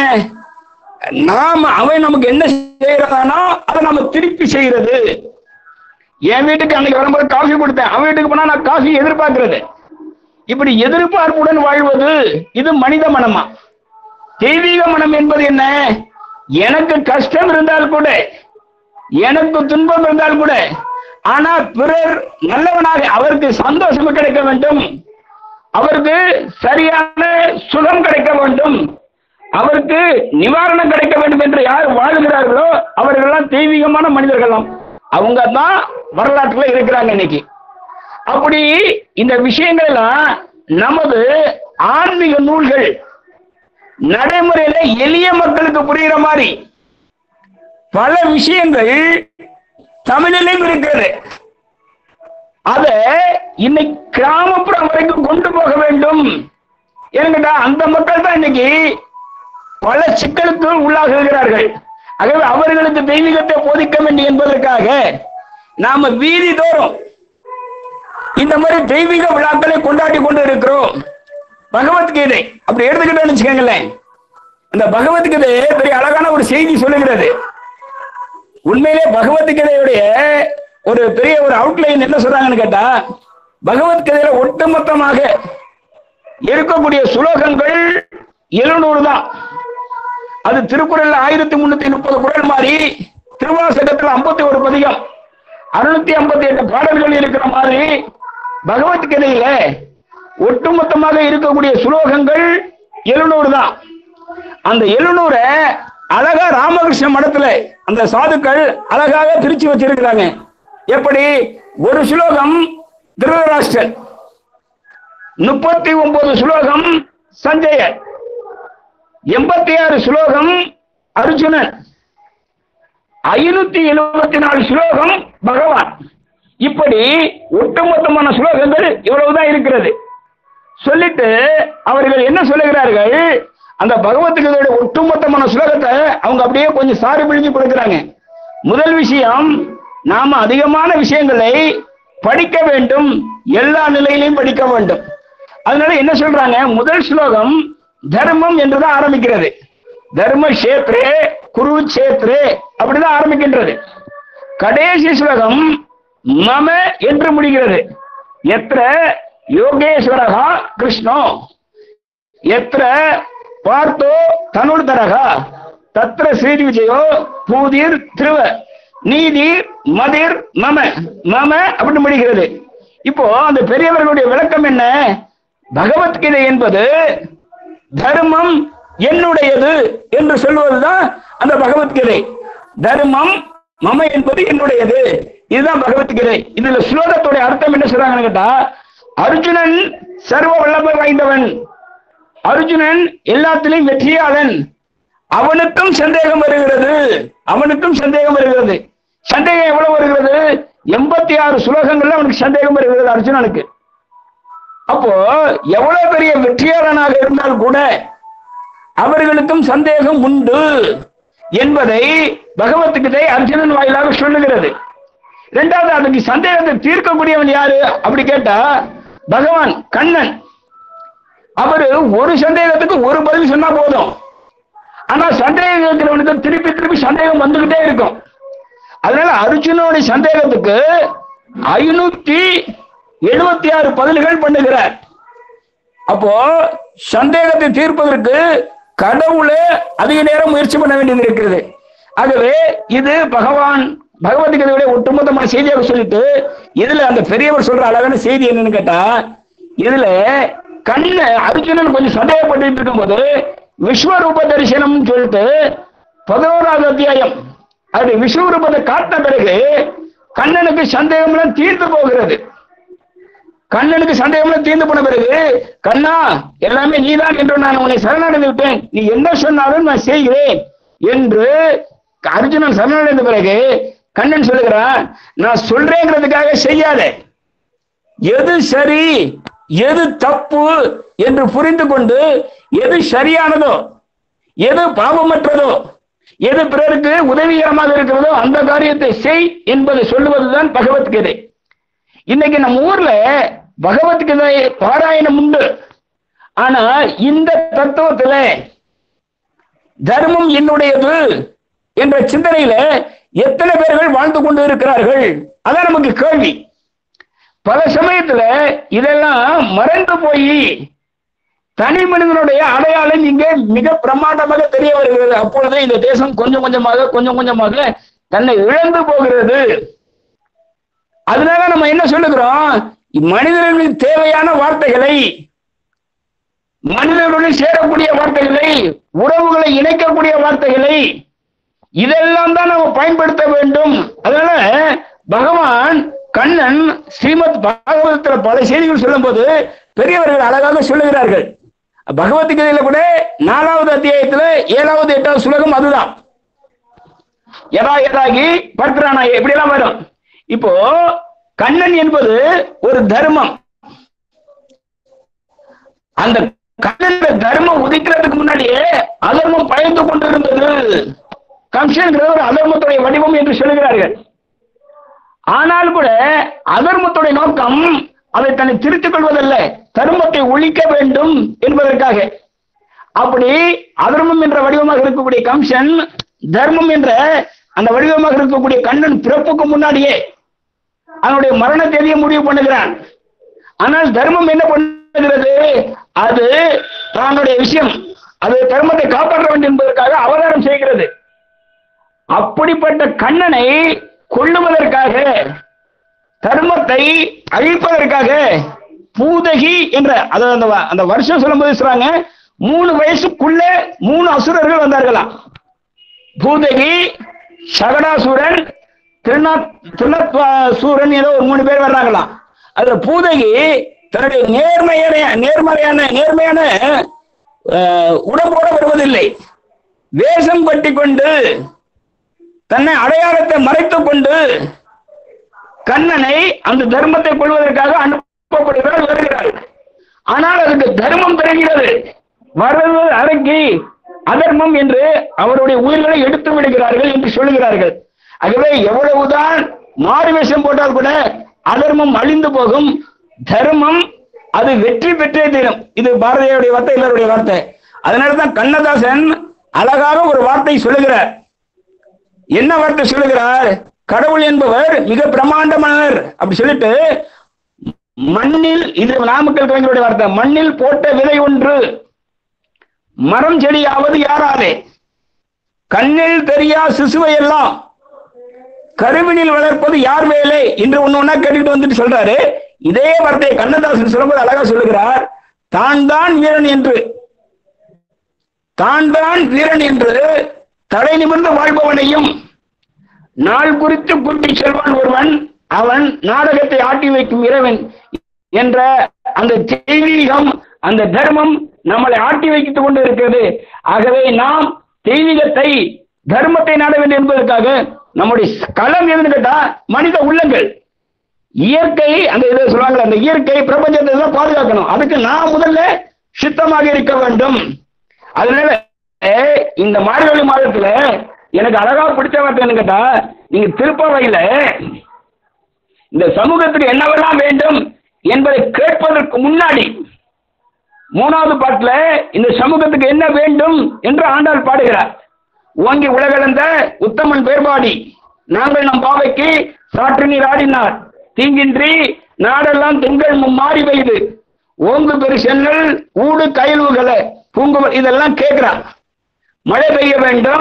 அவன் நமக்கு என்ன செய்யறதானோ அதை நம்ம திருப்பி செய்யறது. என் வீட்டுக்கு அன்னைக்கு வரும்போது காஃபி கொடுத்தேன், அவன் வீட்டுக்கு போனா நான் காஃபி எதிர்பார்க்கிறது. இப்படி எதிர்பார்ப்புடன் வாழ்வது இது மனித மனமா. தெய்வீக மனம் என்பது என்ன, எனக்கு கஷ்டம் இருந்தால் கூட, எனக்கு துன்பம் இருந்தால் கூட, ஆனா பிறர் நல்லவனாக அவருக்கு சந்தோஷம் கிடைக்க வேண்டும், அவருக்கு சரியான சுகம் கிடைக்க வேண்டும், அவருக்கு நிவாரணம் கிடைக்க வேண்டும் என்று யார் வாழ்கிறார்களோ அவர்களெல்லாம் தெய்வீகமான மனிதர்களாம். அவங்க தான் வரலாற்றுல இருக்கிறாங்க இன்னைக்கு. அப்படி இந்த விஷயங்கள் எல்லாம் நமது ஆன்மீக நூல்கள் நடைமுறையில எளிய மக்களுக்கு புரிகிற மாதிரி பல விஷயங்கள் தமிழிலும் இருக்கிறது. அத இன்னைக்கு கிராமப்புறம் வரைக்கும் கொண்டு போக வேண்டும் என்கிட்ட அந்த மக்கள் தான் இன்னைக்கு பல சிக்கலுக்கு உள்ளாகிறார்கள். ஆகவே அவர்களுக்கு தெய்வீகத்தை போதிக்க வேண்டும் என்பதற்காக நாம வீதி தோறும் இந்த மாதிரி தெய்வீக விழாக்களை கொண்டாடி கொண்டு இருக்கிறோம். பகவத்கீதை அப்படி எடுத்துக்கிட்டோம்னு வச்சுக்கோங்களேன், அந்த பகவத்கீதை பெரிய அழகான ஒரு செய்தி சொல்லுகிறது. உண்மையிலே பகவத்கீதையுடைய ஒரு பெரிய ஒரு அவுட்லைன் என்ன சொல்றாங்கன்னு கேட்டா, பகவத்கீதையில ஒட்டுமொத்தமாக இருக்கக்கூடிய சுலோகங்கள் 700 தான். அது திருக்குறள்ல 1330 குறள் மாதிரி, திருவாசகத்துல 51 பதிகம், 658 பாடல்கள் இருக்கிற மாதிரி பகவத்கீதையில ஒட்டுமொத்தமாக இருக்கக்கூடிய சுலோகங்கள் 700 தான். அந்த 700 அழகா ராமகிருஷ்ண மடத்துல அந்த சாதுக்கள் அழகாக பிரிச்சு வச்சிருக்கிறாங்க. எப்படி, ஒரு சுலோகம் திருதராஷ்டிரன், 39 சுலோகம் சஞ்சயன், 86 சுலோகம் அர்ஜுனன், 574 சுலோகம் பகவான். இப்படி ஒட்டுமொத்தமான சுலோகங்கள் இவ்வளவுதான் இருக்கிறது. சொல்லிட்டு அவர்கள் என்ன சொல்லுகிறார்கள், அந்த பகவத்கீதையோட ஒட்டுமொத்தமான சுலோகத்தை அவங்க அப்படியே கொஞ்சம் சாரி பிழிஞ்சு கொடுக்கிறாங்க. முதல் விஷயம், நாம அதிகமான விஷயங்களை படிக்க வேண்டும், எல்லா நிலையிலையும் படிக்க வேண்டும். அதனால என்ன சொல்றாங்க, முதல் ஸ்லோகம் தர்மம் என்றுதான் ஆரம்பிக்கிறது. தர்ம கஷேத்ரே குருக்ஷேத்ரே அப்படிதான் ஆரம்பிக்கின்றது. கடைசி ஸ்லோகம் மம என்று முடிகிறது. எத்திர யோகேஸ்வரகா கிருஷ்ணோ எத்திர பார்த்தோ தனுர்தரகா தத்திர ஸ்ரீ விஜயோ பூதிர் திருவ நீதிர் மதிர் மம மம அப்படின்னு முடிகிறது. இப்போ அந்த பெரியவர்களுடைய விளக்கம் என்ன, பகவத்கீதை என்பது தர்மம் என்னுடையது என்று சொல்வதுதான் அந்த பகவத்கீதை. தர்மம் மம என்பது என்னுடையது, இதுதான் பகவத்கீதை. இதுல ஸ்லோகத்துடைய அர்த்தம் என்ன சொல்றாங்கன்னு கேட்டா, அர்ஜுனன் சர்வ வல்லமை வாய்ந்தவன், அர்ஜுனன் எல்லாத்திலையும் வெற்றியாளன், அவனுக்கும் சந்தேகம் வருகிறது, அவனுக்கும் சந்தேகம் வருகிறது. சந்தேகம் எவ்வளவு வருகிறது, 86 சுலோகங்கள்ல அவனுக்கு சந்தேகம் வருகிறது அர்ஜுனனுக்கு. அப்போ எவ்வளவு பெரிய வெற்றியாளனாக இருந்தால் கூட அவர்களுக்கும் சந்தேகம் உண்டு என்பதை பகவத்கீதை அர்ஜுனன் வாயிலாக சொல்லுகிறது. இரண்டாவது, அதுக்கு சந்தேகத்தை தீர்க்கக்கூடியவன் யாரு அப்படி கேட்டா பகவான் கண்ணன். அவரு ஒரு சந்தேகத்துக்கு ஒரு பதில் சொன்னா போதும், ஆனா சந்தேகம் இருக்கிறவனுக்கு திருப்பி திருப்பி சந்தேகம் வந்துகிட்டே இருக்கும். அதனால அர்ஜுனனுடைய சந்தேகத்துக்கு 576 பதில்கள் பண்ணுகிறார். அப்போ சந்தேகத்தை தீர்ப்பதற்கு கடவுளே அதிக நேரம் முயற்சி பண்ண வேண்டியது இருக்கிறது. ஆகவே இது பகவத்கீதையுடைய ஒட்டுமொத்தமான செய்தியாக சொல்லிட்டு இதுல அந்த பெரியவர் சொல்ற அழகான செய்தி என்னன்னு கேட்டா, இதுல அர்ஜுனன் கொஞ்சம் சந்தேகப்பட்டு இருக்கும்போது விஸ்வரூப தரிசனம் சொல்லிட்டு 11வது அத்தியாயம் அது விஸ்வரூபத்தை காட்ட பிறகு கண்ணனுக்கு சந்தேகம்லாம் தீர்ந்து போகிறது. கண்ணனுக்கு சந்தேகம்லாம் தீர்ந்து போன பிறகு, கண்ணா எல்லாமே நீதான் என்று நான் உன்னை சரணடைந்து விட்டேன், நீ என்ன சொன்னாலும் நான் செய்கிறேன் என்று அர்ஜுனன் சரணடைந்த பிறகு கண்ணன் சொல்லுகிறான், நான் சொல்றேங்கிறதுக்காக செய்யாத, எது சரி எது தப்பு என்று புரிந்து கொண்டு எது சரியானதோ எது பாவமற்றதோ எது பிறருக்கு உதவிகரமாக இருக்கிறதோ அந்த காரியத்தை செய் என்பதை சொல்லுவதுதான் பகவத்கீதை. இன்னைக்கு நம்ம ஊர்ல பகவத்கீதை பாராயணம் உண்டு. ஆனா இந்த தத்துவத்துல தர்மம் என்னுடையது என்ற சிந்தனையில எத்தனை பேர்கள் வாழ்ந்து கொண்டு இருக்கிறார்கள்? அதான் நமக்கு கேள்வி. பல சமயத்துல இதெல்லாம் மறைந்து போய் தனி மனிதனுடைய அடையாளம் இங்கே மிக பிரமாண்டமாக தெரிய வருகிறது. அப்பொழுது இந்த தேசம் கொஞ்சம் கொஞ்சமாக தன்னை இழந்து போகிறது. அதனால நம்ம என்ன சொல்லுகிறோம், மனிதர்களுக்கு தேவையான வார்த்தைகளை, மனிதர்களுடன் சேரக்கூடிய வார்த்தைகளை, உறவுகளை இணைக்கக்கூடிய வார்த்தைகளை, இதெல்லாம் தான் நம்ம பயன்படுத்த வேண்டும். அதனால பகவான் கண்ணன் ஸ்ரீமத் பாகவதத்துல பல செய்திகள் சொல்லும் போது பெரியவர்கள் அழகாக சொல்லுகிறார்கள். பகவத்கீதையில கூட 4வது அத்தியாயத்துல 7வது 8வது சுலகம் அதுதான். யதாகி பர்த்ரானாய் இப்படி எல்லாம் வரும். இப்போ கண்ணன் என்பது ஒரு தர்மம். அந்த கண்ணன் தர்மம் உதிக்கிறதுக்கு முன்னாடியே அதர்மம் பயந்து கொண்டிருந்தது. கம்சன் ஒரு அதர்மத்துடைய வடிவம் என்று சொல்லுகிறார்கள். ஆனால் கூட அதர்மத்துடைய நோக்கம் அதை தன்னை திருத்திக் கொள்வதல்ல, தர்மத்தை ஒழிக்க வேண்டும் என்பதற்காக. அப்படி அதர்மம் என்ற வடிவமாக இருக்கக்கூடிய கம்சன் தர்மம் என்ற அந்த வடிவமாக இருக்கக்கூடிய கண்ணன் பிறப்புக்கு முன்னாடியே அவனுடைய மரண தேதியை முடிவு பண்ணுகிறான். ஆனால் தர்மம் என்ன பண்ணுகிறது, அது தன்னுடைய விஷயம், அது தர்மத்தை காப்பாற்ற வேண்டும் என்பதற்காக அவதாரம் செய்கிறது. அப்படிப்பட்ட கண்ணனை கொள்ளுவதற்காக, தர்மத்தை அழிப்பதற்காக பூதகி என்ற அந்த வருஷம் சொல்லும்போது சொல்றாங்க, 3 வயசுக்குள்ள 3 அசுரர்கள் வந்தார்களாம். பூதகி, சகடாசூரன், திருநத்வாசூரன் ஏதோ ஒரு 3 பேர் வர்றாங்களாம். அதுல பூதகி தன்னுடைய நேர்மையான உடம்போட வருவதில்லை, வேஷம் கட்டி கொண்டு தன்னை அடையாளத்தை மறைத்துக் கொண்டு கண்ணனை அந்த தர்மத்தை கொள்வதற்காக அனுப்பப்படுகிறார், வருகிறார். ஆனால் அதுக்கு தர்மம் பெறுகிறது, வருவது அடக்கி அதர்மம் என்று அவருடைய உயிர்களை எடுத்து விடுகிறார்கள் என்று சொல்லுகிறார்கள். ஆகவே எவ்வளவுதான் மாறு வேஷம் போட்டால் கூட அதர்மம் அழிந்து போகும், தர்மம் அது வெற்றி பெற்றே தீரும். இது பாரதியுடைய வார்த்தை, எல்லாருடைய வார்த்தை. அதனாலதான் கண்ணதாசன் அழகாக ஒரு வார்த்தை சொல்லுகிறார். என்ன வார்த்தை சொல்லுகிறார், கடவுள் என்பவர் மிக பிரமாண்டமானவர் அப்படி சொல்லிட்டு, மண்ணில், இது நாமக்கல் கவிஞருடைய வார்த்தை, மண்ணில் போட்ட விதை ஒன்று மரம் செடியாவது யாராலே, கண்ணில் தெரியா சிசுவை எல்லாம் கருவினில் வளர்ப்பது யார் வேலை என்று ஒண்ணு கேட்டுக்கிட்டு வந்துட்டு சொல்றாரு. இதே வார்த்தையை கண்ணதாசன் சொல்லும்போது அழகா சொல்லுகிறார், தான் தான் வீரன் என்று தலை நிமிர்ந்து வாழ்பவனையும் நாள் குறித்து கூட்டி செல்வான் ஒருவன், அவன் நாடகத்தை ஆட்டி வைக்கும் இறைவன் என்ற அந்த தெய்வீகம், அந்த தர்மம் நம்மளை ஆட்டி வைத்துக் கொண்டு இருக்கிறது. ஆகவே நாம் தெய்வீகத்தை, தர்மத்தை நாட வேண்டும் என்பதற்காக நம்முடைய களம் எதுன்னு கேட்டா மனித உள்ளங்கள், இயற்கை, அந்த இதை சொல்லுவாங்க, அந்த இயற்கை பிரபஞ்சத்தை தான் பாதுகாக்கணும். அதுக்கு நான் முதல்ல சுத்தமாக இருக்க வேண்டும். அதனால இந்த மார்கழி மாதத்துல எனக்கு அழகா பிடிச்ச வார்த்தை கேட்டா, நீங்க திருப்பாவையில இந்த சமூகத்துக்கு என்னவெல்லாம் வேண்டும் என்பதை கேட்பதற்கு முன்னாடி 3வது பாட்டுல இந்த சமூகத்துக்கு என்ன வேண்டும் என்று ஆண்டாள் பாடுகிறார். ஓங்கி உலகளந்த உத்தமன் பேர்பாடி நாங்கள் நம் பாவைக்கு சாற்று நீர் ஆடினார், தீங்கின்றி நாடெல்லாம் திங்கள் மாறி பெய்து, ஓங்கு பெரு சென்னல் ஊடு கயல்வுகளை பூங்குவல், இதெல்லாம் கேட்கிறார். மழை பெய்ய வேண்டும்,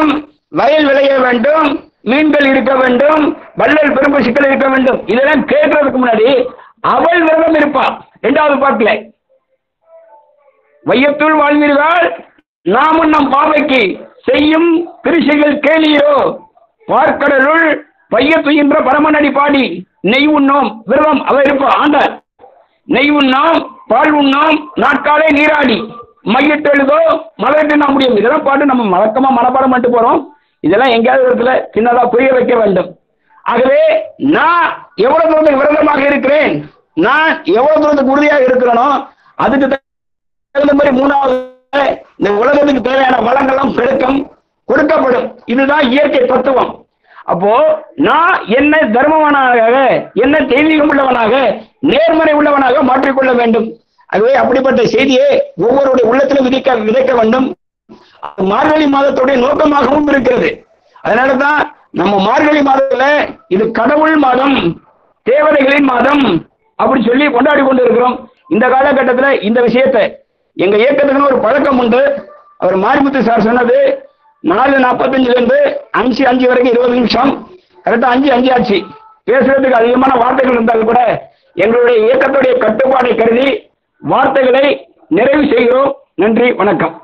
வயல் விளைய வேண்டும், மீன்கள் இருக்க வேண்டும், வள்ளல் பெரும்பு சிக்கல் இருக்க வேண்டும். இதெல்லாம் கேட்கறதுக்கு முன்னாடி அவள் விரதம் இருப்பாள். 2வது பாட்டுல வையத்துள் வாழ்வீர்கள் நாமும் நம் பாவைக்கு செய்யும் திருசைகள் கேளியோ பார்க்கடலுள் வையத்துயின்ற பரமனடி பாடி நெய் உண்ணோம் விரதம் அவ இருப்பா. ஆண்டாள் நெய் உண்ணோம் பால் உண்ணோம் நாட்காலே நீராடி மையிட்டெழுதோ மலர்ட்டு நான் முடியும். இதெல்லாம் பாட்டு நம்ம வழக்கமா மனப்பாடம் பண்ணிட்டு போறோம். இதெல்லாம் எங்கேயாவது இடத்துல சின்னதா புரிய வைக்க வேண்டும். ஆகவே நான் எவ்வளவு தூரத்துக்கு விரதமாக இருக்கிறேன், நான் எவ்வளவு தூரத்துக்கு உறுதியாக இருக்கிறேனோ அதுக்கு தகுந்த மாதிரி 3வது இந்த உலகத்துக்கு தேவையான வளங்களும் பெருக்கம் கொடுக்கப்படும். இதுதான் இயற்கை தத்துவம். அப்போ நான் என்ன தர்மவானாக, என்ன தெய்வீகம் உள்ளவனாக, நேர்மறை உள்ளவனாக மாற்றிக்கொள்ள வேண்டும். ஆகவே அப்படிப்பட்ட செய்தியை ஒவ்வொருடைய உள்ளத்திலும் விதைக்க வேண்டும். மார்கழி மாதத்துடைய நோக்கமாகவும் இருக்கிறது. அதனாலதான் நம்ம மார்கழி மாதத்துல இது கடவுள் மாதம், தேவதைகளின் மாதம் அப்படி சொல்லி கொண்டாடி கொண்டு இருக்கிறோம். இந்த காலகட்டத்தில் இந்த விஷயத்தை எங்க இயக்கத்துக்குன்னு ஒரு பழக்கம் உண்டு. அவர் மாரிமுத்து சார் சொன்னது 4:45 5 வரைக்கும் 20 நிமிஷம், கரெக்டா 5 ஆச்சு. பேசுறதுக்கு அதிகமான வார்த்தைகள் இருந்தாலும் கூட எங்களுடைய இயக்கத்துடைய கட்டுப்பாடை கருதி வார்த்தைகளை நிறைவு செய்கிறோம். நன்றி, வணக்கம்.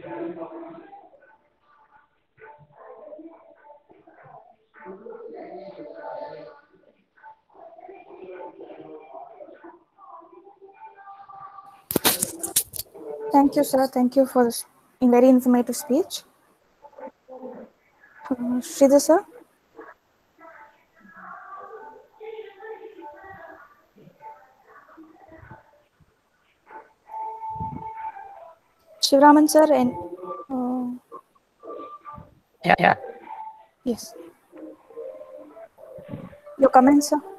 Thank you, sir. Thank you for this very informative speech. Sridhar, sir. Shivraman, sir, and Yeah. yes. Your comments, sir.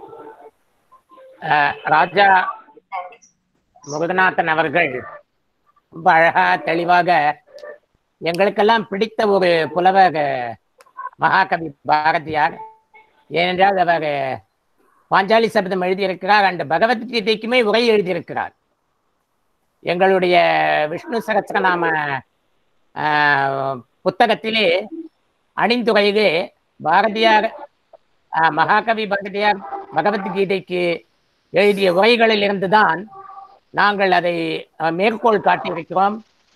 ராஜா முருகநாதன் அவர்கள் ரொம்ப அழகா தெளிவாக எங்களுக்கெல்லாம் பிடித்த ஒரு புலவர் மகாகவி பாரதியார். ஏனென்றால் அவர் பாஞ்சாலி சபதம் எழுதியிருக்கிறார் அண்ட் பகவத்கீதைக்குமே உரை எழுதியிருக்கிறார். எங்களுடைய விஷ்ணு சகஸ்ரநாம புத்தகத்திலே அணிந்துரையிலே பாரதியார் மகாகவி பாரதியார் பகவத்கீதைக்கு எழுதிய உரைகளில் இருந்துதான் நாங்கள் அதை மேற்கோள் காட்டியிருக்கிறோம்.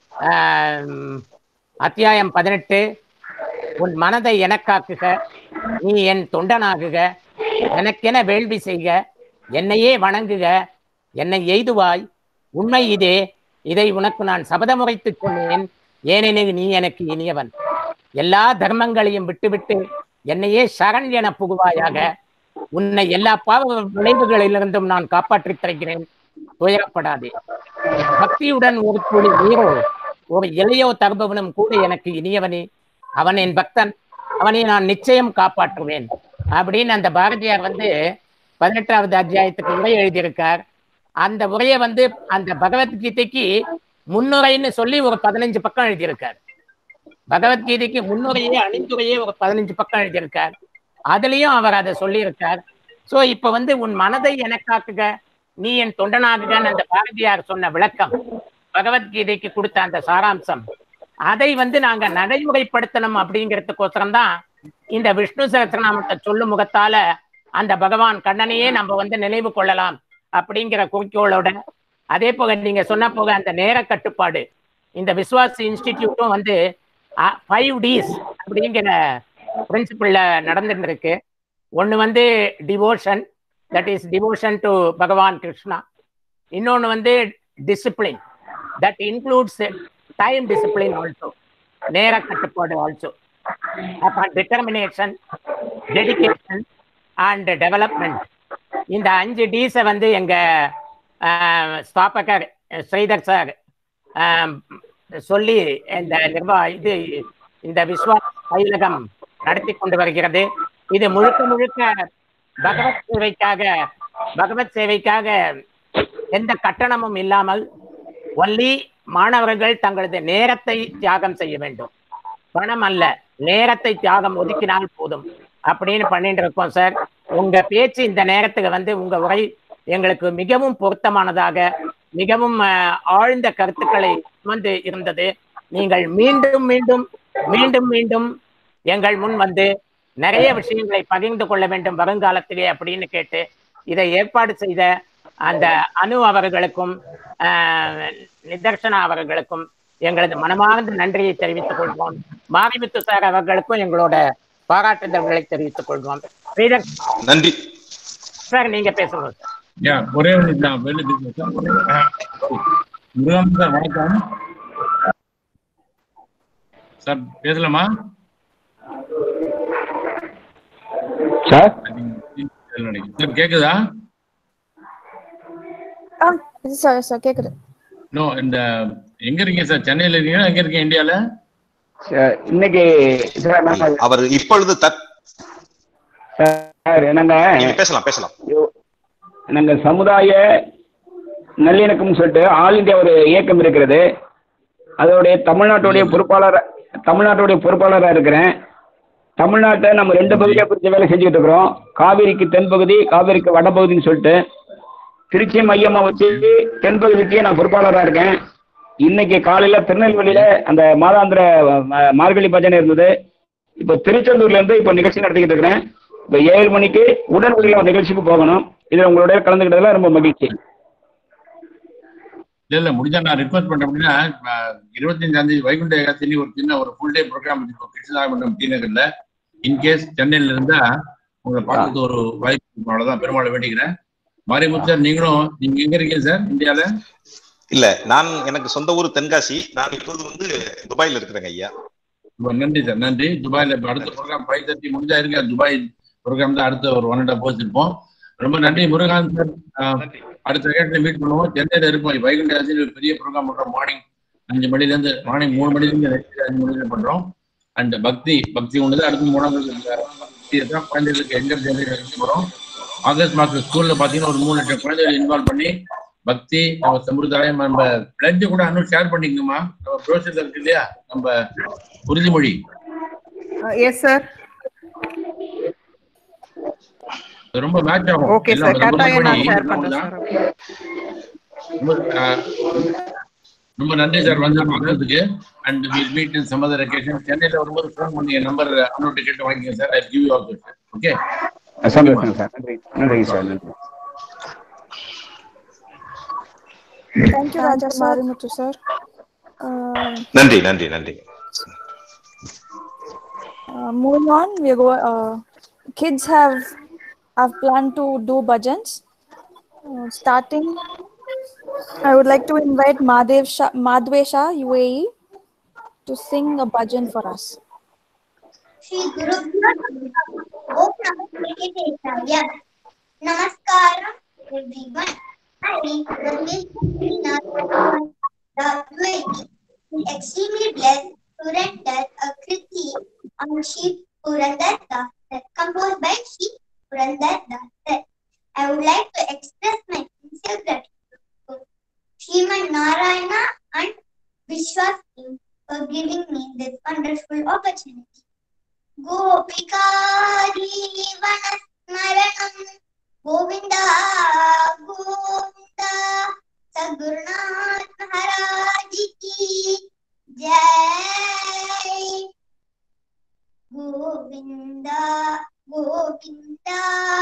அத்தியாயம் 18, உன் மனதை எனக்காக்குக, நீ என் தொண்டனாகுக, எனக்கென வேள்வி செய்க, என்னையே வணங்குக, என்னை எய்துவாய், உண்மை இதே, இதை உனக்கு நான் சபதமுறைத்து சொன்னேன், ஏனெனில் நீ எனக்கு இனியவன், எல்லா தர்மங்களையும் விட்டுவிட்டு என்னையே சரண் என புகுவாயாக, உன்னை எல்லா பாவ விளைவுகளிலிருந்தும் நான் காப்பாற்றித் தருகிறேன், துயரப்படாதே. பக்தியுடன் ஒரு துளி நீரோ ஒரு இலையோ தருபவனும் கூட எனக்கு இனியவனே, அவன் என் பக்தன், அவனை நான் நிச்சயம் காப்பாற்றுவேன் அப்படின்னு அந்த பாரதியார் 18வது அத்தியாயத்துக்கு உரை எழுதியிருக்கார். அந்த உரையை அந்த பகவத்கீதைக்கு முன்னுரைன்னு சொல்லி ஒரு 15 பக்கம் எழுதியிருக்கார். பகவத்கீதைக்கு முன்னுரையே அணிந்துரையே ஒரு 15 பக்கம் எழுதியிருக்கார். அதுலயும் அவர் அதை சொல்லியிருக்கார். ஸோ இப்போ உன் மனதை எனக்காக்குக, நீ என் தொண்டனாகுகன்னு அந்த பாரதியார் சொன்ன விளக்கம், பகவத்கீதைக்கு கொடுத்த அந்த சாராம்சம், அதை நாங்க நடைமுறைப்படுத்தணும் அப்படிங்கிறதுக்கோசரம் தான் இந்த விஷ்ணு சகஸ்ரநாமத்தை சொல்லும் முகத்தால அந்த பகவான் கண்ணனையே நம்ம நினைவு கொள்ளலாம் அப்படிங்கிற குறிக்கோளோட, அதே போக நீங்க சொன்ன போக அந்த நேர கட்டுப்பாடு, இந்த விஸ்வாஸ் இன்ஸ்டிடியூட்டும் 5 Ds அப்படிங்கிற பிரின்சிபிள்ல நடந்துட்டு இருக்கு. ஒன்று devotion, that is devotion to Bhagavan Krishna. இன்னொன்று discipline, that includes time discipline also, நேர கட்டுப்பாடு ஆல்சோ. அப்புறம் டிட்டர்மினேஷன், டெடிகேஷன் அண்ட் டெவலப்மெண்ட். இந்த 5 Ds எங்க ஸ்தாபகர் ஸ்ரீதர் சார் சொல்லி இந்த விஸ்வாஸ் பயிலகம் நடத்தி கொண்டு வருகிறது. இது முழுக்க முழுக்க பகவத் சேவைக்காக எந்த கட்டணமும் இல்லாமல் ஒன்லி மாணவர்கள் தங்களது நேரத்தை தியாகம் செய்ய வேண்டும், பணம் அல்ல, நேரத்தை தியாகம் ஒதுக்கினால் போதும் அப்படின்னு பண்ணிட்டு இருக்கோம் சார். உங்க பேச்சு இந்த நேரத்துக்கு உங்க உரை எங்களுக்கு மிகவும் பொருத்தமானதாக, மிகவும் ஆழ்ந்த கருத்துக்களை இருந்தது. நீங்கள் மீண்டும் மீண்டும் மீண்டும் மீண்டும் எங்கள் முன் வந்து நிறைய விஷயங்களை பகிர்ந்து கொள்ள வேண்டும் வருங்காலத்திலே அப்படின்னு கேட்டு இதை ஏற்பாடு செய்த அந்த அனு அவர்களுக்கும் நிதர்சனா அவர்களுக்கும் எங்களது மனமார்ந்த நன்றியை தெரிவித்துக் கொள்வோம். மாரிமுத்து சார் அவர்களுக்கும் எங்களோட பாராட்டுதல்களை தெரிவித்துக் கொள்வோம். நன்றி சார், நீங்க பேசணும் சார். ஒரே முருகன் சார் வணக்கம் சார், பேசலாமா சார்? சார் கேக்குதா? சார் கேக்குது. நோ, இந்த எங்க இருக்கீங்க சார்? சென்னையில இருக்கீங்களா? எங்க இருக்கீங்க இந்தியால? இன்னைக்கு அவர் இப்பொழுது பேசலாம் பேசலாம். நாங்க சமுதாய நல்லிணக்கம் சொல்லிட்டு ஆல் இந்தியா ஒரு இயக்கம் இருக்கிறது. அதோடைய தமிழ்நாட்டுடைய பொறுப்பாளராக இருக்கிறேன். தமிழ்நாட்டை நம்ம 2 பகுதியாக பிரித்து வேலை செஞ்சுக்கிட்டு இருக்கிறோம். காவிரிக்கு தென்பகுதி, காவிரிக்கு வடபகுதின்னு சொல்லிட்டு திருச்சி மையமா வச்சு தென்பகுதிக்கு நான் பொறுப்பாளராக இருக்கேன். இன்னைக்கு காலையில திருநெல்வேலியில அந்த மாதாந்திர மார்கழி பஜனை இருந்தது. இப்போ திருச்செந்தூர்ல இருந்து இப்போ நிகழ்ச்சி நடத்திக்கிட்டு இருக்கிறேன். இப்போ 7 மணிக்கு உடனடியாக ஒரு நிகழ்ச்சிக்கு போகணும். இதுல உங்களோட கலந்துக்கிட்டதுல ரொம்ப மகிழ்ச்சி. இல்ல முடிஞ்சா நான் ரிக்வெஸ்ட் பண்றேன். அப்படின்னா 25ஆம் தேதி வைகுண்ட ஏகாதசி ஒரு சின்ன ஒரு ஃபுல் டே ப்ரோக்ராம் வச்சிருக்கோம் கிருஷ்ணதாமண்டம் டி நகர்ல. இன்கேஸ் சென்னையில இருந்தா உங்களை பார்க்கறது ஒரு வாய்ப்பு. அவ்வளவுதான், பெருமாளை வேண்டிக்கிறேன். மாரிமுத்து சார், நீங்க எங்க இருக்கீங்க சார் இந்தியால? இல்ல, நான் எனக்கு சொந்த ஊர் தென்காசி. நான் இப்போது வந்து துபாயில இருக்கிறேங்க ஐயா. நன்றி சார், நன்றி. துபாயில அடுத்த ப்ரோக்ராம் 5:30 முடிஞ்சா இருக்க. துபாய் ப்ரோக்ராம் தான் அடுத்த ஒரு 1.5 hours இருப்போம். ரொம்ப நன்றி முருகாந்த் சார். அடுத்த கேட்டு மீட் பண்ணுவோம். சென்னையில இருப்போம். வைகுண்ட ஏகாதசி பெரிய ப்ரோக்ராம் பண்றோம். மார்னிங் 5 மணிலேருந்து மார்னிங் 3 மணிலேருந்து 5 மணில பண்றோம். அண்ட் பக்தி ஒண்ணுதான். அடுத்து 3வது குழந்தைகளுக்கு எங்க போறோம். ஆகஸ்ட் மாசம் ஸ்கூல்ல பாத்தீங்கன்னா ஒரு 3 லட்சம் குழந்தைகள் இன்வால்வ் பண்ணி பக்தி நம்ம சம்பிரதாயம் நம்ம பிளட்ஜ் கூட இன்னும் ஷேர் பண்ணிக்கணுமா? நம்ம ப்ரோசஸ் இருக்கு இல்லையா, நம்ம உறுதிமொழி. எஸ் சார், ரொம்ப மேட்ச் ஆகும். ஓகே சார், கட்டாயம் நான் ஷேர் பண்றேன் சார். ரொம்ப நன்றி சார் வந்து பார்க்கிறதுக்கு. And will meet in some other occasion. சென்னையில வரும்போது ஃபோன் பண்ணி நம்பர் அன்னோட் டிக்கெட் வாங்கிக்கங்க sir. I give you also sir. Okay, சந்தோஷம் சார். நன்றி sir. Thank you, Raja Marimuthu sir. நன்றி. Moving on, kids have planned to do bhajans. Starting, I would like to invite Madhvesha UAE to sing a bhajan for us. Shri Guru Namaskaram everyone. I am extremely blessed to render a kriti on Shri Purandardas that composed by Shri Purandardas. I would like to express my sincere gratitude to Sriman Narayana and Vishwas for giving me this wonderful opportunity. Gopika Jeevanasmaranam Govinda Govinda Sadgurunath Maharaj ki Jai. Govinda Govinda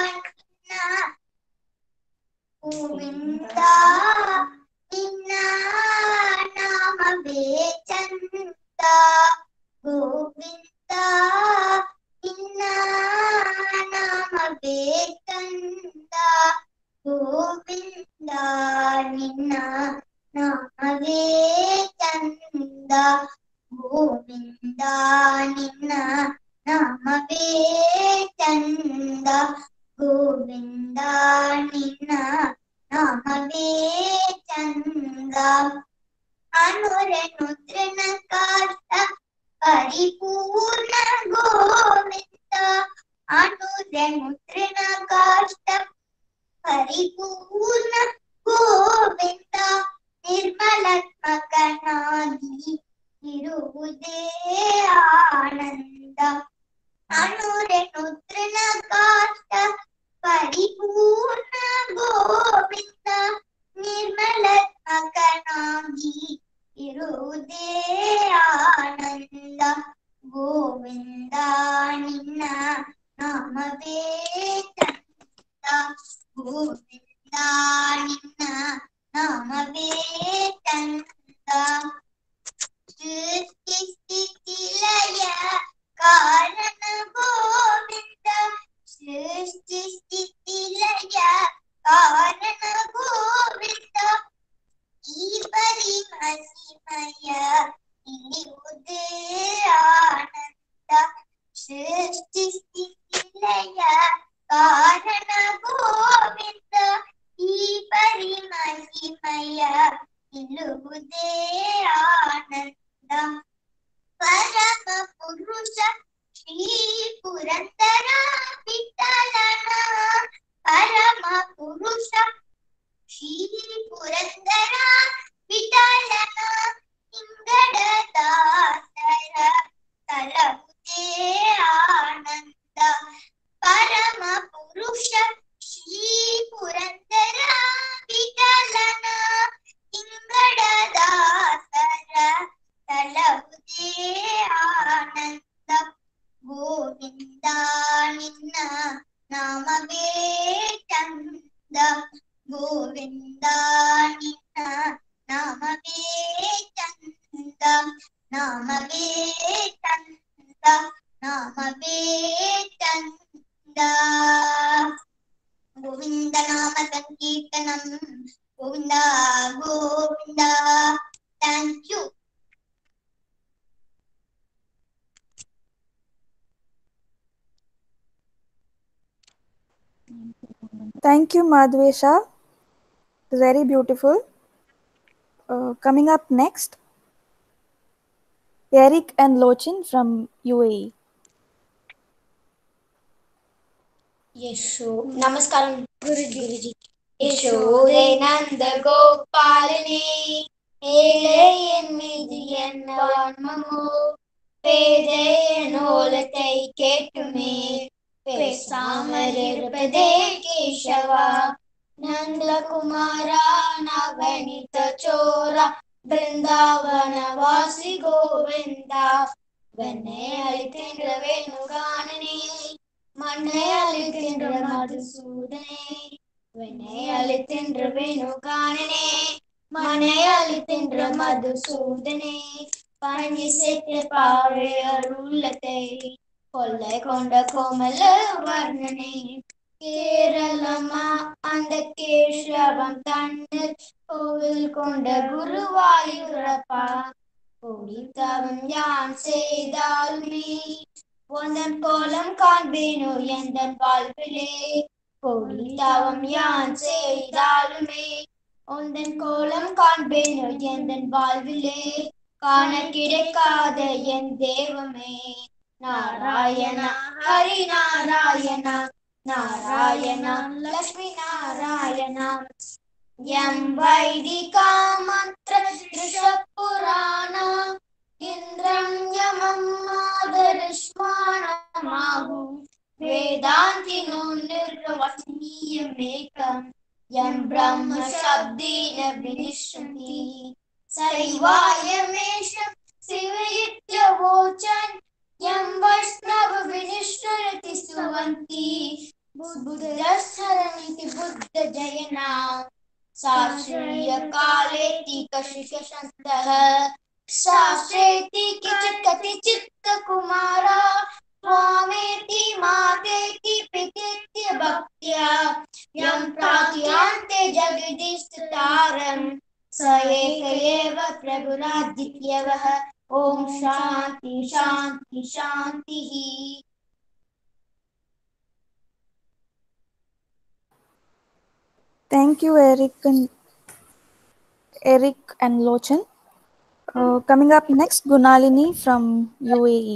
Govinda Ninna Namave Chanda. Govinda Ninna Namave Chanda. Govinda Ninna Namave Chanda. Govinda Ninna Namave Chanda. Govinda Ninna Namave Chanda. Anurenutrina Kasta Paripurna Govinda. Anurenutrina Kasta Paripurna Govinda. Nirmalatmakanadi Irude Ananda. Anurenutrina Kasta Paripurna Govinda. Nirmalatmakanadi Irude Ananda. Govinda सृष्टि स्थिति लय कारण गोविंद सृष्टि स्थिति लय कारण गोविंद ಈ ಪರಿ ಮಹಿಮಯ ಇಳಿಯುವುದೇ ಆನಂದ ಸೃಷ್ಟಿ ಸ್ಥಿತಿ ಲಯ ಕಾರಣ ಗೋವಿಂದ ಈ ಪರಿ ಮಹಿಮಯ ಇಳುವುದೇ ಆನಂದ ಪರಮ ಪುರುಷ ಶ್ರೀ ಪುರಂದರ ವಿಠಲನ ಪರಮ ಪುರುಷ ಶ್ರೀ ಪುರಂದರ ವಿಠಲನ ಇಂಗಡದಾಸರ ತಲವುದೇ ಆನಂದ ಪರಮ ಪುರುಷ ಶ್ರೀ ಪುರಂದರ ವಿಠಲನ ಇಂಗಡದಾಸರ ತಲವುದೇ ಆನಂದ ಗೋವಿಂದ ನಿನ್ನ ನಾಮವೇ ಚಂದ ಗೋವಿಂದ ನಿನ್ನ ನಾಮವೇ ಚಂದ ನಾಮವೇ ಚಂದ ನಾಮವೇ ಚಂದ ಗೋವಿಂದ ನಾಮ ಸಂಕೀರ್ತನಂ Govinda Govinda thank you Thank you, Madhvesha. Very beautiful. Coming up next, Eric and Lochin from UAE. यशो नमस्कारम गुरुजी यशोदे नंद गोपालने ஏழை என் மீது என்ன வன்மமோ பேதையன் ஓலத்தை கேட்டுமே பேசாமல் இருப்பதே கேசவா நந்தகுமாரா நவனித சோரா பிருந்தாவன வாசி கோவிந்தா வெண்ணை அளிக்கின்ற வேணுகானனே மண்ணை அளிக்கின்ற மதுசூதனே வெண்ணை அளிக்கின்ற வேணுகானனே மண்ணை அளிக்கின்ற மதுசூதனே பணி சேர்த்து பாரு அருளத்தை கொள்ளை கொண்ட கோமல வர்ணனே கேரளமா அந்த கேசவம் தன்னில் கோவில் கொண்ட குருவாயூரப்பா கோடித்தவம் யான் செய்தாலுமே உந்தன் கோலம் காண்பேனோ எந்தன் வாழ்விலே கோடித்தவம் யான் செய்தாலுமே உந்தன் கோலம் காண்பேனோ எந்தன் வாழ்விலே காண கிடைக்காத என் தெய்வமே நாராயணா ஹரி நாராயணா நாராயணா லக்ஷ்மி நாராயணா எம் வைதிகா மந்திர ரிஷபுராண இந்திரம் யமம் ஆதரிஷ்மாணமாகு வேதாந்தினோ நிர்வசனீயமேகம் யம் பிரம்ம சப்தேன வினிஷ்யந்தி சைவாயமேஷம் சிவயித்யவோச்சன் यं वैष्णव विनिश्चरति सुवन्ति बुद्धस्सरन्ति बुद्ध जयना शास्त्रीय कालेति कशिकशन्तः शास्त्रेति किचित् कुमारा स्वामेति मातेति पितेति भक्त्या यं प्रार्थ्यन्ते जगदीशतारं स एक एव प्रभुरादित्यवः ओम शांति शांति शांति ही Thank you, Eric and Lochin. Coming up next, Gunalini from UAE.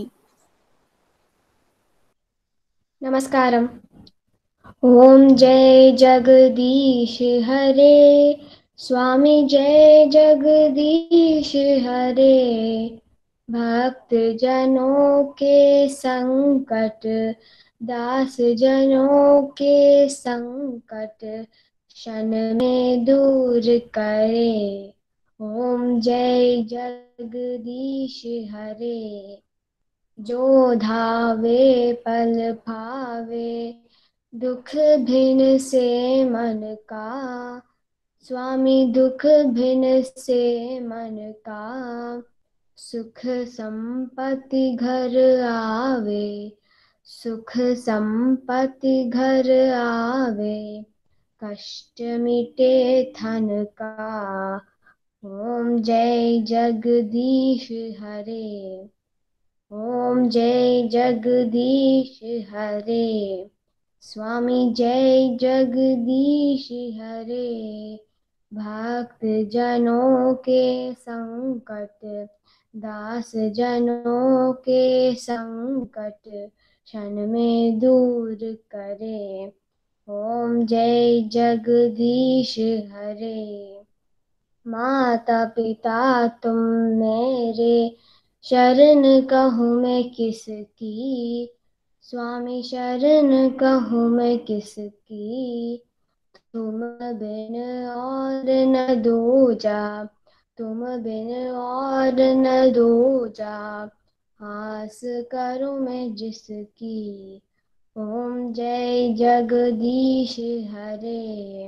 नमस्कारम ओम जय जगदीश हरे स्वामी जय जगदीश हरे भक्त जनों के संकट दास जनों के संकट क्षण में दूर करे ओम जय जगदीश हरे जो धावे पल भावे दुख भिन्न से मन का स्वामी दुख भिन से मन का, सुख संपत्ति घर आवे, सुख संपत्ति घर आवे, कष्ट मिटे थन का। ओम जय जगदीश हरे, ओम जय जगदीश हरे, स्वामी जय जगदीश हरे। भक्त जनों के संकट, दास जनों के संकट, क्षण में दूर करे। ओम जय जगदीश हरे। माता पिता तुम मेरे, शरण कहूँ मैं किसकी, स्वामी शरण कहूँ मैं किसकी। तुम बिन और न दूजा, तुम बिन और न दूजा, आस करूँ मैं जिसकी। ओम जय जगदीश हरे,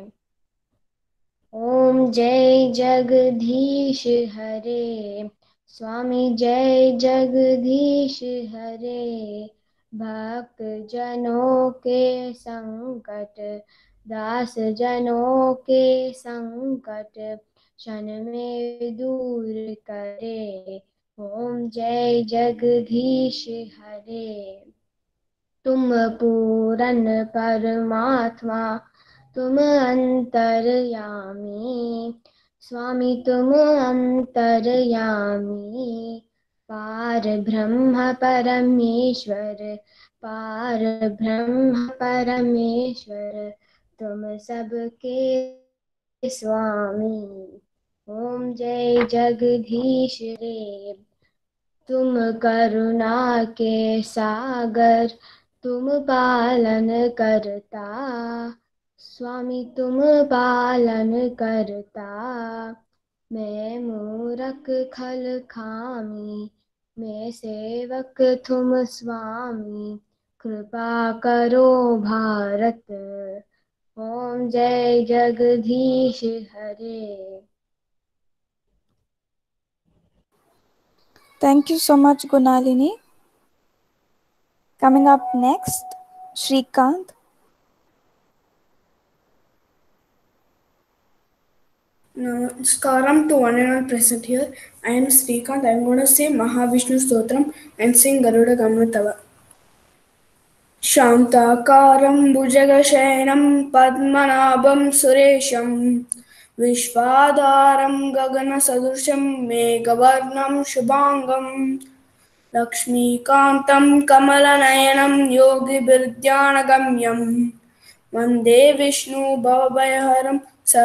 ओम जय जगदीश हरे, स्वामी जय जगदीश हरे। भक्त जनों के संकट, दास जनों के संकट, क्षण में दूर करे। ओम जय जगदीश हरे। तुम पूरन परमात्मा, तुम अंतर्यामी, स्वामी तुम अंतर्यामी। पार ब्रह्म परमेश्वर, पार ब्रह्म परमेश्वर, तुम सबके स्वामी। ओम जय जगदीश रे। तुम करुणा के सागर, तुम पालन करता, स्वामी तुम पालन करता। मैं मूरख खल खामी, मैं सेवक तुम स्वामी, कृपा करो भारत। ओम जय जगदीश हरे। Thank you so much, Gunalini. Coming up next, Shrikant. Namaskaram to one and all present here. I am Srikant. I am going to say Mahavishnu Stotram and sing Garuda Gammatava. Shantakaram Bhujagashayanam Padmanabham Suresham Vishwadaram Gagana Sadrusham Meghavarnam Shubhangam Lakshmikantam Kamalanayanam Yogi Vidyanagamyam Vande Vishnu Bhavayaharam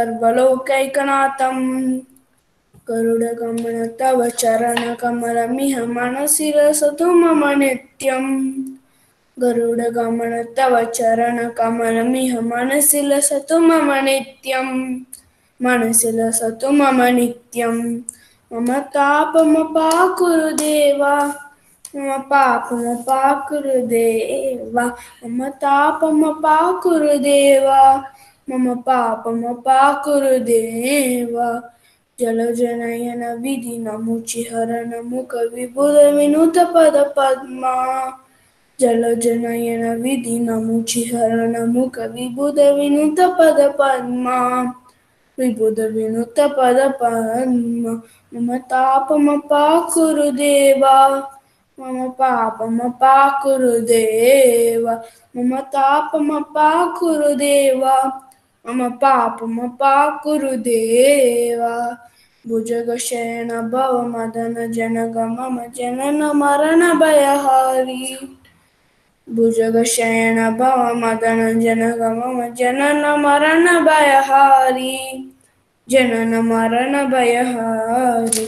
Sarvalokaikanaatam Garudagamana Tava Charana Kamalamiha Manasira Satumama Nityam Garudagamana Tava Charana Kamalamiha Manasila Satumama Nityam Manasila Satumama Nityam Mama Tapama Kurudeva Mama Papa Kurudeva Mama Tapama Kurudeva Mama Papa Kurudeva Jalajanayana Vidhi Namuchi Harana Mukha Vibhuda Vinuta Pada Padma Jalajanayana Vidhi Namuchi Harana Mukha Vibhuda Vinuta Pada Padma Vibhuda Vinuta Pada Padma Mama Tapama Kurudeva Mama Papa Kurudeva Mama Tapama Kurudeva Mama Papa Kurudeva Bhujagashena Bhava Madana Janaga Mama Janana Marana Bhayahari Bhujagashena Bhava Madana Janaga Mama Janana Marana Bhayahari Janana Marana Bhayahari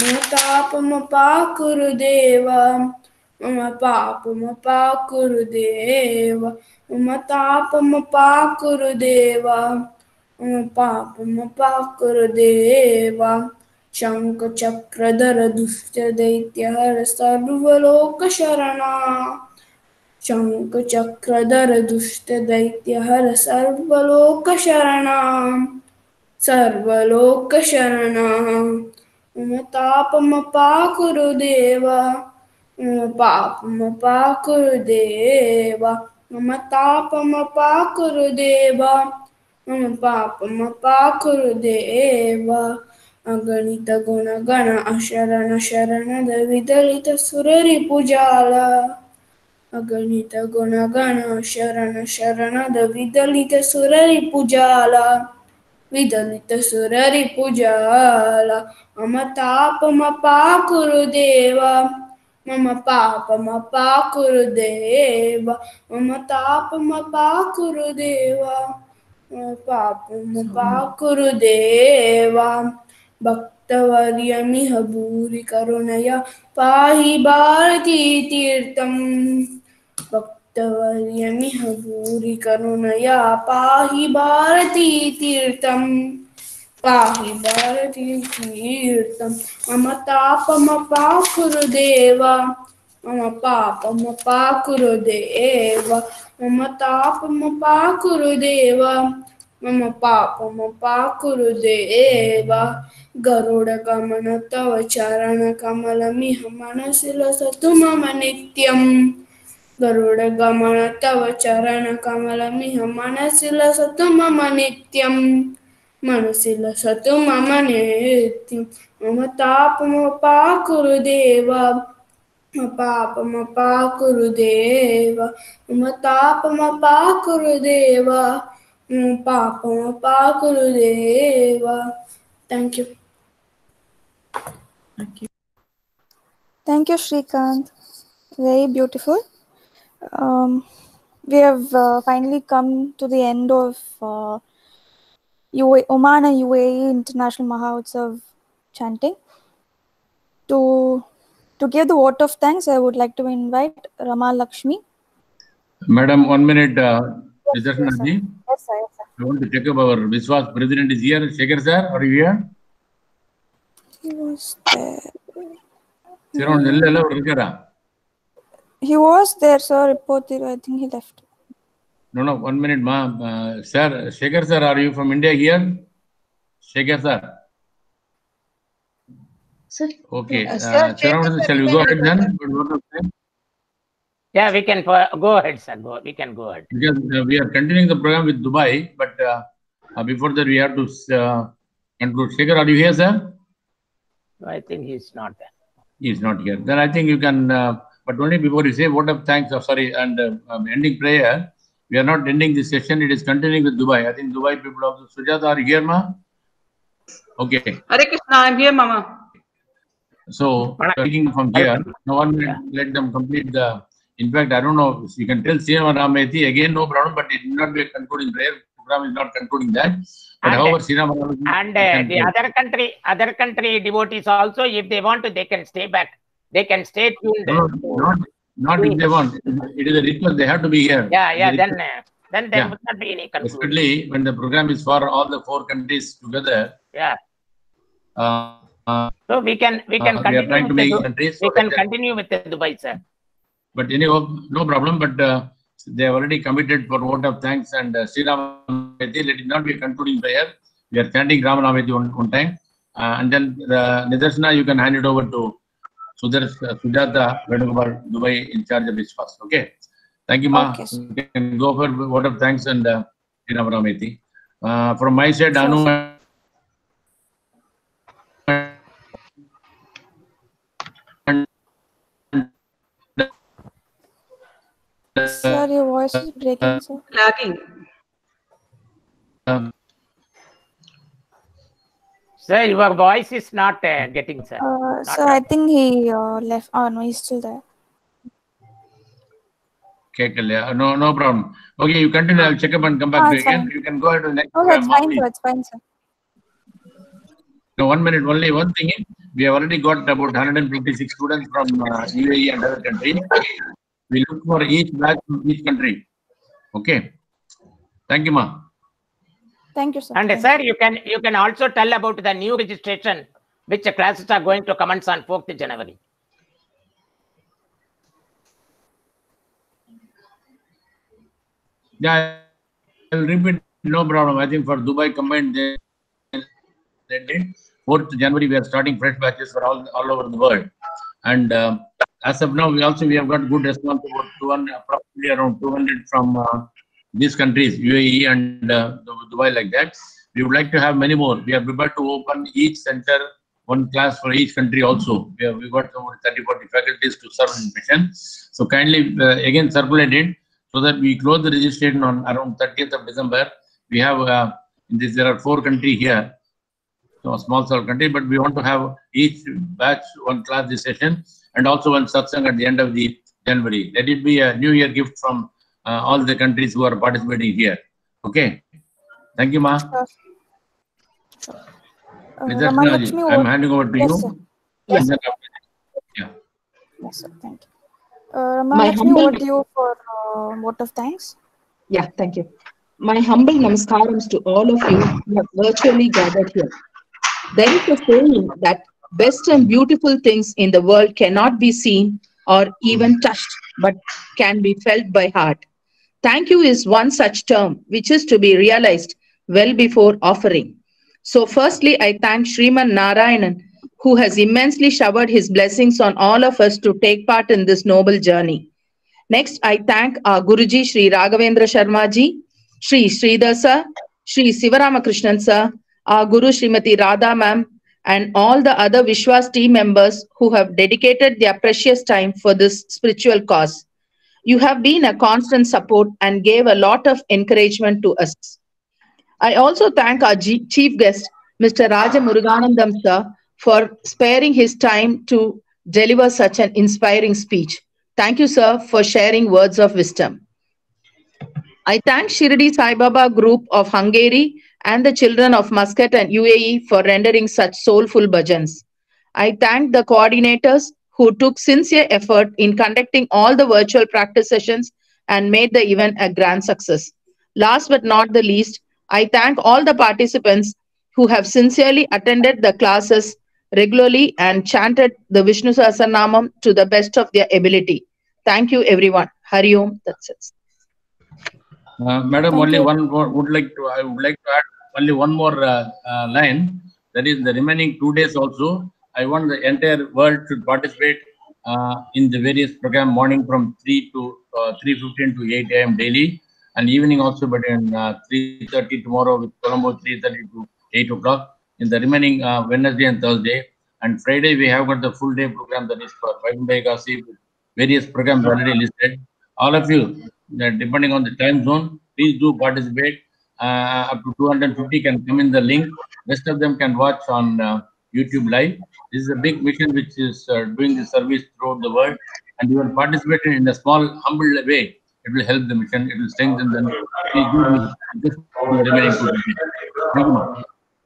Matapama Kurudeva Mama Papa Kurudeva Mama Tapama Kurudeva Mama Papa Kurudeva Shanka Chakradhara Dushya Daityahara Sarvaloka Sharana Shanka Chakradhara Dushya Daityahara Sarvaloka Sharana सर्वलोकशरणः मम तापमपाकुरु देव मम पापमपाकुरु देव मम तापमपाकुरु देव मम पापमपाकुरु देव अगणित गुणगण अशरण शरणद विदलित सुररिपुजाल अगणित गुणगण शरण शरणद विदलित सुररिपुजाल विदलित सुररिपुजाल मम तापमपाकुरु देव मम पापमपाकुरु देव मम तापमपाकुरु देव मम पापमपाकुरु देव भक्तवर्यमिह भूरि करुणया पाहि भारतीतीर्थम् भक्तवर्यमिह भूरि करुणया पाहि भारतीतीर्थम् पाहि भारतीतीर्थम् मम तापमपाकुरु देव मम पापमपाकुरु देव मम तापमपाकुरु देव मम पापमपाकुरु देव गरुडगमन तव चरणकमलमिह मनसि लसतु मम नित्यम् गरुडगमन तव चरणकमलमिह मनसि लसतु मम नित्यम् मनसि लसतु मम नित्यम् मम तापमपाकुरु देव मम पापमपाकुरु देव मम तापमपाकुरु देव मम पापमपाकुरु देव. Thank you. Thank you, Shrikant. Very beautiful. We have finally come to the end of Oman and UAE International Mahautsav chanting. To give the vote of thanks, I would like to invite Rama Lakshmi. Madam, 1 minute. Yes, sir. Yes, sir. I want to check up our Viswas president is here. Shekhar sir, are you here? He was there. He was there, sir. I think he left. No, 1 minute, ma. Sir, Shekhar sir, are you from India here? Shekhar sir. Sir. Okay. Sir, Shall we go ahead then? Yeah, we can go ahead, sir. We can go ahead. Because we are continuing the program with Dubai, but before that we have to conclude. Shekhar, are you here, sir? I think he's not there. He is not here. Then I think you can, but only before you say vote of thanks, and ending prayer, we are not ending this session. It is continuing with Dubai. I think Dubai people also. Sujata, are you here, ma? Okay. Hare Krishna, I'm here, Mama. So, taking from here, now 1 minute, let them complete the. In fact, I don't know, you can tell Srinivas Rameti again, no problem, but it will not be a concluding prayer. The program is not concluding that. But however, Srinivas Rameti. And the other country devotees also, if they want to, they can stay back. They can stay tuned. Not if they want. It is a request, they have to be here. Yeah, then there would not be any conclusion. Especially when the program is for all the 4 countries together. Yeah. So we can continue with the Dubai, sir. But anyway, no problem. But they have already committed for vote of thanks and Sri Rameti. Let it not be a concluding prayer. We are chanting Ram Rameti one time, and then Nidarsana, you can hand it over to Sujata Venugopal Dubai in charge of this fast. Okay. Thank you, ma. Okay, You can go for vote of thanks and Sri Ram Rameti. From my side, Anu. Sir, your voice is breaking, sir. Lagging. Sir, your voice is not getting, sir. Sir, I think he left. Oh, no, he's still there. Okay, no problem. Okay, you continue. I'll check up and come back to you again. You can go ahead to the next Okay, it's program. fine, sir. It's fine, sir. No, 1 minute. Only one thing. We have already got about 156 students from UAE and other countries. We look for each batch from each country. Okay. Thank you, ma. Thank you, sir. And sir, you can also tell about the new registration, which classes are going to commence on 4th January. Yeah, I'll repeat. No problem. I think for Dubai combined, did. 4th January, we are starting fresh batches for all over the world. And as of now, we have got good response about 200, approximately around 200 from these countries, UAE and Dubai, like that. We would like to have many more. We are prepared to open each center, one class for each country also. We got over 30-40 faculties to serve in mission. So kindly again circulate it so that we close the registration on around 30th of December. We have in this, there are 4 countries here, so a small country, but we want to have each batch one class this session and also one satsang at the end of the January. Let it be a New Year gift from all the countries who are participating here. Okay. Thank you, Ma. Ramalakshmi, I'm handing over to you. Sir. Yes. Yeah. Yes, sir. Thank you. Ramalakshmi, over to you for vote of thanks. Yeah, thank you. My humble namaskarams to all of you who have virtually gathered here. There is a saying that best and beautiful things in the world cannot be seen or even touched, but can be felt by heart. Thank you is one such term which is to be realized well before offering. So firstly, I thank Sriman Narayanan, who has immensely showered his blessings on all of us to take part in this noble journey. Next, I thank our Guruji, Sri Raghavendra Sharma ji, Sri Sridhar sir, Sri Sivaramakrishnan sir, our Guru Srimati Radha ma'am, and all the other Vishwas team members who have dedicated their precious time for this spiritual cause. You have been a constant support and gave a lot of encouragement to us. I also thank our chief guest, Mr. Raja Muruganandam sir, for sparing his time to deliver such an inspiring speech. Thank you, sir, for sharing words of wisdom. I thank Shirdi Sai Baba Group of Hungary and the children of Muscat and UAE for rendering such soulful bhajans. I thank the coordinators who took sincere effort in conducting all the virtual practice sessions and made the event a grand success. Last but not the least, I thank all the participants who have sincerely attended the classes regularly and chanted the Vishnu Sahasranamam to the best of their ability. Thank you, everyone. Hari Om. That's it. Madam, only one more I would like to add only one more line. That is, the remaining 2 days also, I want the entire world to participate in the various program, morning from 3:15 to 8 a.m. daily, and evening also, but in 3:30 tomorrow with Colombo, 3:30 to 8 o'clock. In the remaining Wednesday and Thursday, and Friday we have got the full day program, that is for Vaikuntha Ekadasi with various programs already listed. All of you, depending on the time zone, please do participate. Up to 250 can come in the link. Rest of them can watch on YouTube live. This is a big mission which is doing the service throughout the world, and you are participating in a small, humble way. It will help the mission. It will strengthen them. Please do this for the remaining 2 days. Thank you.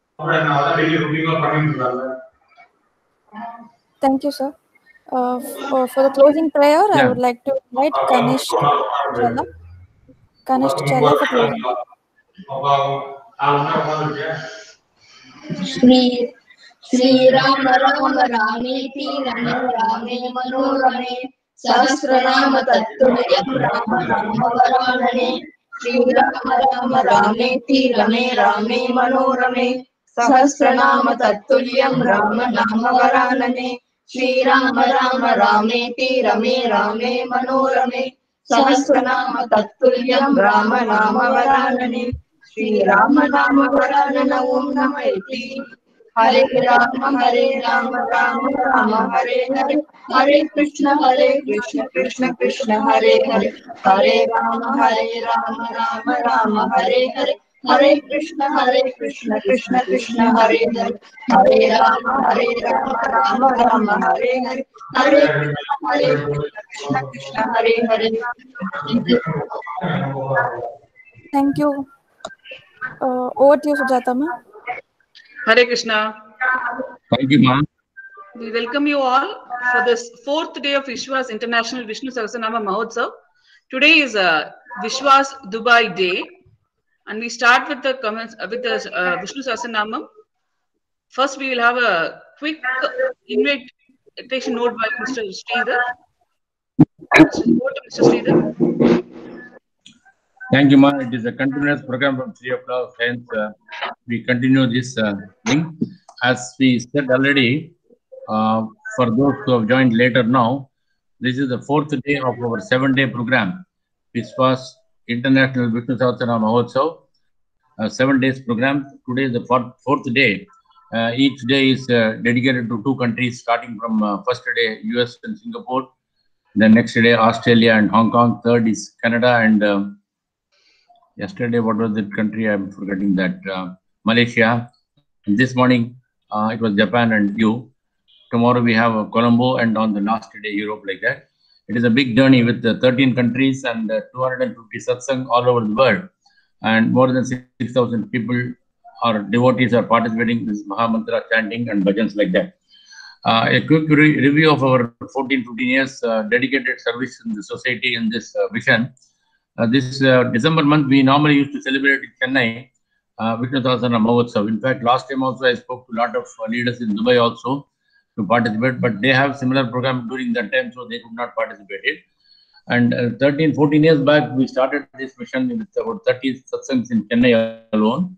Thank you, sir. For the closing prayer, I would like to invite Kanish Challa. Kanish Challa for closing. Shri Rama Rama Rameti Rame Rame Manorame Sahasranama Tattvaryam Rama Rama Varanane Shri Rama Rama Rameti Rame Rame Manorame Sahasranama Tattvaryam Rama Nama Varanane Shri Rama Rama Rameti Rame Rame Manorame Sahasranama Tattvaryam Rama Nama Varanane Shri Rama Nama Varanana Om Namaiti Hare Rama Rama Rama Hare Hare Hare Krishna Krishna Krishna Hare Hare Hare Rama Rama Rama Hare Hare Hare Krishna Krishna Krishna Hare Hare Hare Rama Rama Hare Hare Hare Krishna Krishna Hare Hare. Thank you. Over to you, Sujata ma'am. Hare Krishna. Thank you, ma'am. We welcome you all for this 4th day of Vishwas International Vishnu Sahasranama Mahotsav. Today is Vishwas Dubai Day, and we start with the comments with the Vishnu Sahasranamam. First, we will have a quick invitation note by Mr. Sridhar. Mr. Sridhar. Thank you, Ma. It is a continuous program from 3 o'clock. Hence, we continue this thing. As we said already, for those who have joined later now, this is the 4th day of our 7-day program, which was International Vishnu Sahasranama Mahotsav, 7 days program. Today is the 4th day. Each day is dedicated to 2 countries, starting from first day US and Singapore, then next day Australia and Hong Kong, third is Canada, and yesterday, what was that country? I'm forgetting that. Malaysia. And this morning, it was Japan and EU. Tomorrow we have Colombo, and on the last day, Europe, like that. It is a big journey with 13 countries and 250 satsang all over the world. And more than 6,000 people or devotees are participating in this Mahamantra chanting and bhajans like that. A quick review of our 14-15 years dedicated service in the society in this vision. This December month, we normally used to celebrate in Chennai, Vishnu Sahasranama Mahotsav. In fact, last time also I spoke to a lot of leaders in Dubai also to participate, but they have similar program during that time, so they could not participate it. And 13-14 years back, we started this mission with about 30 satsangs in Chennai alone.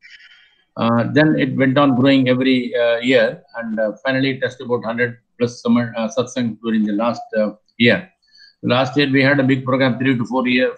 Then it went on growing every year, and finally touched about 100 plus satsangs during the last year. Last year we had a big program, 3 to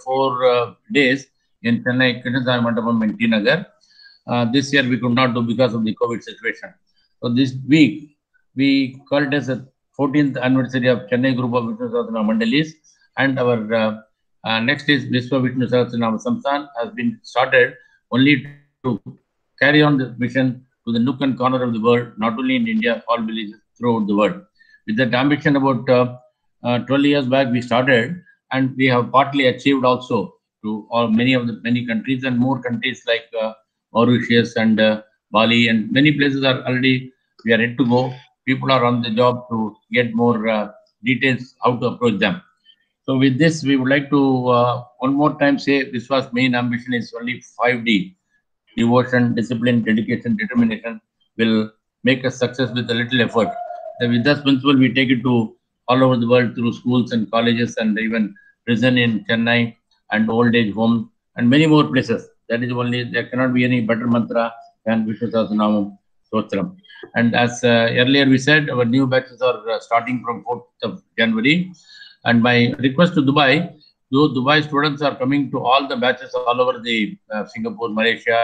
4 days in Chennai, Krishna Swami Mandapam in T Nagar. This year we could not do because of the COVID situation. So this week we call it as a 14th anniversary of Chennai group of Vishnu Sahasranama Mandalis, and our next is Vishwa Vishnu Sahasranama Samsthan has been started only to carry on this mission to the nook and corner of the world, not only in India, all villages throughout the world. With that ambition, about 12 years back we started, and we have partly achieved also to many countries, and more countries like Mauritius and Bali, and many places are already, we are ready to go. People are on the job to get more details how to approach them. So with this, we would like to one more time say this was main ambition is only 5D. Devotion, discipline, dedication, determination will make us success with a little effort. So with this principle, we take it to all over the world through schools and colleges, and even prison in Chennai and old age home and many more places. That is only, there cannot be any better mantra than Vishnu Sahasranama Stotram. And as earlier we said, our new batches are starting from 4th of January. And my request to Dubai, though Dubai students are coming to all the batches all over the Singapore, Malaysia,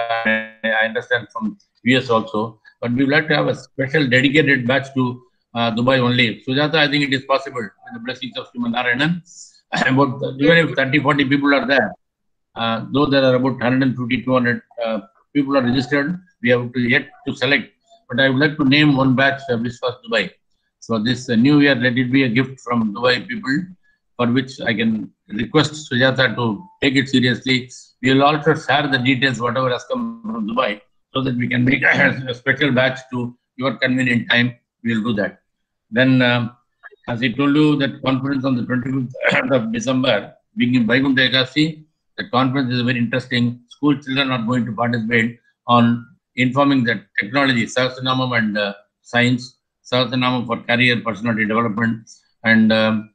I understand from US also, but we would like to have a special dedicated batch to Dubai only. Sujata, I think it is possible with the blessings of Sriman Narayanan. About, even if 30-40 people are there, though there are about 150-200 people are registered, we have to yet to select. But I would like to name one batch, Vishwas Dubai. So this new year, let it be a gift from Dubai people, for which I can request Sujata to take it seriously. We will also share the details, whatever has come from Dubai, so that we can make a special batch to your convenient time. We will do that. Then, as I told you, that conference on the 25th of December, being in Vaikuntha Ekadasi, the conference is very interesting. School children are going to participate on informing that technology, Sahasranamam and science, Sahasranamam for career, personality development, and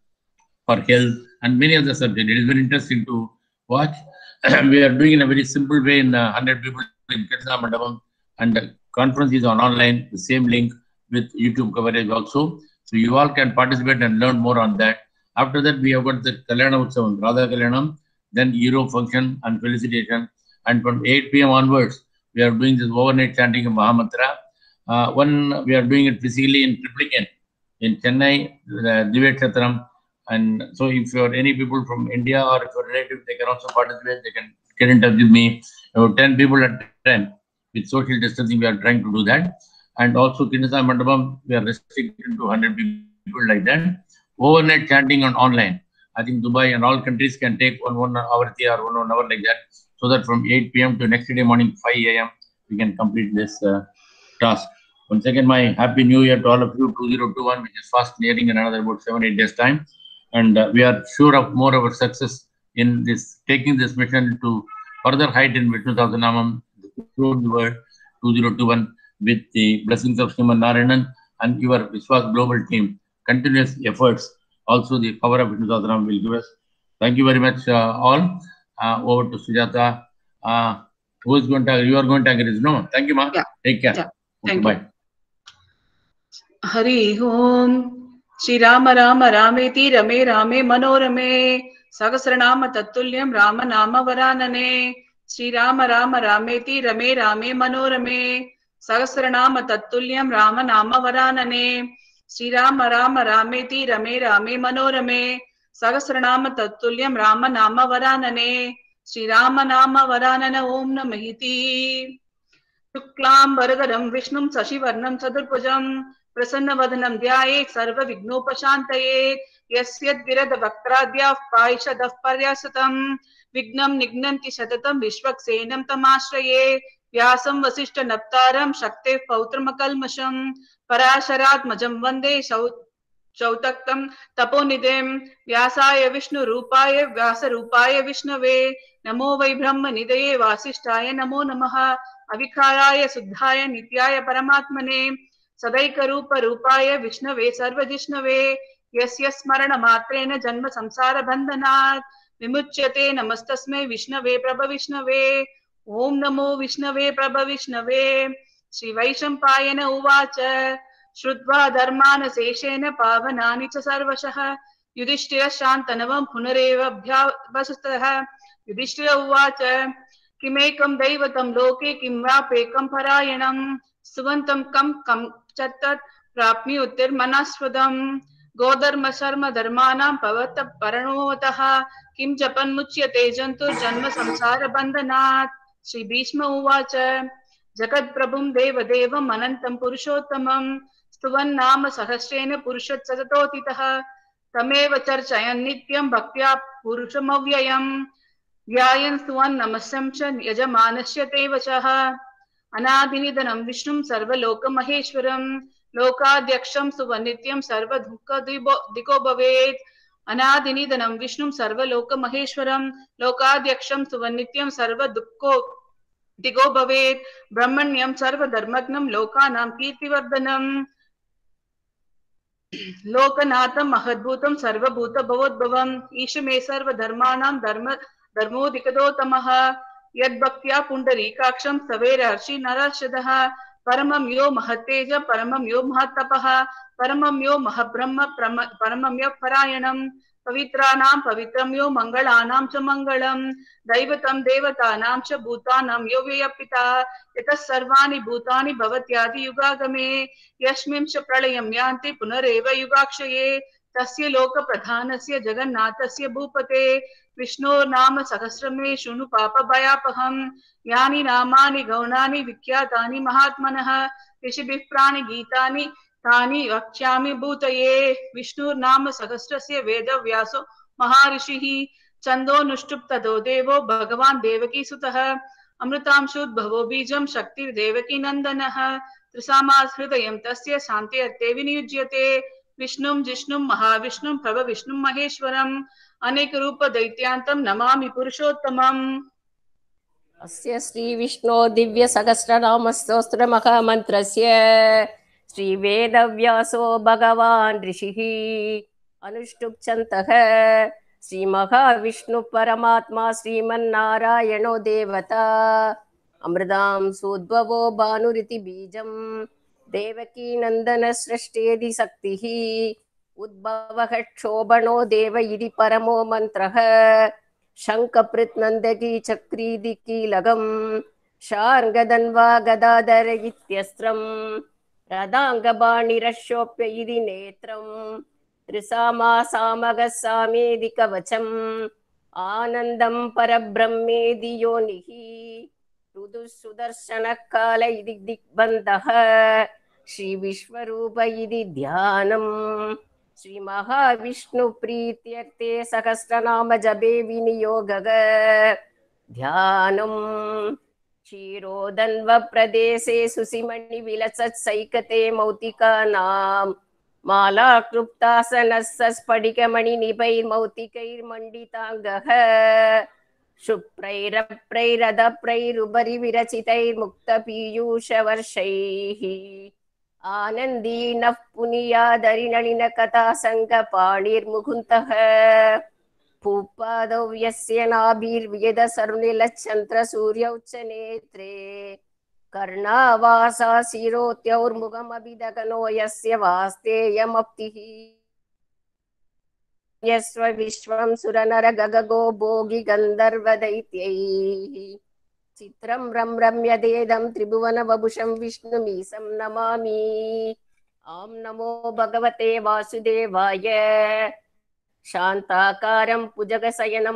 for health, and many other subjects. It is very interesting to watch. We are doing in a very simple way in 100 people in Krishna Mandapam, and the conference is on online, the same link with YouTube coverage also. So you all can participate and learn more on that. After that, we have got the Kalyana Utsavam, Radha Kalyanam, then Euro function and felicitation. And from 8 p.m. onwards, we are doing this overnight chanting of Mahamantra. One, we are doing it physically in Triplicate in Chennai, Divya Kshetram. And so if you are any people from India or if your relative, they can also participate. They can get in touch with me. About 10 people at a time. With social distancing, we are trying to do that. And also Krishna Swami Mandapam, we are restricted to 100 people like that. Overnight chanting on online. I think Dubai and all countries can take one hour or 1 hour like that, so that from 8 p.m. to next day morning 5 a.m. we can complete this task. Once again, my happy new year to all of you, 2021, which is fast nearing in another about 7-8 days time. And we are sure of more of our success in this, taking this mission to further height in Vishnu Sahasranamam throughout the world, 2021, with the blessings of Sriman Narayanan and your Vishwas global team. Continuous efforts, also the power of Vishnu Sahasranamam will give us. Thank you very much all. over to Sujata. Who is going to? You are going to agree? No. Thank you, ma. Yeah. Take care. Yeah. Okay, Thank bye. you. Hari ओम श्री राम राम रामेति रमे रामे मनोरमे सहस्रनाम तत्तुल्यं राम नाम वरानने श्री राम राम रामेति रमे रामे मनोरमे सहस्रनाम तत्तुल्यं राम नाम वरानने श्री राम राम रामेति रमे रामे मनोरमे सहस्रनाम तत्तुल्यं राम नाम वरानने श्री राम नाम वरानन ओम नमः शुक्लां वरदरं विष्णुं शशिवर्णं चतुर्भुजं प्रसन्नवदनं ध्यायेत् सर्वविघ्नोपशान्तये यस्यद्विरदवक्त्राद्याः पायषदः पर्यासतं विघ्नं निघ्नन्ति सततं विश्वक्सेनं तमाश्रये व्यासं वसिष्ठनप्तारं शक्तेः पौत्रमकल्मषं पराशरात्मजं वन्दे शौतक्तं तपोनिधिं व्यासाय विष्णुरूपाय व्यासरूपाय विष्णवे नमो वै ब्रह्मनिधये वासिष्ठाय नमो नमः अविकाराय शुद्धाय नित्याय परमात्मने सदैकरूपरूपाय विष्णवे सर्वजिष्णवे यस्य स्मरणमात्रेण जन्म संसार बन्धनात् विमुच्यते नमस्तस्मै विष्णवे प्रभविष्णवे ओम नमो विष्णवे प्रभविष्णवे श्री वैशंपायन उवाच श्रुत्वा धर्मान् शेषेण पावनानि च सर्वशः युधिष्ठिरः शान्तनवं पुनरेवाभ्यावसुतः युधिष्ठिर उवाच किमेकं दैवतं लोके किं वाप्येकं परायणं सुवन्तं कं च तत् प्राप्नुयुतिर्मनस्पदं गोधर्म शर्म धर्माणां पवत परणोवतः किं जपन्मुच्यते जन्तुर्जन्म संसार बन्धनात् श्री भीष्म उवाच जगत्प्रभुं देवदेवम् अनन्तं पुरुषोत्तमं स्तुवन्नाम सहस्रेण पुरुषत् सततोतितः तमेव चर्चयन् नित्यं भक्त्या पुरुषमव्ययम् ध्यायन् स्तुवन् नमस्यं च यजमानस्य ते वचः अनादिनिधनं विष्णुं सर्वलोकमहेश्वरं लोकाध्यक्षं सुवनित्यं सर्वदुःखदिगो भवेत् अनादिनिधनं विष्णुं सर्वलोकमहेश्वरं लोकाध्यक्षं सुवनित्यं सर्वदुःखो दिगो भवेत् ब्रह्मण्यं सर्वधर्मज्ञं लोकानां कीर्तिवर्धनं लोकनाथं महद्भूतं सर्वभूतभवोद्भवम् ईशमे सर्वधर्माणां धर्मोऽधिकतोत्तमः यद्भक्त्या पुण्डरीकाक्षं सवेरहर्षि नरर्षदः परमं यो महत्तेज परमं यो महत्तपः परमं यो महब्रह्म परमं यो परायणं पवित्राणां पवित्रं यो मङ्गलानां च मङ्गलं दैवतं देवतानां च भूतानां यो व्ययपिता यतः सर्वाणि भूतानि भवत्यादि युगागमे यस्मिन् च प्रलयं यान्ति पुनरेव युगाक्षये तस्य लोकप्रधानस्य जगन्नाथस्य भूपते विष्णोर्नाम सहस्रमे शृणु पापभयापहम् यानि नामानि गौणानि विख्यातानि महात्मनः ऋषिभिः प्राणिगीतानि तानि वक्ष्यामि भूतये विष्णुर्नाम सहस्रस्य वेदव्यासो महर्षिः छन्दोनुष्टुप्ततो देवो भगवान् देवकीसुतः अमृतांशोद्भवो बीजं शक्तिर्देवकी नन्दनः त्रिसामाहृदयं तस्य शान्त्यर्थे विनियुज्यते विष्णुं जिष्णुं महाविष्णुं प्रभविष्णुं महेश्वरम् अनेकरूप दैत्यान्तं नमामि पुरुषोत्तमम् अस्य श्री विष्णो दिव्य सहस्रनाम स्तोत्र महामन्त्रस्य श्री वेदव्यासो भगवान् ऋषिः अनुष्टुप्छन्तः श्री महाविष्णु परमात्मा श्रीमन्नारायणो देवता अमृतां सोद्भवो भानुरिति बीजं देवकी नन्दन सृष्टेदि शक्तिः उद्भवः क्षोभणो देव इति परमो मन्त्रः शङ्खपृत् नन्दकी चक्रीदि कीलकं शार्ङ्गधन्वा गदाधर इत्यस्त्रं रदाङ्गबाणिरशोप्य इति नेत्रं त्रिसामा सामगः सामेदि कवचम् आनन्दं परब्रह्मेदि योनिः ऋदुः सुदर्शनः काल इति दिग्बन्धः श्री विश्वरूप इति ध्यानम् श्री महाविष्णु प्रीत्यर्थे सहस्रनाम जपे विनियोगः ध्यानम् क्षीरोदन्व प्रदेशे सुसिमणि विलसत् सैकते मौतिकानां माला क्लुप्तासनः स्फटिकमणि निभैर्मौतिकैर्मण्डिताङ्गः शुभ्रैरप्रैरदप्रैरुपरि विरचितैर्मुक्तपीयूषवर्षैः आनन्दीनः पुनीयादरिनलिनकथा सङ्गपाणिर्मुकुन्दः भूपादौ यस्य नाभिर्वेदसर्वनिलच्छन्त्रसूर्यौ च नेत्रे कर्णावासा शिरोत्यौर्मुखमभिदगनो यस्य वास्तेयमप्तिः यस्व विश्वं सुरनरगगगो भोगि गन्धर्वदैत्यैः चित्रं रम्यदेदं त्रिभुवनवभुषं विष्णुमीशं नमामि। ॐ नमो भगवते वासुदेवाय। शान्ताकारं भुजगशयनं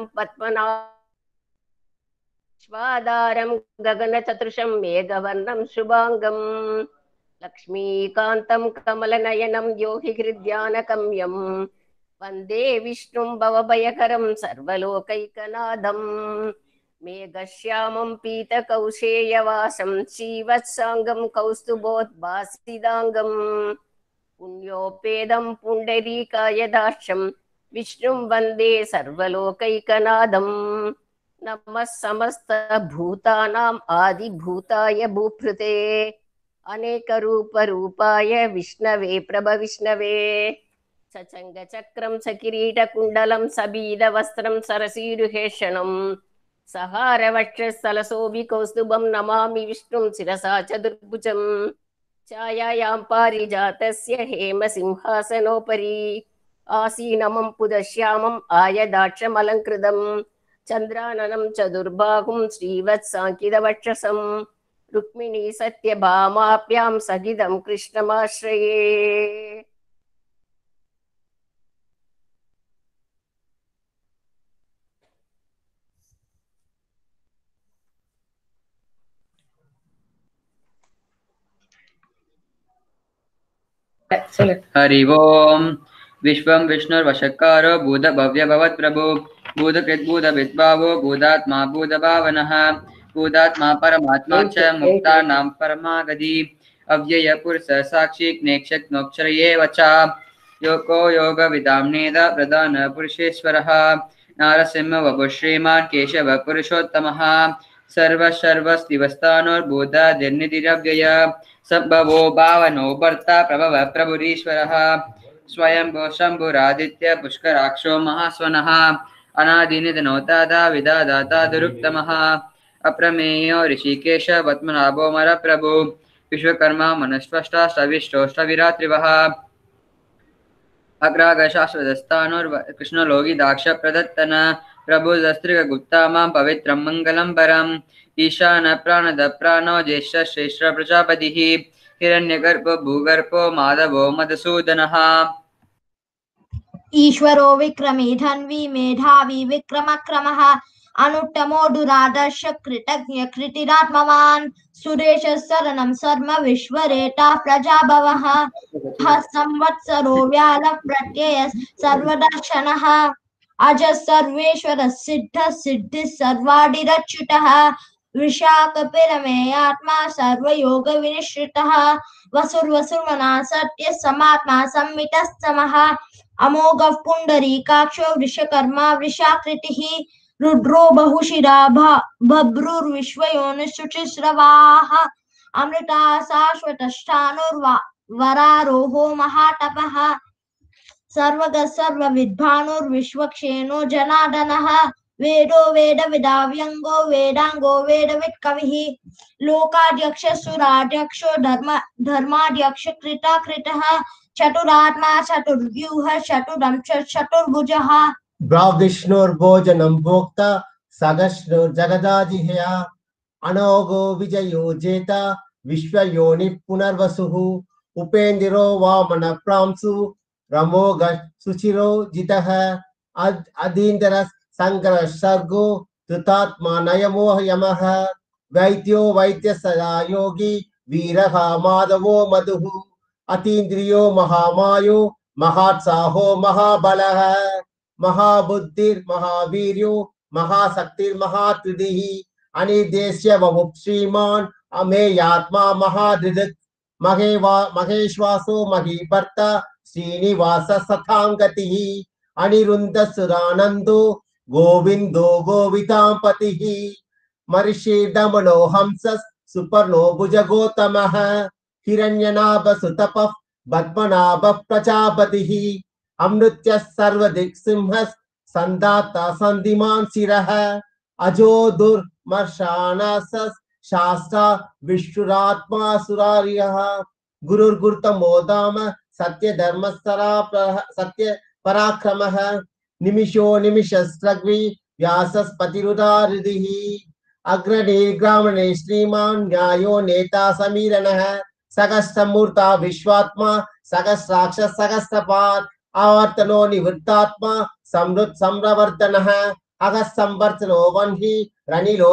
पद्मनाभं गगनचतुर्षं मेघवर्णं शुभांगं लक्ष्मीकान्तं कमलनयनं योहि हृद्यानगम्यं वन्दे विष्णुं भवभयकरं सर्वलोकैकनाथं मेघश्यामं पीतकौशेयवासं श्रीवत्साङ्गं कौस्तुभोद्भासिताङ्गं पुण्योपेदं पुण्डरीकायदाक्षं विष्णुं वन्दे सर्वलोकैकनाथं नमः समस्तभूतानाम् आदिभूताय भूभृते अनेकरूपरूपाय विष्णवे प्रभविष्णवे सचङ्गचक्रं सकिरीटकुण्डलं सबीदवस्त्रं सरसीरुहेषणं सहारवक्षस्थलशोभिकौस्तुभं नमामि विष्णुं शिरसा चतुर्भुजं छायायां पारिजातस्य हेमसिंहासनोपरि आसीनमं पुदश्यामम् आयदाक्षमलङ्कृतं चन्द्राननं चतुर्बाहुं श्रीवत्साङ्कितवक्षसं रुक्मिणी सत्यभामाभ्यां सहितं कृष्णमाश्रये। हरि ओम। विश्वं विष्णुर्वशकारो भूत भव्य भवत् प्रभु भूतकृद्भूत विद्भावो भूतात्मा भूतभावनः भूतात्मा परमात्मा च मुक्तानां परमागति अव्यय पुरुष साक्षी ज्ञेक्षज्ञोक्षरये वचा योगो योगविदां नेद प्रधान पुरुषेश्वरः नारसिंह वभु श्रीमान् केशव पुरुषोत्तमः सर्वस्तिवस्थानोर्भूतादिर्निधिरव्यय संभवो भावनो भर्ता प्रभव प्रभुरीश्वरः स्वयंभो शंभुरादित्य पुष्कराक्षो महास्वनः अनादिनिधनोतादा विदादाता दुरुक्तमः अप्रमेयो ऋषिकेश पद्मनाभो मर प्रभु विश्वकर्मा मनस्वष्टा सविष्टोष्टविरात्रिवः अग्रागशाश्वतस्थानोर्कृष्णलोगी दाक्ष प्रदत्तन प्रभुदस्त्रिगुप्ता मां पवित्रं मंगलं परम् ईशान प्राणद प्राणो ज्येष्ठ श्रेष्ठ प्रजापतिः हिरण्यगर्भो भूगर्भो माधवो मधुसूदनः ईश्वरो विक्रमी धन्वी मेधावी विक्रमक्रमः अनुत्तमो दुरादर्श कृतज्ञ कृतिरात्मवान् सुरेश शरणं सर्व विश्वरेता प्रजाभवः संवत्सरो व्याल प्रत्यय सर्वदर्शनः अज सर्वेश्वर सिद्ध सिद्धि सर्वादिरच्युतः विशाखपिरमे आत्मा सर्वयोग विनिश्रितः वसुर्वसुर्मना सत्य समात्मा संमितस्तमः अमोघ पुंडरीकाक्षो वृषकर्मा वृषाकृतिः रुद्रो बहुशिरा बभ्रुर्विश्वयोनिश्चुचिस्रवाः अमृता शाश्वतष्ठानुर्वरारोहो महातपः सर्वग सर्वविद्भानुर्विश्वक्षेणो जनार्दनः वेदो वेदविदाव्यङ्गो वेदाङ्गो वेदवित्कविः लोकाध्यक्ष सुराध्यक्षो धर्माध्यक्ष कृतः चतुरात्मा चतुर्व्यूह चतुरंश चतुर्भुजः ब्राह्विष्णुर्भोजनं भोक्ता सगश्नुर्जगदाजिह्या अनोगो विजयो जेता विश्वयोनि पुनर्वसुः उपेन्द्रो वामन प्रांसु रमोग सुचिरो जितः अधीन्द्र संकर सर्गो धृतात्मा नयमो यमः वैद्यो वैद्य सदा योगी वीरः माधवो मधुः अतीन्द्रियो महामायो महात्साहो महाबलः महाबुद्धिर् महावीर्यो महाशक्तिर्महात्रिदिः अनिर्देश्य वमुक् श्रीमान् अमेयात्मा महादृक् महेश्वासो महीभर्ता श्रीनिवास सथांगतिः अनिरुन्ध सुरानन्दो गोविंदो गोवितांपतिः मर्षिर्दमनो हंसः सुपर्णो भुजगोतमः हिरण्यनाभ सुतपः पद्मनाभः प्रजापतिः अमृत्यः सर्वदिक्सिंहः संदाता संधिमान सिरः अजो दुर्मर्शानस शास्त्रा विष्णुरात्मा सुरार्यः गुरुर्गुरुतमो धाम सत्य धर्मस्तरा सत्य पराक्रमः निमिषो निमिषस्त्रग्वी व्यासस्पतिरुदारिधिः अग्रणी ग्रामणे श्रीमान् न्यायो नेता समीरणः सहस्रमूर्ता विश्वात्मा सहस्राक्ष सहस्रपात् आवर्तनो निवृत्तात्मा समृद्ध सम्रवर्तनः अगस्संवर्तनो वह्नि रनिलो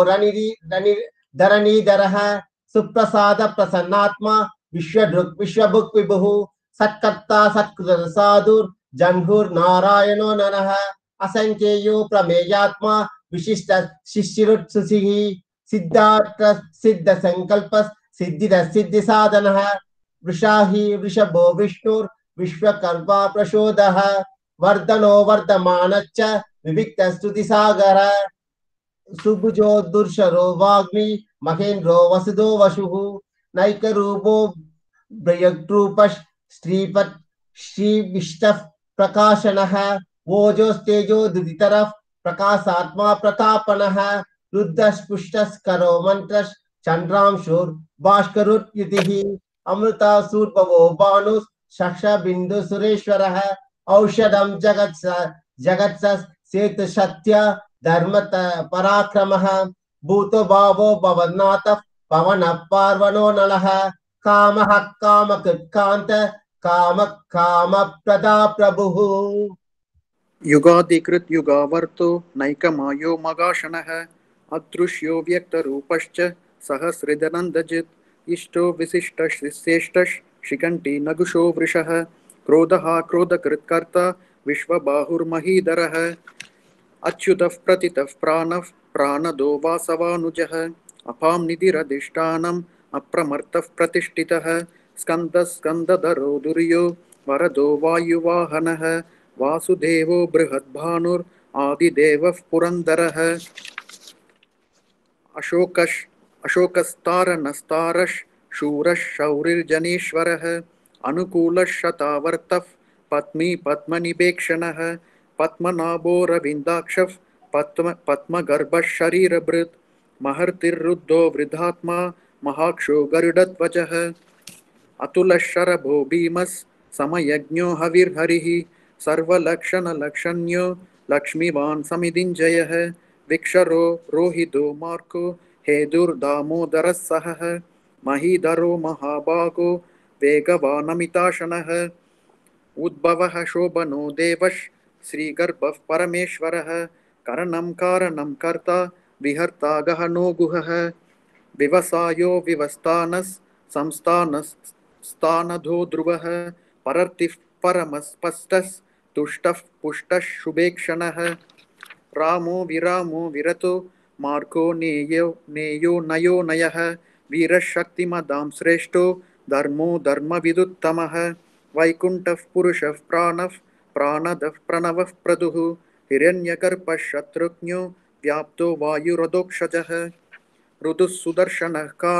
धरणीधरः सुप्रसाद प्रसन्नात्मा विश्वदृक् विश्वभुक् विभुः सत्कर्ता सत्कृत साधुर् जह्नुर् नारायणो नरः असंख्येयो प्रमेयात्मा विशिष्ट शिशिरुत् सुसिः सिद्धार्थ सिद्ध संकल्प सिद्धिद सिद्धि साधनः वृषाहि वृषभो विष्णुर् विश्वकर्मा प्रचोदः वर्धनो वर्धमानच्च विविक्त स्तुति सागर सुभुजो दुर्शरो वाग्मी महेन्द्रो वसुदो वशुः नैकरूपो ब्रयग्रूपश् श्रीपत् श्रीविष्टः प्रकाशनः ओजोस्तेजो दुदितरः प्रकाशात्मा प्रतापनः रुद्रस्पुष्टस्करो मन्त्रश् चन्द्रांशुर् भास्करुद्युतिः अमृतासूर्भवो भानुः शक्ष बिंदु सुरेश्वरः औषधं जगत्स सेतु सत्य धर्म पराक्रमः भूतो भावो भवन्नाथः पवन पार्वणो नलः कामः कामकृत्कान्त काम काम प्रदा प्रभुः युगादिकृत युगावर्तो नैकमायो मगाशनः अदृश्यो व्यक्तरूपश्च सहस्रदनन्दजित् इष्टो विशिष्टश्रेष्ठश् शिखण्डी नगुषो वृषः क्रोधः क्रोधकृत्कर्ता विश्वबाहुर्महीधरः अच्युतः प्रतितः प्राणः प्राणदो वासवानुजः अपां निधिरधिष्ठानम् अप्रमर्तः प्रतिष्ठितः स्कन्दः स्कन्दधरो दुर्यो वरदो वायुवाहनः वासुदेवो बृहद्भानुर् आदिदेवः पुरन्दरः अशोकस्तारनस्तारश् शूरः शौरिर्जनेश्वरः अनुकूलः शतावर्तः पद्मी पद्मनिपेक्षणः पद्मनाभो रविन्दाक्षः पद्मगर्भः शरीरभृत् महर्तिरुद्धो वृद्धात्मा महाक्षो गरुडध्वजः अतुलः शरभो भीमस् समयज्ञो हविर्हरिः सर्वलक्षणलक्षण्यो लक्ष्मीवान् समिदिञ्जयः विक्षरो रोहितो मार्को हेदुर्दामोदरः सहः महीधरो महाभागो वेगवानमिताशनः उद्भवः शोभनो देवश् श्रीगर्भः परमेश्वरः करणं कारणं कर्ता विहर्ता गहनो गुहः विवसायो विवस्तानस् संस्थानस्थानधो ध्रुवः परर्तिः परमस्पष्टः तुष्टः पुष्टः शुभेक्षणः रामो विरामो विरतो मार्गो नेयो नयो नयः वीरशक्तिमदां श्रेष्ठो धर्मो धर्मविदुत्तमः वैकुण्ठः पुरुषः प्राणः प्राणदः प्रणवः प्रदुः हिरण्यगर्भः शत्रुघ्नो व्याप्तो वायुरधोक्षजः ऋतुः सुदर्शनः